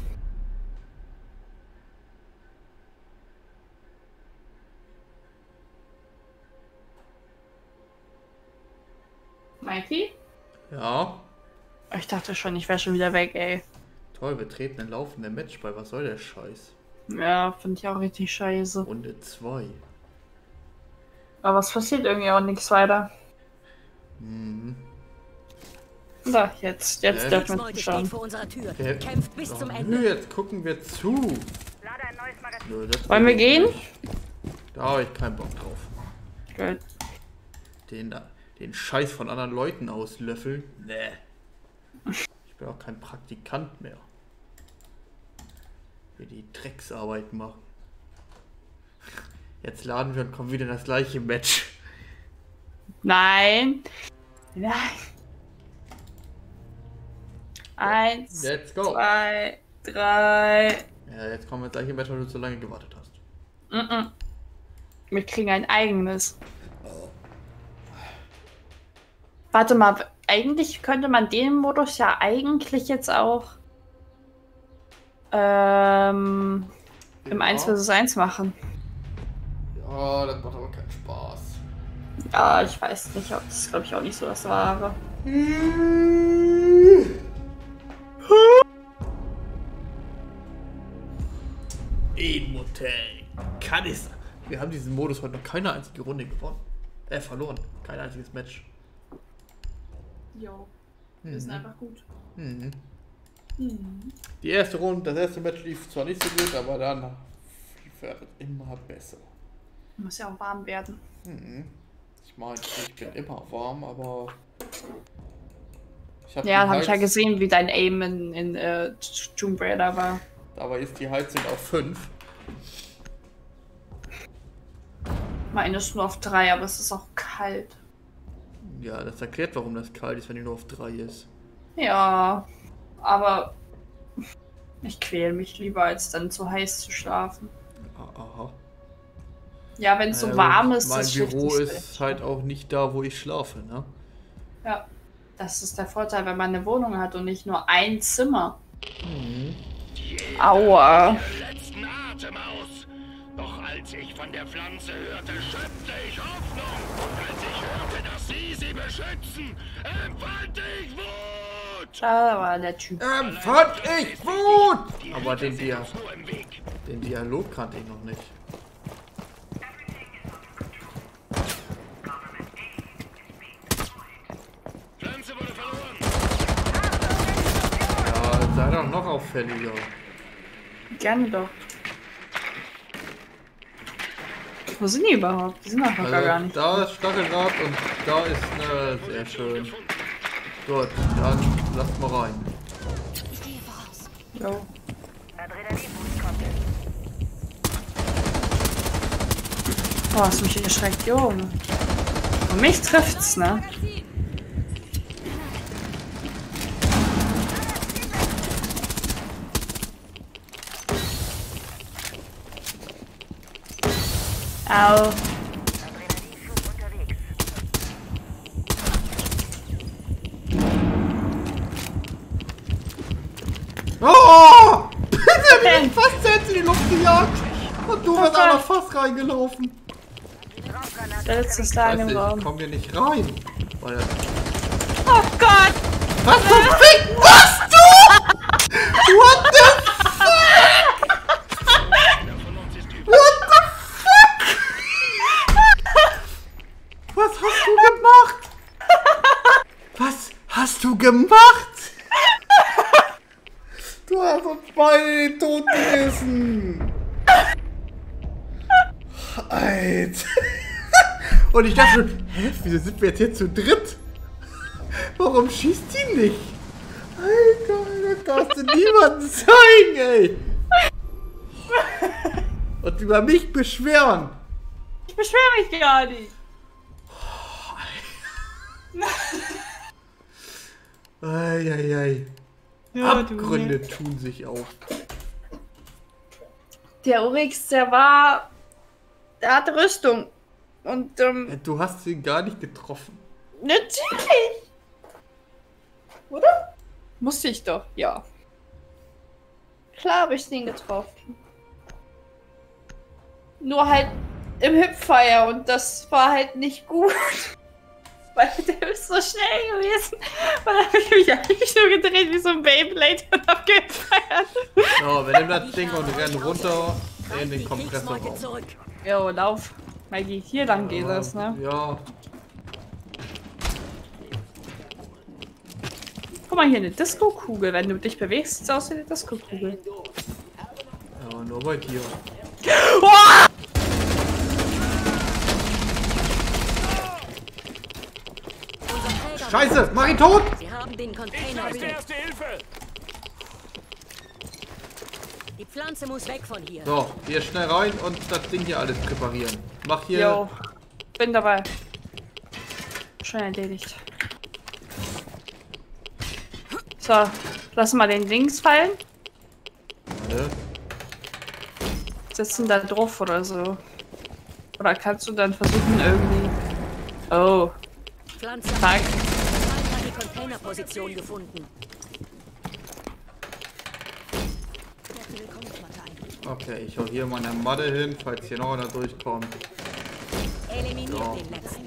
N: Mikey?
A: Ja.
N: Ich dachte schon, ich wäre schon wieder weg, ey.
A: Toll, wir treten ein laufender Match bei. Was soll der Scheiß?
N: Ja, finde ich auch richtig scheiße.
A: Runde 2.
N: Aber es passiert irgendwie auch nichts weiter.
A: Mhm.
N: So, jetzt dürfen wir zuschauen.
Q: Vor unserer Tür.
A: Okay.
Q: Kämpft bis zum Ende.
A: Nö, jetzt gucken wir zu. Nö, das
N: Wollen wir gehen?
A: Da habe ich keinen Bock drauf.
N: Gut.
A: Den Scheiß von anderen Leuten auslöffeln? Nee. Ich bin auch kein Praktikant mehr. Wir die Drecksarbeit machen. Jetzt laden wir und kommen wieder in das gleiche Match.
N: Nein. Nein. 1,
A: Let's go.
N: 2, 3.
A: Ja, jetzt kommen wir ins gleiche Match, weil du zu lange gewartet hast.
N: Wir kriegen ein eigenes. Warte mal, eigentlich könnte man den Modus ja eigentlich jetzt auch im 1 vs 1 machen.
A: Ja, das macht aber keinen Spaß.
N: Ja, ich weiß nicht, das ist glaube ich auch nicht so das Wahre.
A: Motel. Kanister. Wir haben diesen Modus heute noch keine einzige Runde gewonnen. Verloren. Kein einziges Match.
N: Jo. Wir sind einfach gut.
A: Mhm. Die erste Runde, das erste Match lief zwar nicht so gut, aber dann wird es immer besser.
N: Muss ja auch warm werden.
A: Ich meine, ich bin immer warm, aber...
N: Ja, habe ich ja gesehen, wie dein Aim in Tomb Raider war.
A: Aber ist die Heizung auf 5.
N: Meine ist nur auf 3, aber es ist auch kalt.
A: Ja, das erklärt, warum das kalt ist, wenn die nur auf 3 ist.
N: Ja, aber ich quäle mich lieber, als dann zu heiß zu schlafen.
A: Aha.
N: Ja, wenn es so warm ist,
A: mein
N: das
A: Büro ist halt auch nicht da, wo ich schlafe, ne?
N: Ja, das ist der Vorteil, wenn man eine Wohnung hat und nicht nur ein Zimmer. Aua.
O: Letzten Atem aus. Doch als ich von der Pflanze hörte, schöpfte ich Hoffnung. Und als ich hörte, dass sie beschützen, empfand ich Wut.
N: Da war der Typ.
A: Empfand ich Wut! Aber den Dialog kannte ich noch nicht.
O: Pflanze wurde verloren.
A: Ja, sei doch noch auffälliger.
N: Gerne doch. Wo sind die überhaupt? Die sind einfach gar nicht.
A: Da ist Stacheldraht und da ist eine... Sehr schön. Gut, dann lasst mal rein.
N: Jo. Boah, hast mich erschreckt, Junge. Und mich trifft's, ne? Au.
A: Oh! Der hat mich fast selbst in die Luft gejagt. Und du bist auch noch fast reingelaufen.
N: Der letzte ist da in dem Raum.
A: Ich komm hier nicht rein. Weil
N: oh Gott!
A: Was zum Fick machst du? What the fuck? What the fuck? Was hast du gemacht? Was hast du gemacht? Du hast uns beide den Tod gerissen. Alter. Und ich dachte schon, hä, wieso sind wir jetzt hier zu dritt? Warum schießt die nicht? Alter, das darfst du niemandem zeigen, ey. Und über mich beschweren.
N: Ich beschwere mich gar nicht.
A: Eieiei. Ja, Abgründe tun sich auf.
N: Der Oryx, der hatte Rüstung. Und,
A: du hast ihn gar nicht getroffen.
N: Natürlich! Oder? Musste ich doch, ja. Klar habe ich den getroffen. Nur halt im Hüpfire und das war halt nicht gut. Weil der ist so schnell gewesen. Und dann habe ich mich eigentlich nur gedreht wie so ein Beyblade und hab gefeiert.
A: So, wir nehmen das Ding und rennen runter in den Kompressorraum.
N: Jo, lauf. Maggie, hier lang geht das, ne?
A: Ja.
N: Guck mal, hier eine Disco-Kugel. Wenn du dich bewegst, sieht es aus wie eine Disco-Kugel.
A: Ja, nur bei dir.
N: Oh!
A: Scheiße, mach ihn tot!
Q: Sie haben den Container entdeckt. Die Pflanze muss weg von hier.
A: So, hier schnell rein und das Ding hier alles präparieren. Mach hier...
N: Jo, bin dabei. Schon erledigt. So, lass mal den links fallen.
A: Warte.
N: Sitzen da drauf oder so. Oder kannst du dann versuchen irgendwie... Oh.
Q: Pflanze
N: Fuck.
Q: hat die Containerposition gefunden.
A: Okay, ich hau hier meine Matte hin, falls hier noch einer durchkommt.
Q: Eliminiert
A: so.
Q: den letzten.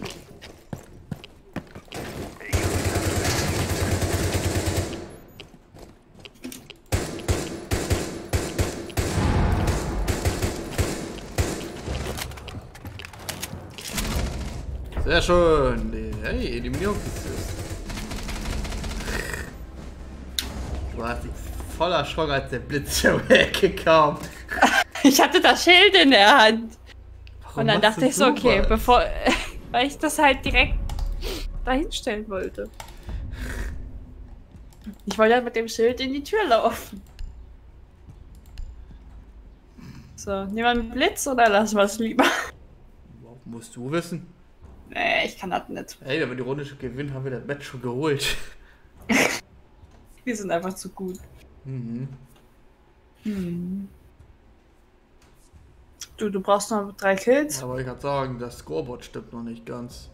A: Sehr schön. Hey, Eliminierungssystem. Du hast dich voll erschrocken, als der Blitz um die Ecke kam.
N: Ich hatte das Schild in der Hand.
A: Warum
N: und dann
A: machst
N: dachte ich so,
A: du
N: okay,
A: was?
N: bevor... weil ich das halt direkt dahin stellen wollte. Ich wollte halt mit dem Schild in die Tür laufen. So, nehmen wir einen Blitz oder lassen wir es lieber?
A: Musst du wissen.
N: Nee, ich kann das nicht.
A: Ey, wenn wir die Runde schon gewinnen, haben wir das Match schon geholt.
N: Wir sind einfach zu gut.
A: Mhm.
N: Hm. Du brauchst noch 3 Kills.
A: Aber ich kann sagen, das Scoreboard stimmt noch nicht ganz.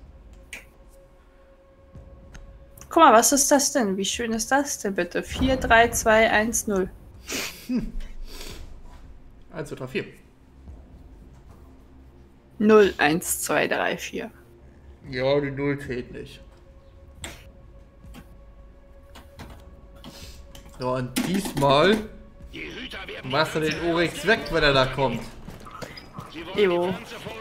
N: Guck mal, was ist das denn? Wie schön ist das denn bitte? 4, 3, 2, 1, 0.
A: 1, 2, 3, 4.
N: 0, 1, 2, 3, 4.
A: Ja, die 0 zählt nicht. So, und diesmal machst du den Oryx weg, wenn er da kommt.
N: Jo.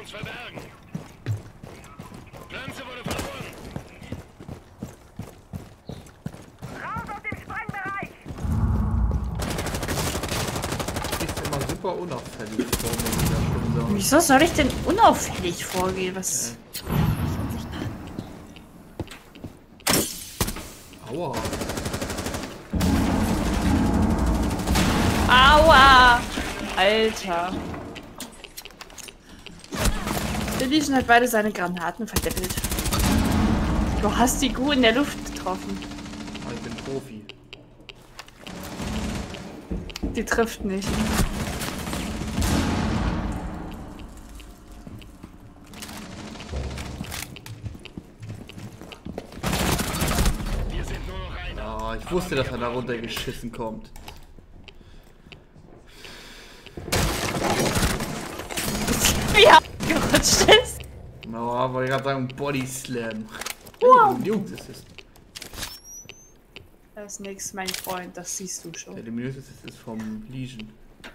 A: Ist immer super unauffällig vor mir.
N: Wieso soll ich denn unauffällig vorgehen? Was?
A: Aua.
N: Aua! Alter. Der Legion hat beide seine Granaten verdeppelt. Du hast die Gu in der Luft getroffen.
A: Ich bin Profi.
N: Die trifft nicht.
A: Ja, ich wusste, dass er da runtergeschissen kommt.
N: Wie er gerutscht ist.
A: Na, wollte ich gerade sagen, Body Slam.
N: Wow.
A: Jungs, ist es.
N: Das ist nix, mein Freund, das siehst du schon.
A: Der Luminous ist es vom Legion.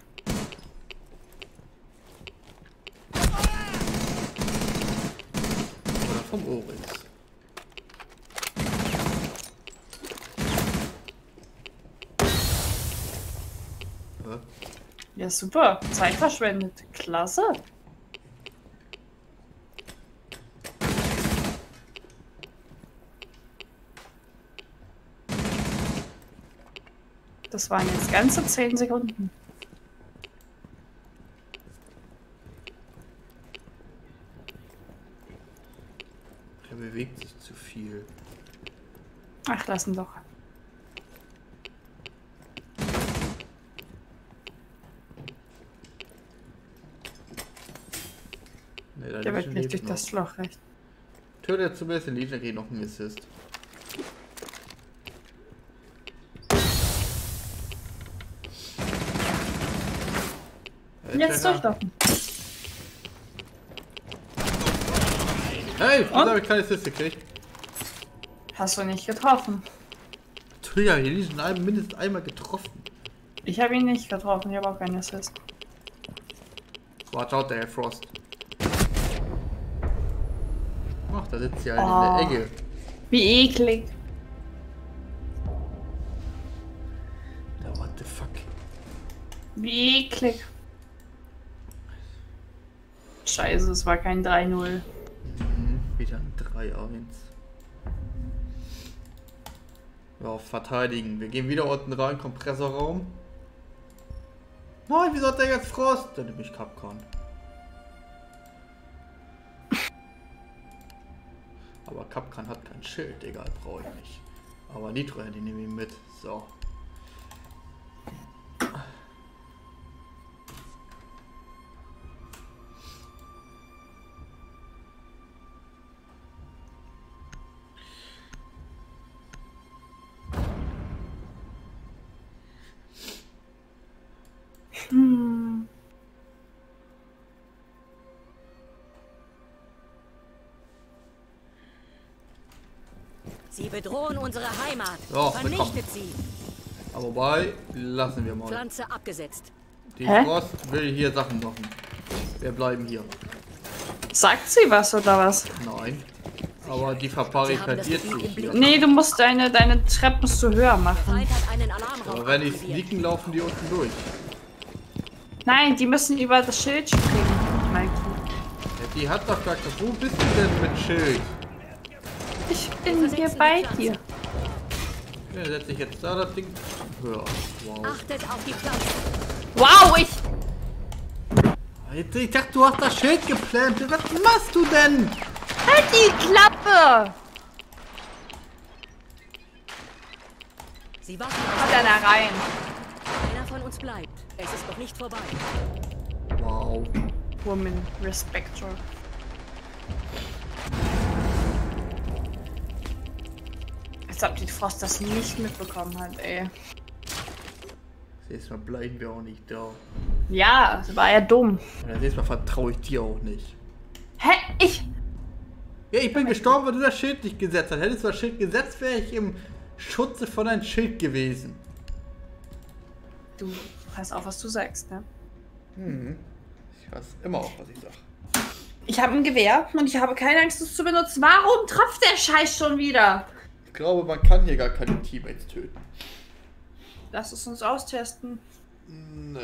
A: Oder vom Oryx.
N: Ja, super. Zeit verschwendet. Klasse. Das waren jetzt ganze 10 Sekunden.
A: Er bewegt sich zu viel.
N: Ach, lass ihn doch.
A: Nee,
N: Der wird nicht durch das Loch recht.
A: Tötet zumindest den Legion, kriegt noch einen Assist.
N: Jetzt durchlaufen.
A: Hey, wieso habe ich keine Assist gekriegt?
N: Hast du nicht getroffen?
A: Natürlich habe ich den Legion mindestens einmal getroffen.
N: Ich habe ihn nicht getroffen, ich habe auch keinen Assist.
A: Watch out, der Frost. Ach, da sitzt sie halt in der Ecke.
N: Wie eklig.
A: Da, what the fuck?
N: Wie eklig. Scheiße, es war kein 3-0.
A: Wieder ein 3-1. Ja, verteidigen. Wir gehen wieder unten rein, Kompressorraum. Nein, wieso hat der jetzt Frost? Dann nehme ich Capcom. Aber Capcom hat kein Schild, egal, brauche ich nicht. Aber Nitro, die nehme ich mit. So.
Q: Sie bedrohen unsere Heimat.
A: So,
Q: Vernichtet sie.
A: Aber wobei, lassen wir mal.
Q: Pflanze abgesetzt.
A: Die Frost will hier Sachen machen. Wir bleiben hier.
N: Sagt sie was oder was?
A: Nein. Aber die verbarrikadiert sich wieder.
N: Nee, du musst deine Treppen musst du höher machen.
A: Aber wenn ich sneaken, laufen die unten durch.
N: Nein, die müssen über das Schild springen, Mikey.
A: Ja, die hat doch gar keine... Wo bist du denn mit Schild?
N: Ich bin hier bei dir.
A: Ja, setze ich jetzt da das Ding höher. Wow.
Q: Achtet auf die Pflanze.
N: Wow,
A: Ich dachte, du hast das Schild geplant. Was machst du denn?
N: Halt die Klappe!
Q: Sie warten.
N: Kommt einer rein.
Q: Einer von uns bleibt. Es ist noch nicht vorbei.
A: Wow.
N: Woman, respect her. Als ob die Frost das nicht mitbekommen hat, ey.
A: Das nächste Mal bleiben wir auch nicht da.
N: Ja, das war ja dumm.
A: Das nächste Mal vertraue ich dir auch nicht.
N: Hä?
A: Ja, ich bin gestorben, weil du das Schild nicht gesetzt hast. Hättest du das Schild gesetzt, wäre ich im Schutze von deinem Schild gewesen.
N: Du weißt auch, was du sagst, ne?
A: Mhm. Ich weiß immer auch, was ich sag.
N: Ich habe ein Gewehr und ich habe keine Angst, es zu benutzen. Warum trifft der Scheiß schon wieder?
A: Ich glaube, man kann hier gar keine Teammates töten.
N: Lass es uns austesten.
A: Nö.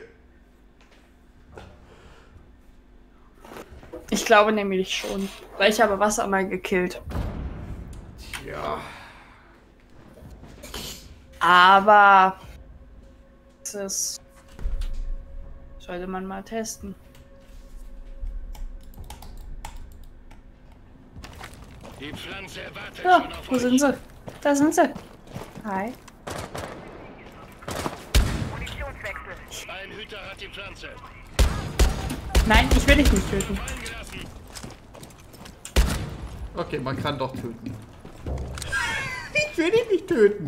N: Ich glaube nämlich schon. Weil ich habe Wasser mal gekillt.
A: Ja.
N: Aber das sollte man mal testen.
O: Die Pflanze wartet
N: Ja,
O: schon auf
N: wo
O: euch.
N: sind sie? Da sind sie. Hi.
O: Ein Hüter hat die Pflanze.
N: Nein, ich will dich nicht töten.
A: Okay, man kann doch töten. Ich will dich nicht töten.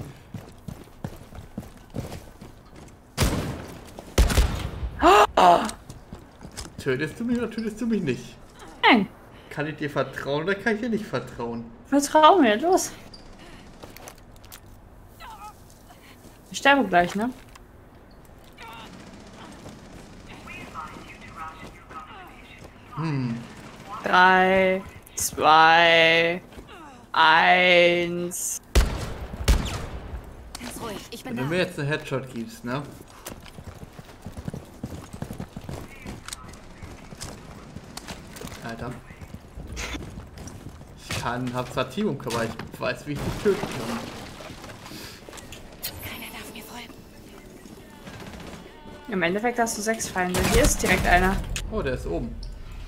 N: Oh.
A: Tötest du mich oder tötest du mich nicht?
N: Nein.
A: Kann ich dir vertrauen oder kann ich dir nicht vertrauen?
N: Vertrau mir, los. Ich sterbe gleich, ne?
A: Hm.
N: 3, 2, 1.
B: Ganz ruhig, ich bin
A: Wenn
B: da.
A: du mir jetzt einen Headshot gibst, ne? Alter. Hab zwar Team im Körper, ich weiß, wie ich dich töten kann.
B: Keiner darf mir folgen.
N: Im Endeffekt hast du 6 Feinde. Hier ist direkt einer.
A: Oh, der ist oben.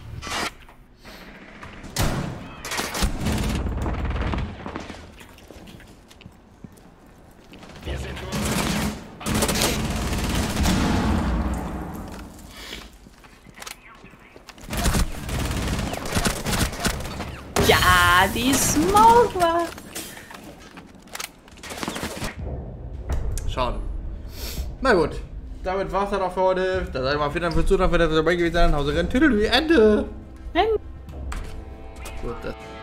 N: Ja, die Smoke war.
A: Schade. Na gut. Damit war's dann auch für heute. Da seid ihr mal vielen Dank fürs Zuschauen, wenn ihr dabei gewesen seid. Hause rennen. Tüdelü, Ende.
N: Ende.
A: Gut, das